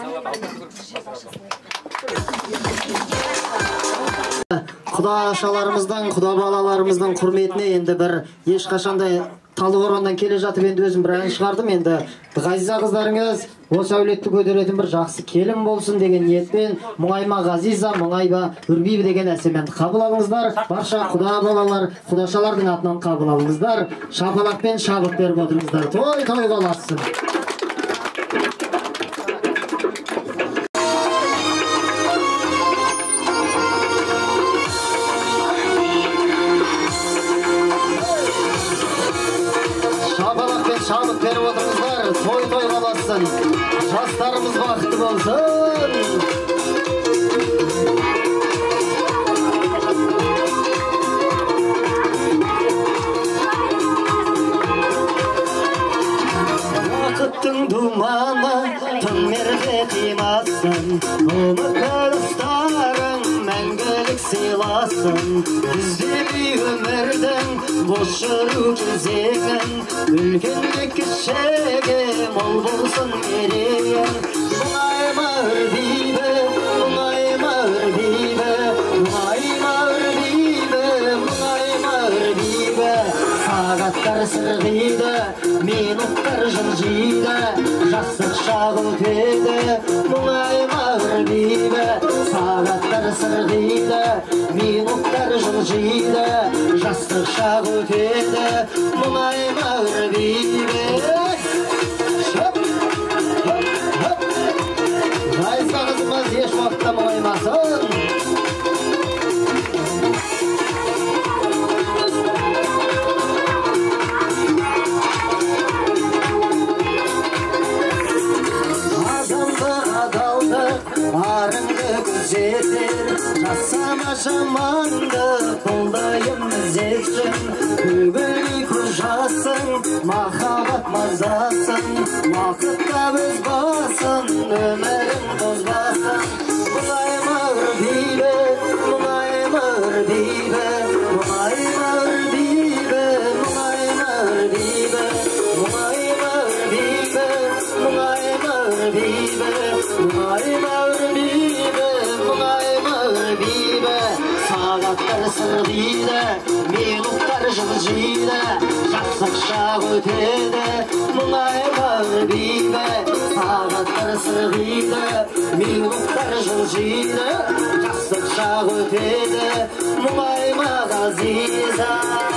Құдашаларымыздың, құда балаларымыздың құрметіне енді бір ешқашандай Талдықорғаннан келе жатып енді өзім бір ән шығардым. Енді ғазиза қыздарыңыз осы әулетті көтеретін бір жақсы келін болсын деген ниетпен мұңайма ғазиза, мұңайма үрбейбі деген әсеменді қабыл алыңыздар. Барша құда балалар, құдашалардың атынан қабыл алыңыздар. Шапалақпен шабыт беріп отырыңыздар. Той қаласын. Шабыт беріп отырыңыздар, той қаласын, жастарымыз бақытты болсын. Уақыттың думаны тым мерге қимасын, ұмытылыстарың мәңгілік сыйласын. Бізде өмірдің бос жүру кезегін, үлкенге кішіге мол болсын мерейін. Мұңайма үрбейбі, мұңайма үрбейбі, мұңайма үрбейбі, мұңайма үрбейбі. Сағаттар сырғиды, минуттар жылжиды, жастық шағы өтеді. Мұңайма үрбейбі, сағаттар сырғиды, минуттар жылжиды, жастық шағы өтеді. Мұңайма үрбейбі. Ғазиза қызымыз еш уақытта мұңаймасын. Арыңды күзетер, жасама жаманды, қолдайым іздетшім. Көгілі көз жасың, махаббат мазасын, уақытта біз басын, өмірің бозбасын. Мұңайма үрбейбі, мұңайма үрбейбі, мұңайма үрбейбі, мұңайма үрбейбі, мұңайма үрбейбі, мұңайма үрбейбі, мұңайма үрбейбі, мұңайма үрбейбі. Сағаттар сырғиды, минуттар жылжиды, жастық шағы өтеді. Мұңайма үрбейбі, сағаттар сырғиды, минуттар жылжиды, жастық шағы өтеді. Мұңайма ғазиза.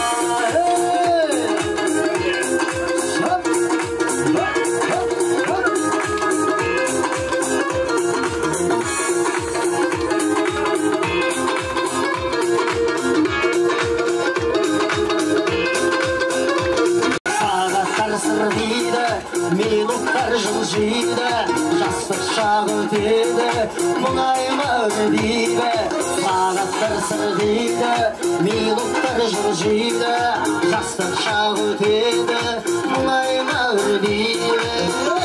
Сырғиды, минуттар жылжиды, жастық шағы өтеді. Мұңайма үрбейбі, сағаттар сырғиды, минуттар жылжиды, жастық шағы өтеді. Мұңайма үрбейбі.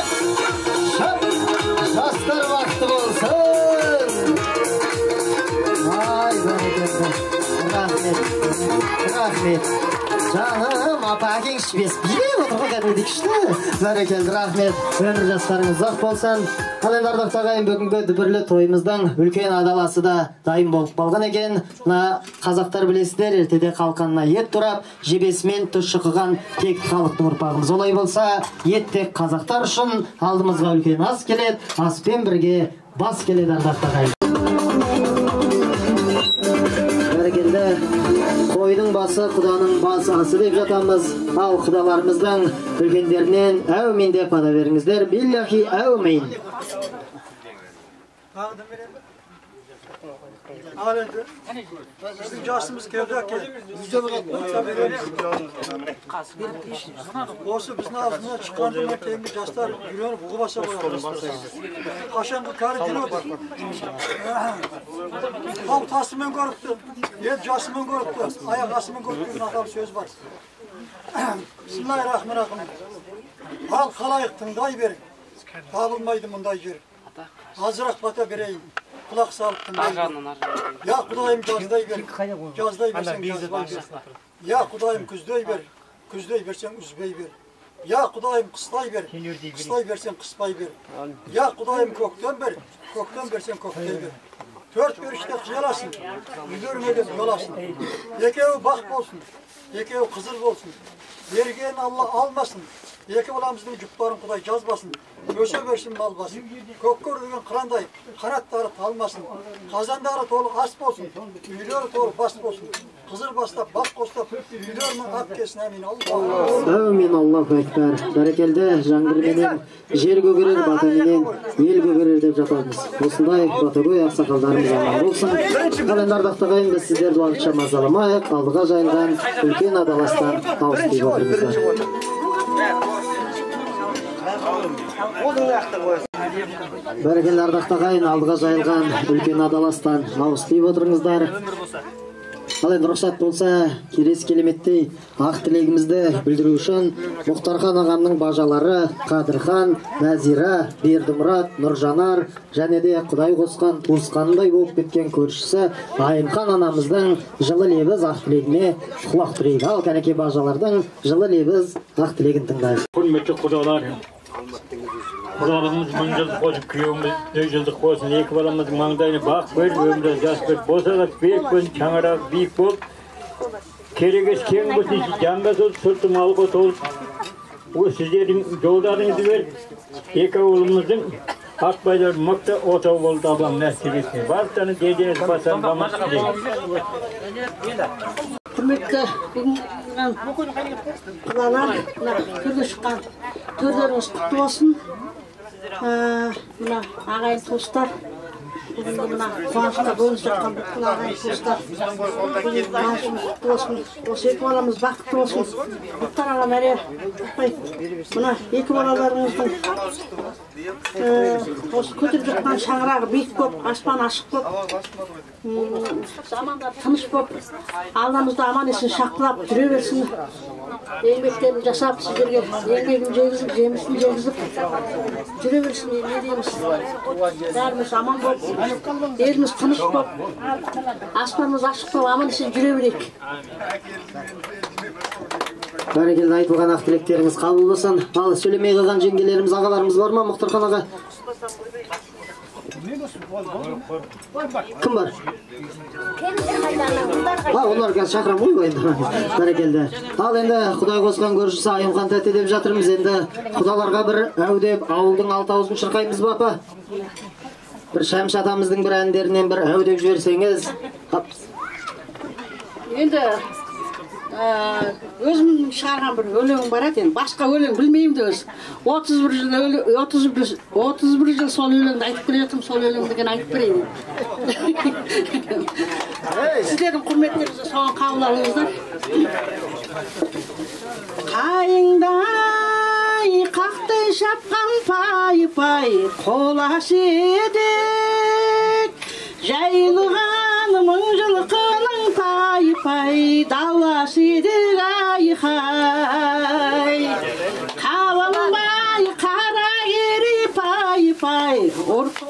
Жастар бақытты болсын. Ай, бәрекелді. Рахмет. Рахмет. Жаным, апа-әкең ішпес билеп отырға кәдімгідей күшті. Бәрекелді, рахмет. Өмір жастарыңыз ұзақ болсын. Ал енді ардақ тағайын, бүгінгі дүбірлі тойымыздың үлкен адаласы да дайын болып қалған екен. Мына қазақтар білесіздер, ертеде қалқанына ет тұрап, жебесімен тұз шыққан тек халықтың ұрпағымыз. Олай болса, ет тек қазақтар үшін алдымызға үлкен ас келеді, аспен бірге бас келеді ардақ тағайын. Бәрекелді. Қойдың басы құданың бас асы деп жатамыз. Ал құдаларымыздың үлкендерінен әумин деп ада беріңіздер. Биллахи әумин. Біздің жасымыз келді әке. Осы біздің алдына шыққандан кейінгі жастар үйреніп ұғы баса қояды. Қашанғы кәрі жүреді. Ал тасымен көріпті, ет жасымен көріпті, аяқ асымен көріпті деген аталы сөз бар. Бисмиллахир-рахманир-рахим. Ал қалайық тыңдай берің. Табылмайды мұндай жер. Азырақ бата берейін. Құлақ салып тыңдайын. Я Құдайым жаздай бер. Жаздай берсең жазбай бер. Я Құдайым күздей бер. Күздей берсең үзбей бер. Я Құдайым қыстай бер. Қыстай берсең қыспай бер. Я Құдайым көктен бер. Көктен берсең көктей бер. Төрт беріште қияласын. Үйлеріңе деп жоласын. Екеуі бақ болсын. Екеуі қызыр болсын. Берген Алла алмасын. Екі баламыздың жұптарын Құдай жазбасын. Өсе берсін мал басын. Көккөр деген қырандай қанаттары талмасын. Қазандары толы ас болсын. Үйлері толы бас болсын. Қызыр бастап, бақ қостап, үйлерінің апкесін әмин. Әмин, Аллаху әкбар. Бәрекелді, жаңғырменен жер көгерер, батаменен ел көгерер деп жатамыз. Осындай батагөй ақсақалдарымыз аман болсын. Қален ардақтағайын біз сіздерді уақытша мазаламайық, алдыға жайылған үлкен адаластан тауысты отырыңыздар. Бәрекелді ардақтағайын, алдыға жайылған үлкен адаластан ауыз отырыңыздар. Ал енді рұқсат болса, келесі келеметтей ақ тілегімізді білдіру үшін Мұхтархан ағамның бажалары Қадырхан, Нәзира, Бердімұрат, Нұржанар және де Құдай қосқан туысқанындай болып кеткен көршісі Айымхан анамыздың жылы лебіз ақ тілегіне құлақ түрейік. Ал кәнеке бажалардың жылы лебіз ақ тілегін тыңдайық. Құрметті құдалар, құдалығымыз 1000 жылдық болсын, күйеуіміз 100 жылдық болсын, екі баламыздың маңдайына бақ бер, өмірі жас бер, босағат берік болсын, шаңырағы биік болып, керегес кең болсын, жанға толып, сырты малға толып, сіздердің жолдарыңызды бер, екі ауылымыздың Ақбайлар мықты отау болды Аллам нәсіп етсін. Барлықтарының дедеңіз басын бамас тілеймін. Құрметті құдалар, түрге шыққан төрлеріңіз құтты болсын. Мына ағайын туыстар, мына қуанышта бөлініп жатқан бүткіл ағайын туыстар, қуанышымыз құтты болсын. Осы екі баламыз бақытты болсын. Мұхтар аға мәре, мына екі балаларыңыздың осы көтеріп жатқан шаңырағы биік болып, аспан ашық болып, тыныш болып, алдымызда аман есен шаққылап жүре берсін. Еңбектерін жасап, сіздерге еңбегін жегізіп, жемісін жегізіп жүре берсін, не дейміз. Бәріміз аман болып, еліміз тыныш болып, аспанымыз ашық болып, аман есен жүре берейік. Бәрекелді, айтылған ақ тілектеріңіз қабыл болсын. Ал сөйлемей қалған жеңгелеріміз, ағаларымыз бар ма, Мұхтархан аға? Кім бар? Олар қазір шақырам ғой енді. Бәрекелді. Ал енді Құдай қосқан көршісі Айымхан тәте деп жатырмыз. Енді құдаларға бір әудеп ауылдың алты ауызын шырқаймыз ба, апа? Бір Шәмші атамыздың бір әндерінен бір әудеп жіберсеңіз. Енді өзім шығарған бір өлең бар екен, басқа өлең білмеймін де өз. 31 жыл сол өлеңді айтып келетім, сол өлеңді деген айтып берейін. Сіздердің құрметтеріңізді соған қабыл алыңыздар. Қайыңдай қақтай шапқан пай-пай қолаш едік, жайылған 1000 жылқының пай-пай далаш едік ай-хай. Қабанбай қара кері пай-пай ұрып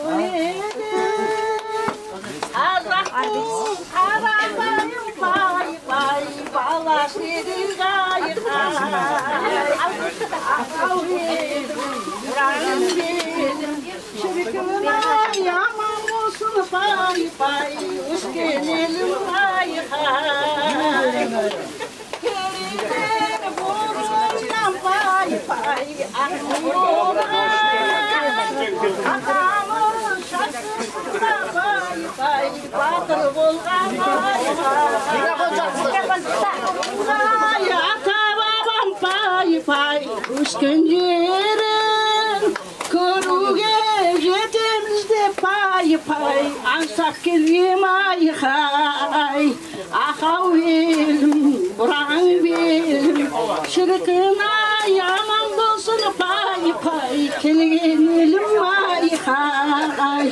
едік, Қарабайым пай-пай балаш едік. Düşkün yerin koruge yetemizde pay pay ansak keliyem ay hay ahawil buran bil şirkına yaman bolsun pay pay keliyem ay hay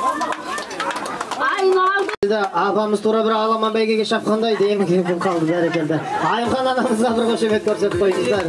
Apamız tuра bir ağlaman beygege şapkanday deyim ki bu kaldı berekelde. Ayımхан anamızga bir koşemet korsep koyduzlar.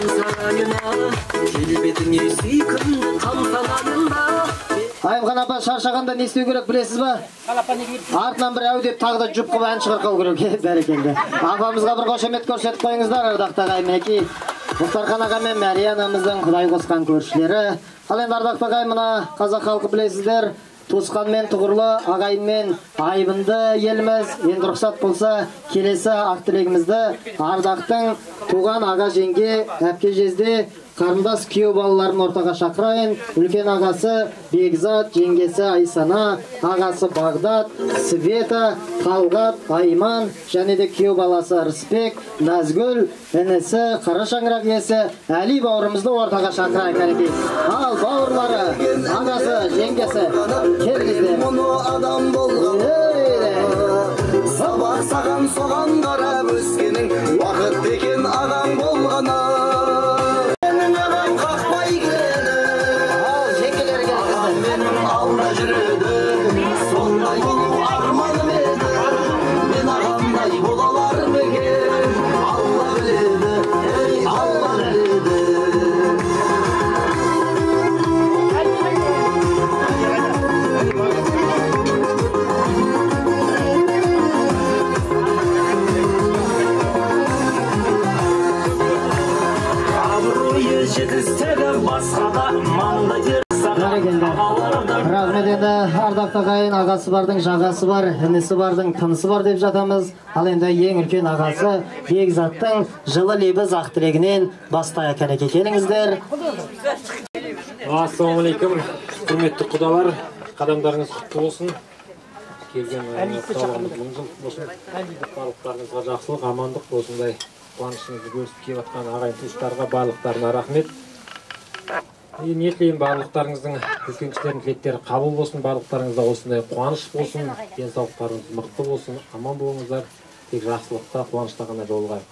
Ayымхан апа шаршағанда не істеу керек білесіз ба? Артынан бір әу деп тағы да жұп қылып ән шығарқау керек бәрекелді. Апамызға бір қошемет көрсетіп қойыңыздар ардақты ағайын мінекей. Мұхтархан аға мен Мәрия анамыздың Құдай қосқан көршілері. Ал енді ардақты ағайын мына қазақ халқы білесіздер. Туысқан мен тұғырлы ағайын мен айбынды еліміз енді рұқсат болса келесі ақ тілегімізді ардақтың туған аға жеңге әпке жезде қарындас күйеу балаларын ортаға шақырайын. Үлкен ағасы Бекзат, жеңгесі Айсана, ағасы Бағдат, Света, Талғат, Айман, және де күйеу баласы Рысбек, Назгүл, інісі, Қара шаңырақ иесі Әли бауырымызды ортаға шақырайық әнекей. Ал бауырлары, ағасы, жеңгесі, келіңіздер. Адам болған, сабақ саған соған қарап өскенің, уақыт деген ағам болғаны. Рахмет енді ардақты ағайын ағасы бардың жағасы бар, інісі бардың тынысы бар деп жатамыз. Ал енді ең үлкен ағасы Бекзаттың жылы лебіз ақ тілегінен бастайық әнекей. Келіңіздер. Ассалаумалейкум, құрметті құдалар, қадамдарыңыз құтты болсын. Келген құдаларымыз мың жыл болсын. Барлықтарыңызға жақсылық, амандық осындай қуанышыңызды бөлісіп келіп жатқан ағайын туыстарға барлықтарына рахмет. Не тілеймін, барлықтарыңыздың үлкен кішілердің тілектері қабыл болсын, барлықтарыңызда осындай қуаныш болсын, денсаулықтарыңыз мықты болсын, аман болыңыздар, тек жақсылықта, қуанышта ғана жолығайық.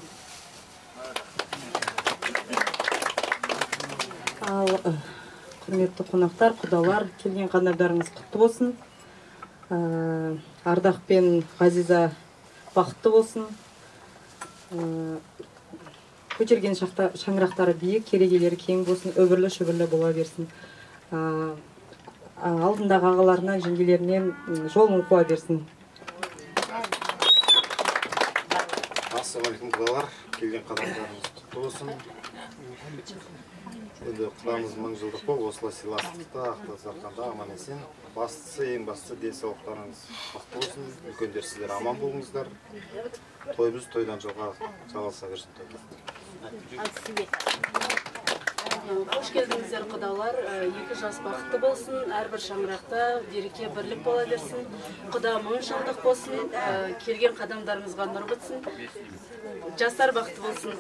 Ал құрметті қонақтар, құдалар, келген қадамдарыңыз құтты болсын. Ардақ пен Ғазиза бақытты болсын. Көтерген шаңырақтары биік, керегелері кең болсын, өбірлі шүбірлі бола берсін. Алдындағы ағаларынан, жеңгелерінен жолын қуа берсін. Ассалаумалейкум құдалар, келген қадамдарыңыз құтты болсын. Енді құдамыз мың жылдық бол, осылай сыйластықта, ақтасарқанда аман есен. Бастысы, ең бастысы денсаулықтарыңыз мықты болсын, үлкендер сіздер аман болыңыздар. Тойымыз тойдан жылға жалғаса берсін тойымыз. Қош келдіңіздер құдалар, екі жас бақытты болсын, әрбір шаңырақта береке бірлік бола берсін, құда мың жылдық болсын, келген қадамдарыңызға нұр бітсін, жастар бақытты болсын.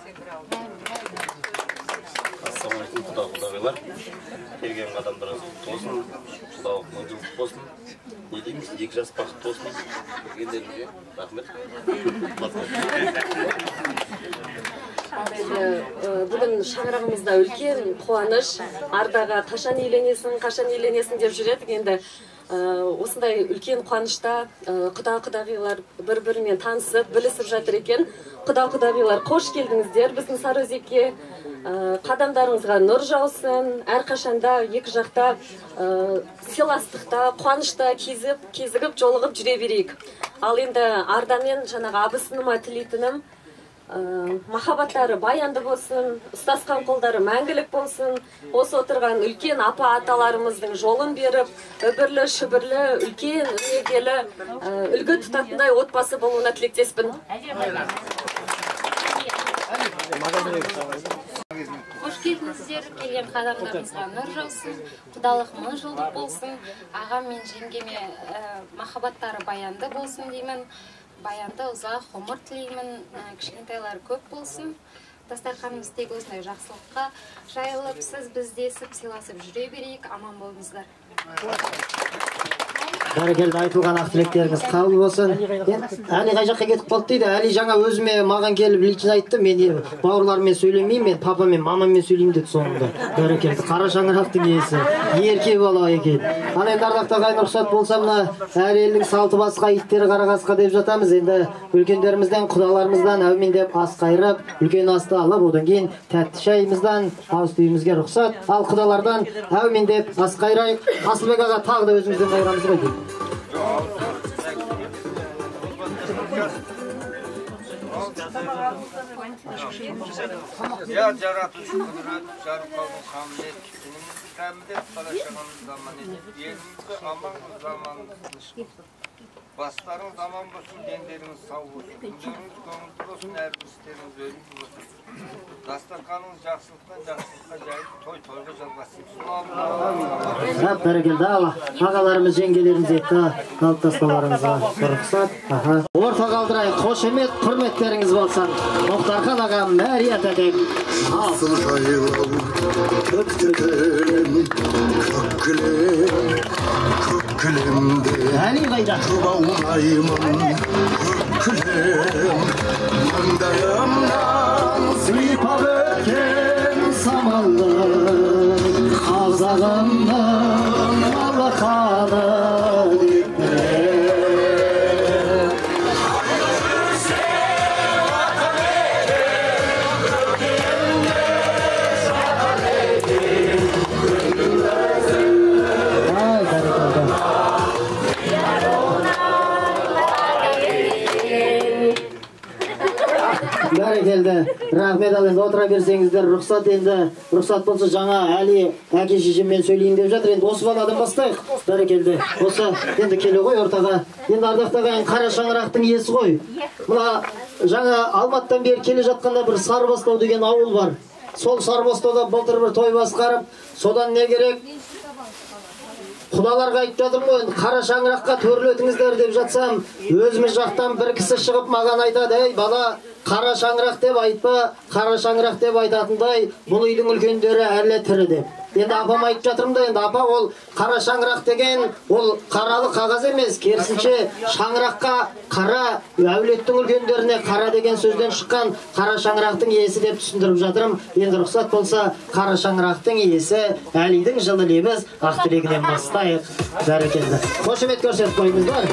Ассалаумалейкум құдағайлар, келген қадамдарыңыз құтты болсын, құдалық мың жылдық болсын. Не дейміз, екі жас бақытты болсын, келгендеріңізге рахмет. Бүгін шаңырағымызда үлкен қуаныш, Ардаға қашан үйленесің деп жүредік. Енді осындай үлкен қуанышта құда-құдағилар бір-бірімен танысып, білісіп жатыр екен. Құда-құдағилар қош келдіңіздер біздің Сарыөзекке. Қадамдарыңызға нұр жаусын, әрқашанда екі жақта сыйластықта, қуанышта кезігіп, жолығып жүре берейік. Ал енді Ардамен жаңағы абысыныма тілейтінім, махаббаттары баянды болсын, ұстасқан қолдары мәңгілік болсын. Осы отырған үлкен апа аталарымыздың жолын беріп, өбірлі шүбірлі, үлкен өнегелі, үлгі тұтатындай отбасы болуына тілектеспін. Қош келдіңіздер, келген қадамдарыңызға нұр жаусын, құдалық мың жылдық болсын, ағам мен жеңгеме махаббаттары баянды болсын деймін. Баянды ұзақ ғұмыр тілеймін, кішкентайлары көп болсын. Дастарханымыз тек осындай жақсылыққа жайылып, сіз біздесіп, сыйласып жүре берейік, аман болыңыздар. Бәрекелді, айтылған ақ тілектеріңіз қабыл болсын. Әли қай жаққа кетіп қалды дейді. Әли жаңа өзіме маған келіп лично айтты. Мен бауырларыммен сөйлемеймін, мен папамен, мамамен сөйлеймін деді соңында. Бәрекелді, қара шаңырақтың иесі, ерке бала екен. Ал енді ардақты ағайын, рұқсат болса, мына әр елдің салты басқа, иттері қара қасқа деп жатамыз. Енді үлкендерімізден, құдаларымыздан әумендеп ас қайырып, үлкен асты алып, одан кейін тәтті шайымыздан ауыз түйімізге рұқсат. Ал құдалардан әумендеп ас қайырайық. Асылбек аға тағы да өзімізден қайырамыз ғой дейді. Ya yaratılış kudret, jarıkalın hamlet, hamlet paylaşanın zamanı, yerimizde aman zamanınız. Basların zaman olsun, denderiniz sağ olsun, günleriniz köngültür olsun, her isteriniz ölüm olsun. Dastarkanınız жақсылықтан жақсылыққа жайып, той-тойға жалғасып. Бәрекелді, ағаларымыз, жеңгелеріміз етті, қалыптасталарыңызға рұқсат. Орта қалдырайық, қошемет, құрметтеріңіз болсын. Мұхтархан ағам, мәрият әдек. Асыл жайлау, көктөкелем, көккілемде. Әли қайда? Туба оңаймын, көккілем, маңдайымнан сыйпап өткен самалды, қазағымның алақаны деппе. Бәрекелді, рахмет. Ал енді отыра берсеңіздер, рұқсат. Енді рұқсат болса, жаңа Әли әке шешеммен сөйлейін деп жатыр. Енді осы баладан бастайық. Бәрекелді. Осы енді келе ғой ортаға. Енді ардақты ағайын, қара шаңырақтың иесі ғой. Мына жаңа Алматыдан бері келе жатқанда бір Сарыбастау деген ауыл бар. Сол Сарыбастауда былтыр бір той басқарып, содан не керек? Құдаларға айтып жатырмын ғой, қара шаңыраққа төрлетіңіздер деп жатсам, өзіміз жақтан бір кісі шығып маған айтады: "Ей бала, қара шаңырақ деп айтпа, қара шаңырақ деп айтатындай, бұл үйдің үлкендері әлі тірі" деп. Енді апам айтып жатырмын да, енді апа, ол қара шаңырақ деген, ол қаралы қағаз емес, керісінше шаңыраққа қара, әулеттің үлкендеріне қара деген сөзден шыққан қара шаңырақтың иесі деп түсіндіріп жатырмын. Енді рұқсат болса, қара шаңырақтың иесі Әлидің жылы лебіз ақ тілегінен бастайық. Бәрекелді. Қошемет көрсетіп қойыңыздар.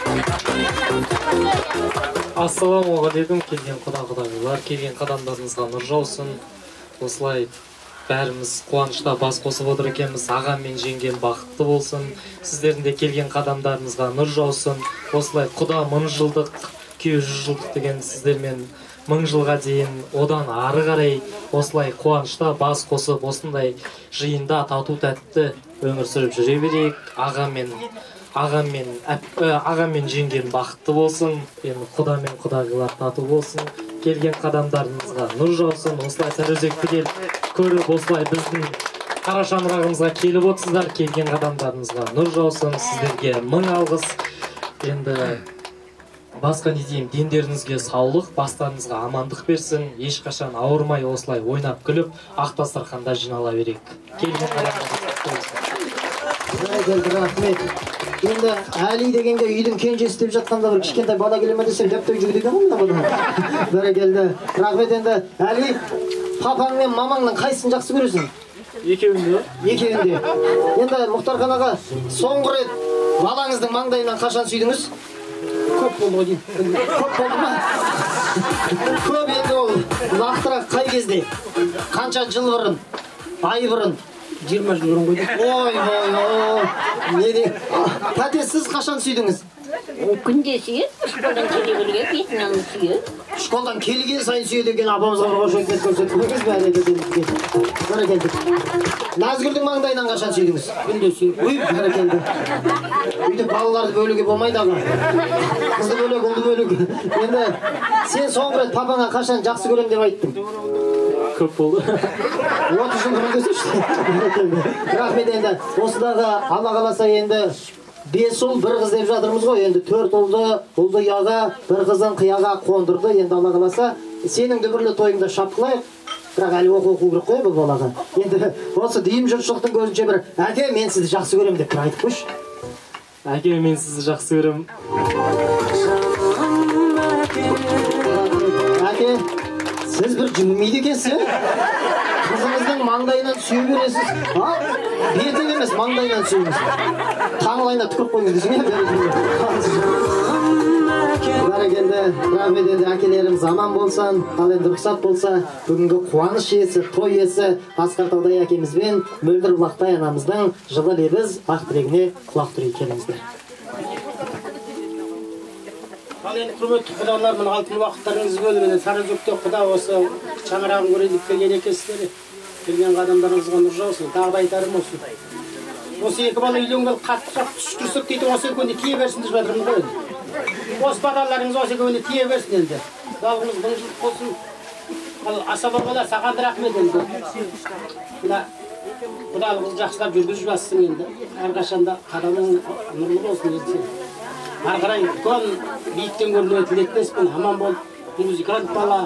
Ассалаумағалейкум, келген құда-құдағилар, келген қадамдарыңызға нұр жаусын. Осылай бәріміз қуанышта бас қосып отыр екенбіз. Ағам мен жеңгем бақытты болсын. Сіздердің де келген қадамдарыңызға нұр жаусын. Осылай құда 1000 жылдық, күйеу 100 жылдық деген сіздермен 1000 жылға дейін, одан ары қарай осылай қуанышта бас қосып, осындай жиында тату тәтті өмір сүріп жүре берейік. Ағам мен жеңгем бақытты болсын. Енді құда мен құдағилар тату болсын. Келген қадамдарыңызға нұр жаусын. Осылай Сарыөзекті келіп көріп, осылай біздің қара шаңырағымызға келіп отырсыздар. Келген қадамдарыңызға нұр жаусын. Сіздерге 1000 алғыс. Енді басқа не деймін, дендеріңізге саулық, бастарыңызға амандық берсін. Ешқашан ауырмай осылай ойнап күліп, ақ дастарханда жинала берейік. Келген қадамдарыңызға рахмет. Енді Әли дегенге үйдің кенжесі деп жатқанда бір кішкентай бала келе ме десем, дәптөй жүгідеген ғой мына бұны. Бәрекелді. Рахмет. Енді Әли, папаң мен мамаңның қайсысын жақсы көресің? Екеуінде. Екеуінде. Енді Мұхтархан аға, соңғы рет балаңыздың маңдайынан қашан сүйдіңіз? Көп болды ғой дейін. Көп болды ма? Көп. Енді ол нақтырақ қай кезде? Қанша жыл бұрын? Ай бұрын? 20 жыл бұрын ғой. Ой. Не де? Тәте, сіз қашан сүйдіңіз? Күнде сүйет, школдан келе берге бетінен сүйет. Школдан келген сайын сүйет екен апамызға бір қошемет көрсетіп қойыңыз бәрекелді. Бәрекелді. Назгүлдің маңдайынан қашан сүйдіңіз? Күнде сүйет. Ой, бәрекелді. Үйде балаларды бөлуге болмайды аға. Қызды бөлек, ұлды бөлек. Енді сен соңғы рет папаңа қашан жақсы көрем деп айттың? Көп болды. 30 жыл бұрын десешті. Рахмет енді. Осыдағы Алла қаласа енді 5 ұл, 1 қыз деп жатырмыз ғой. Енді 4 ұлды ұяға, 1 қызын қияға қондырды. Енді Алла қаласа сенің дүбірлі тойыңда шапқылайық. Бірақ әлі оқу керек қой бұл балаға. Енді осы дүйім жұртшылықтың көзінше бір әке мен сізді жақсы көрем деп бір айтып қойшы. Әке мен сізді жақсы көрем. Әке, сіз бір жымымейді екенсіз, қызыңыздың маңдайынан сүйе бересіз. Ал, бетін емес, маңдайынан сүйіңіз. Таңылайына түкіріп қойыңыз десің, бәрекелді. Рахмет енді әкелеріміз аман болсын, ал енді рұқсат болса, бүгінгі қуаныш иесі, той иесі Асқартаудай әкемізбен Мөлдір Бұлақтай анамыздың жылы лебіз ақ тілегіне құлақ түрейік келіңіздер. Ал енді құрметті құдалар, мына алтын уақыттарыңыз бөлімінен Сарыөзекте құда осы шаңырағын көрейін келген екенсіздер. Келген адамдарыңызға нұр жаусын, тағы да айтарым осы. Осы екі бала үйленгелі қаттырақ түшкірсек дейді, осы екеуіне тие берсін деп жатырмын ғой. Осы балаларыңыз осы екеуіне тие берсін енді. Жалғымыз бұл жыл болсын. Ал асаба бала саған да рахмет енді. Мына құдалығыз жақсылап жүргізіп жатсың енді. Әрқашанда қадамың нұрлы болсын енді. Ары қарай үлкен биіктен көрінуге тілектеспін, аман бол, музыкант бала,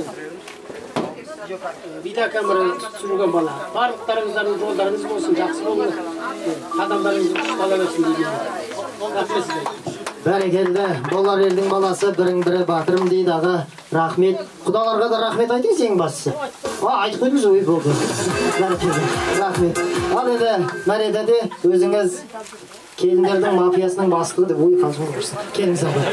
видеокамера түсірген бала. Барлықтарыңыздардың жолдарыңыз болсын, жақсы болыңыз, қадамдарыңызды ұстала берсін дейді. Рахмет сізге. Бәрекелді, болар елдің баласы бірін-бірі батырым дейді аға. Рахмет. Құдаларға да рахмет айтыңыз ең бастысы. Айтып қойдыңыз ой болды. Бәрекелді, рахмет. Ал енді Мәредәде өзіңіз келіндердің мафиясының бастығы деп ой қалжың көрсін. Келіңіз аға.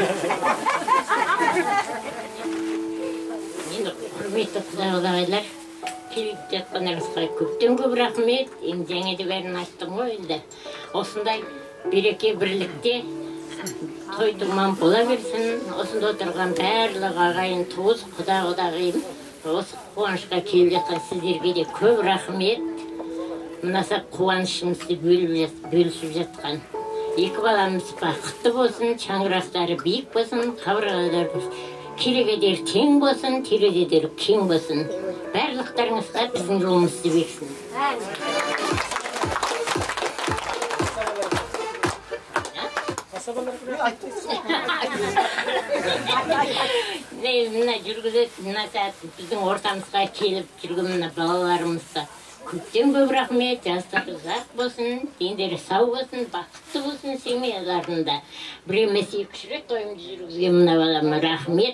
Енді құрметті құдағайлар, келіп жатқандарыңызға көптен көп рахмет. Енді жаңа да бәрін айттым ғой енді. Осындай береке бірлікте той думан бола берсін. Осында отырған барлық ағайын туыс, құда-құдағайым, осы қуанышқа келіп жатқан сіздерге де көп рахмет. Мынаса қуанышымызды бөлісіп жатқан екі баламыз бақытты болсын, шаңырақтары биік болсын, қабырғалары керегедер тең болсын, терезедер кең болсын. Барлықтарыңызға біздің жолымызды бексін. Мына жүргізетін, мына сәт біздің ортамызға келіп жүрген мына балаларымызға көптен көп рахмет, жастары ұзақ болсын, дендері сау болсын, бақытты болсын семьяларында. Бір емес 2-3 рет тойымды жүргізген мына балама рахмет.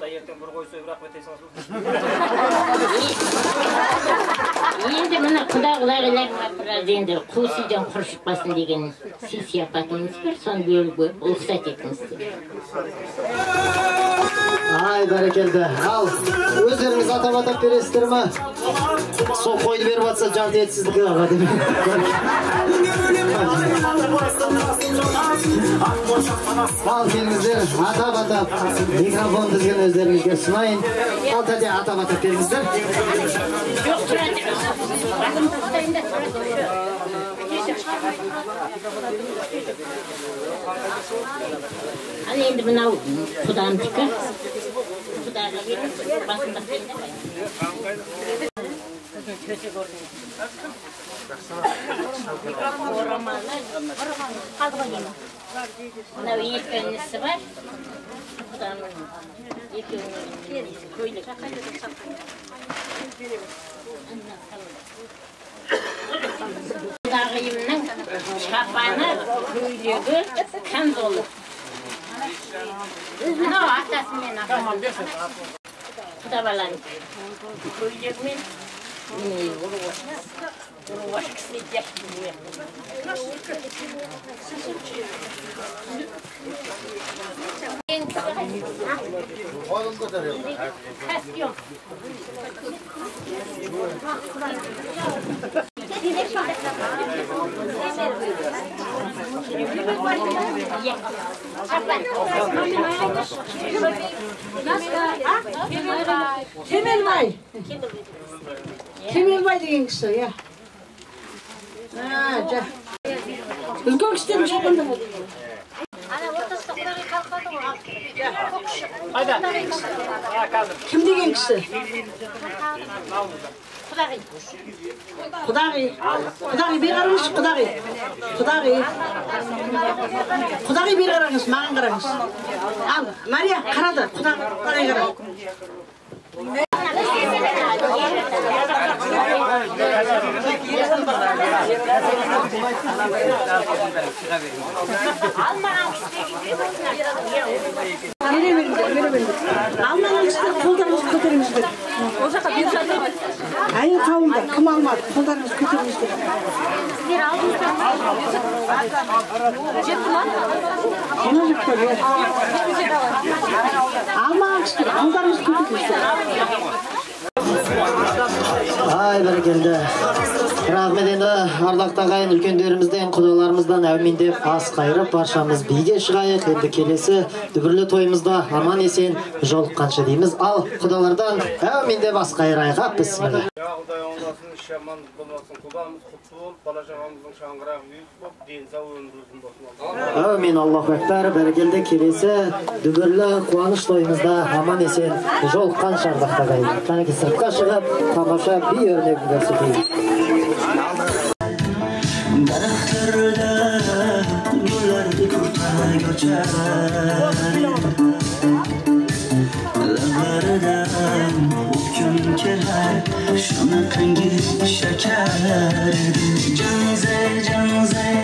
Енді мына құда-құдағайларыма біраз енді қуыс үйден құр шықпасын деген сый-сияпатымыз бар, соны бөлуге рұқсат етіңіздер. Ай, бәрекелді. Ал, өздеріңіз атап бересіздер ма? Сол қойды беріп атса жарты етсіздігі аға деп. Ал, келіңіздер, атап микрофон дізген өздеріңізге сұнайын. Ал, тәде атап беріңіздер. Ал енді мынау құдамдікі. Құдаға беріп, басын баспайында бай. Мынау екі інісі бар. Құдамның екеуінің көйлек. Құдағайымның шапаны, көйлегі кәм долы. Мынау атасы мен ағамын. Құда баланың көйлегі мен ұру кісіне дәшті бұйық. Костюм. Kemelbay. Kemelbay деген кісі, иә. Үлкен кісілердің шапанда болды. Кім деген кісі? Құдағи. Құдағи бер қараңыз, құдағи. Құдағи бер қараңыз, маған қараңыз. Ал, Мария қарады, құдағи қарады. Алмаған кісілер қолдарыңызды көтеріңіздер. Ол жаққа бер жатыр. Әйел қауымдар, кім алмады? Қолдарыңызды көтеріңіздер. Сіздер алдыңыздар. Жетті ма? Қана жетті. Алмаған кісілер, қолдарыңызды көтеріңіздер. Ай, бәрекелді. Рахмет енді ардақты ағайын үлкендерімізден, құдаларымыздан әумин деп ас қайырып, баршамыз биге шығайық. Енді келесі дүбірлі тойымызда аман есен жолыққанша дейміз. Ал құдалардан әумин деп ас қайырайық. Бісміллә. Құдай оңдасын, іші аман болмасын, құдамыз құтты болып, бала шағамыздың шаңғырағы үйіп болып, денсау өміріміздің болсын. Әумин, Аллаху әкбар. Бәрекелді, келесі дүбірлі қуаныш тойымызда аман есен жолыққанша ардақты ағайын. Қанекей сыртқа шығып, тамаша би өрнегін көрсетейік. Daraxtlarda gullarni kurtay ko'char, lablaridan o'pkim kelar, shunaqangi shakar. Janzay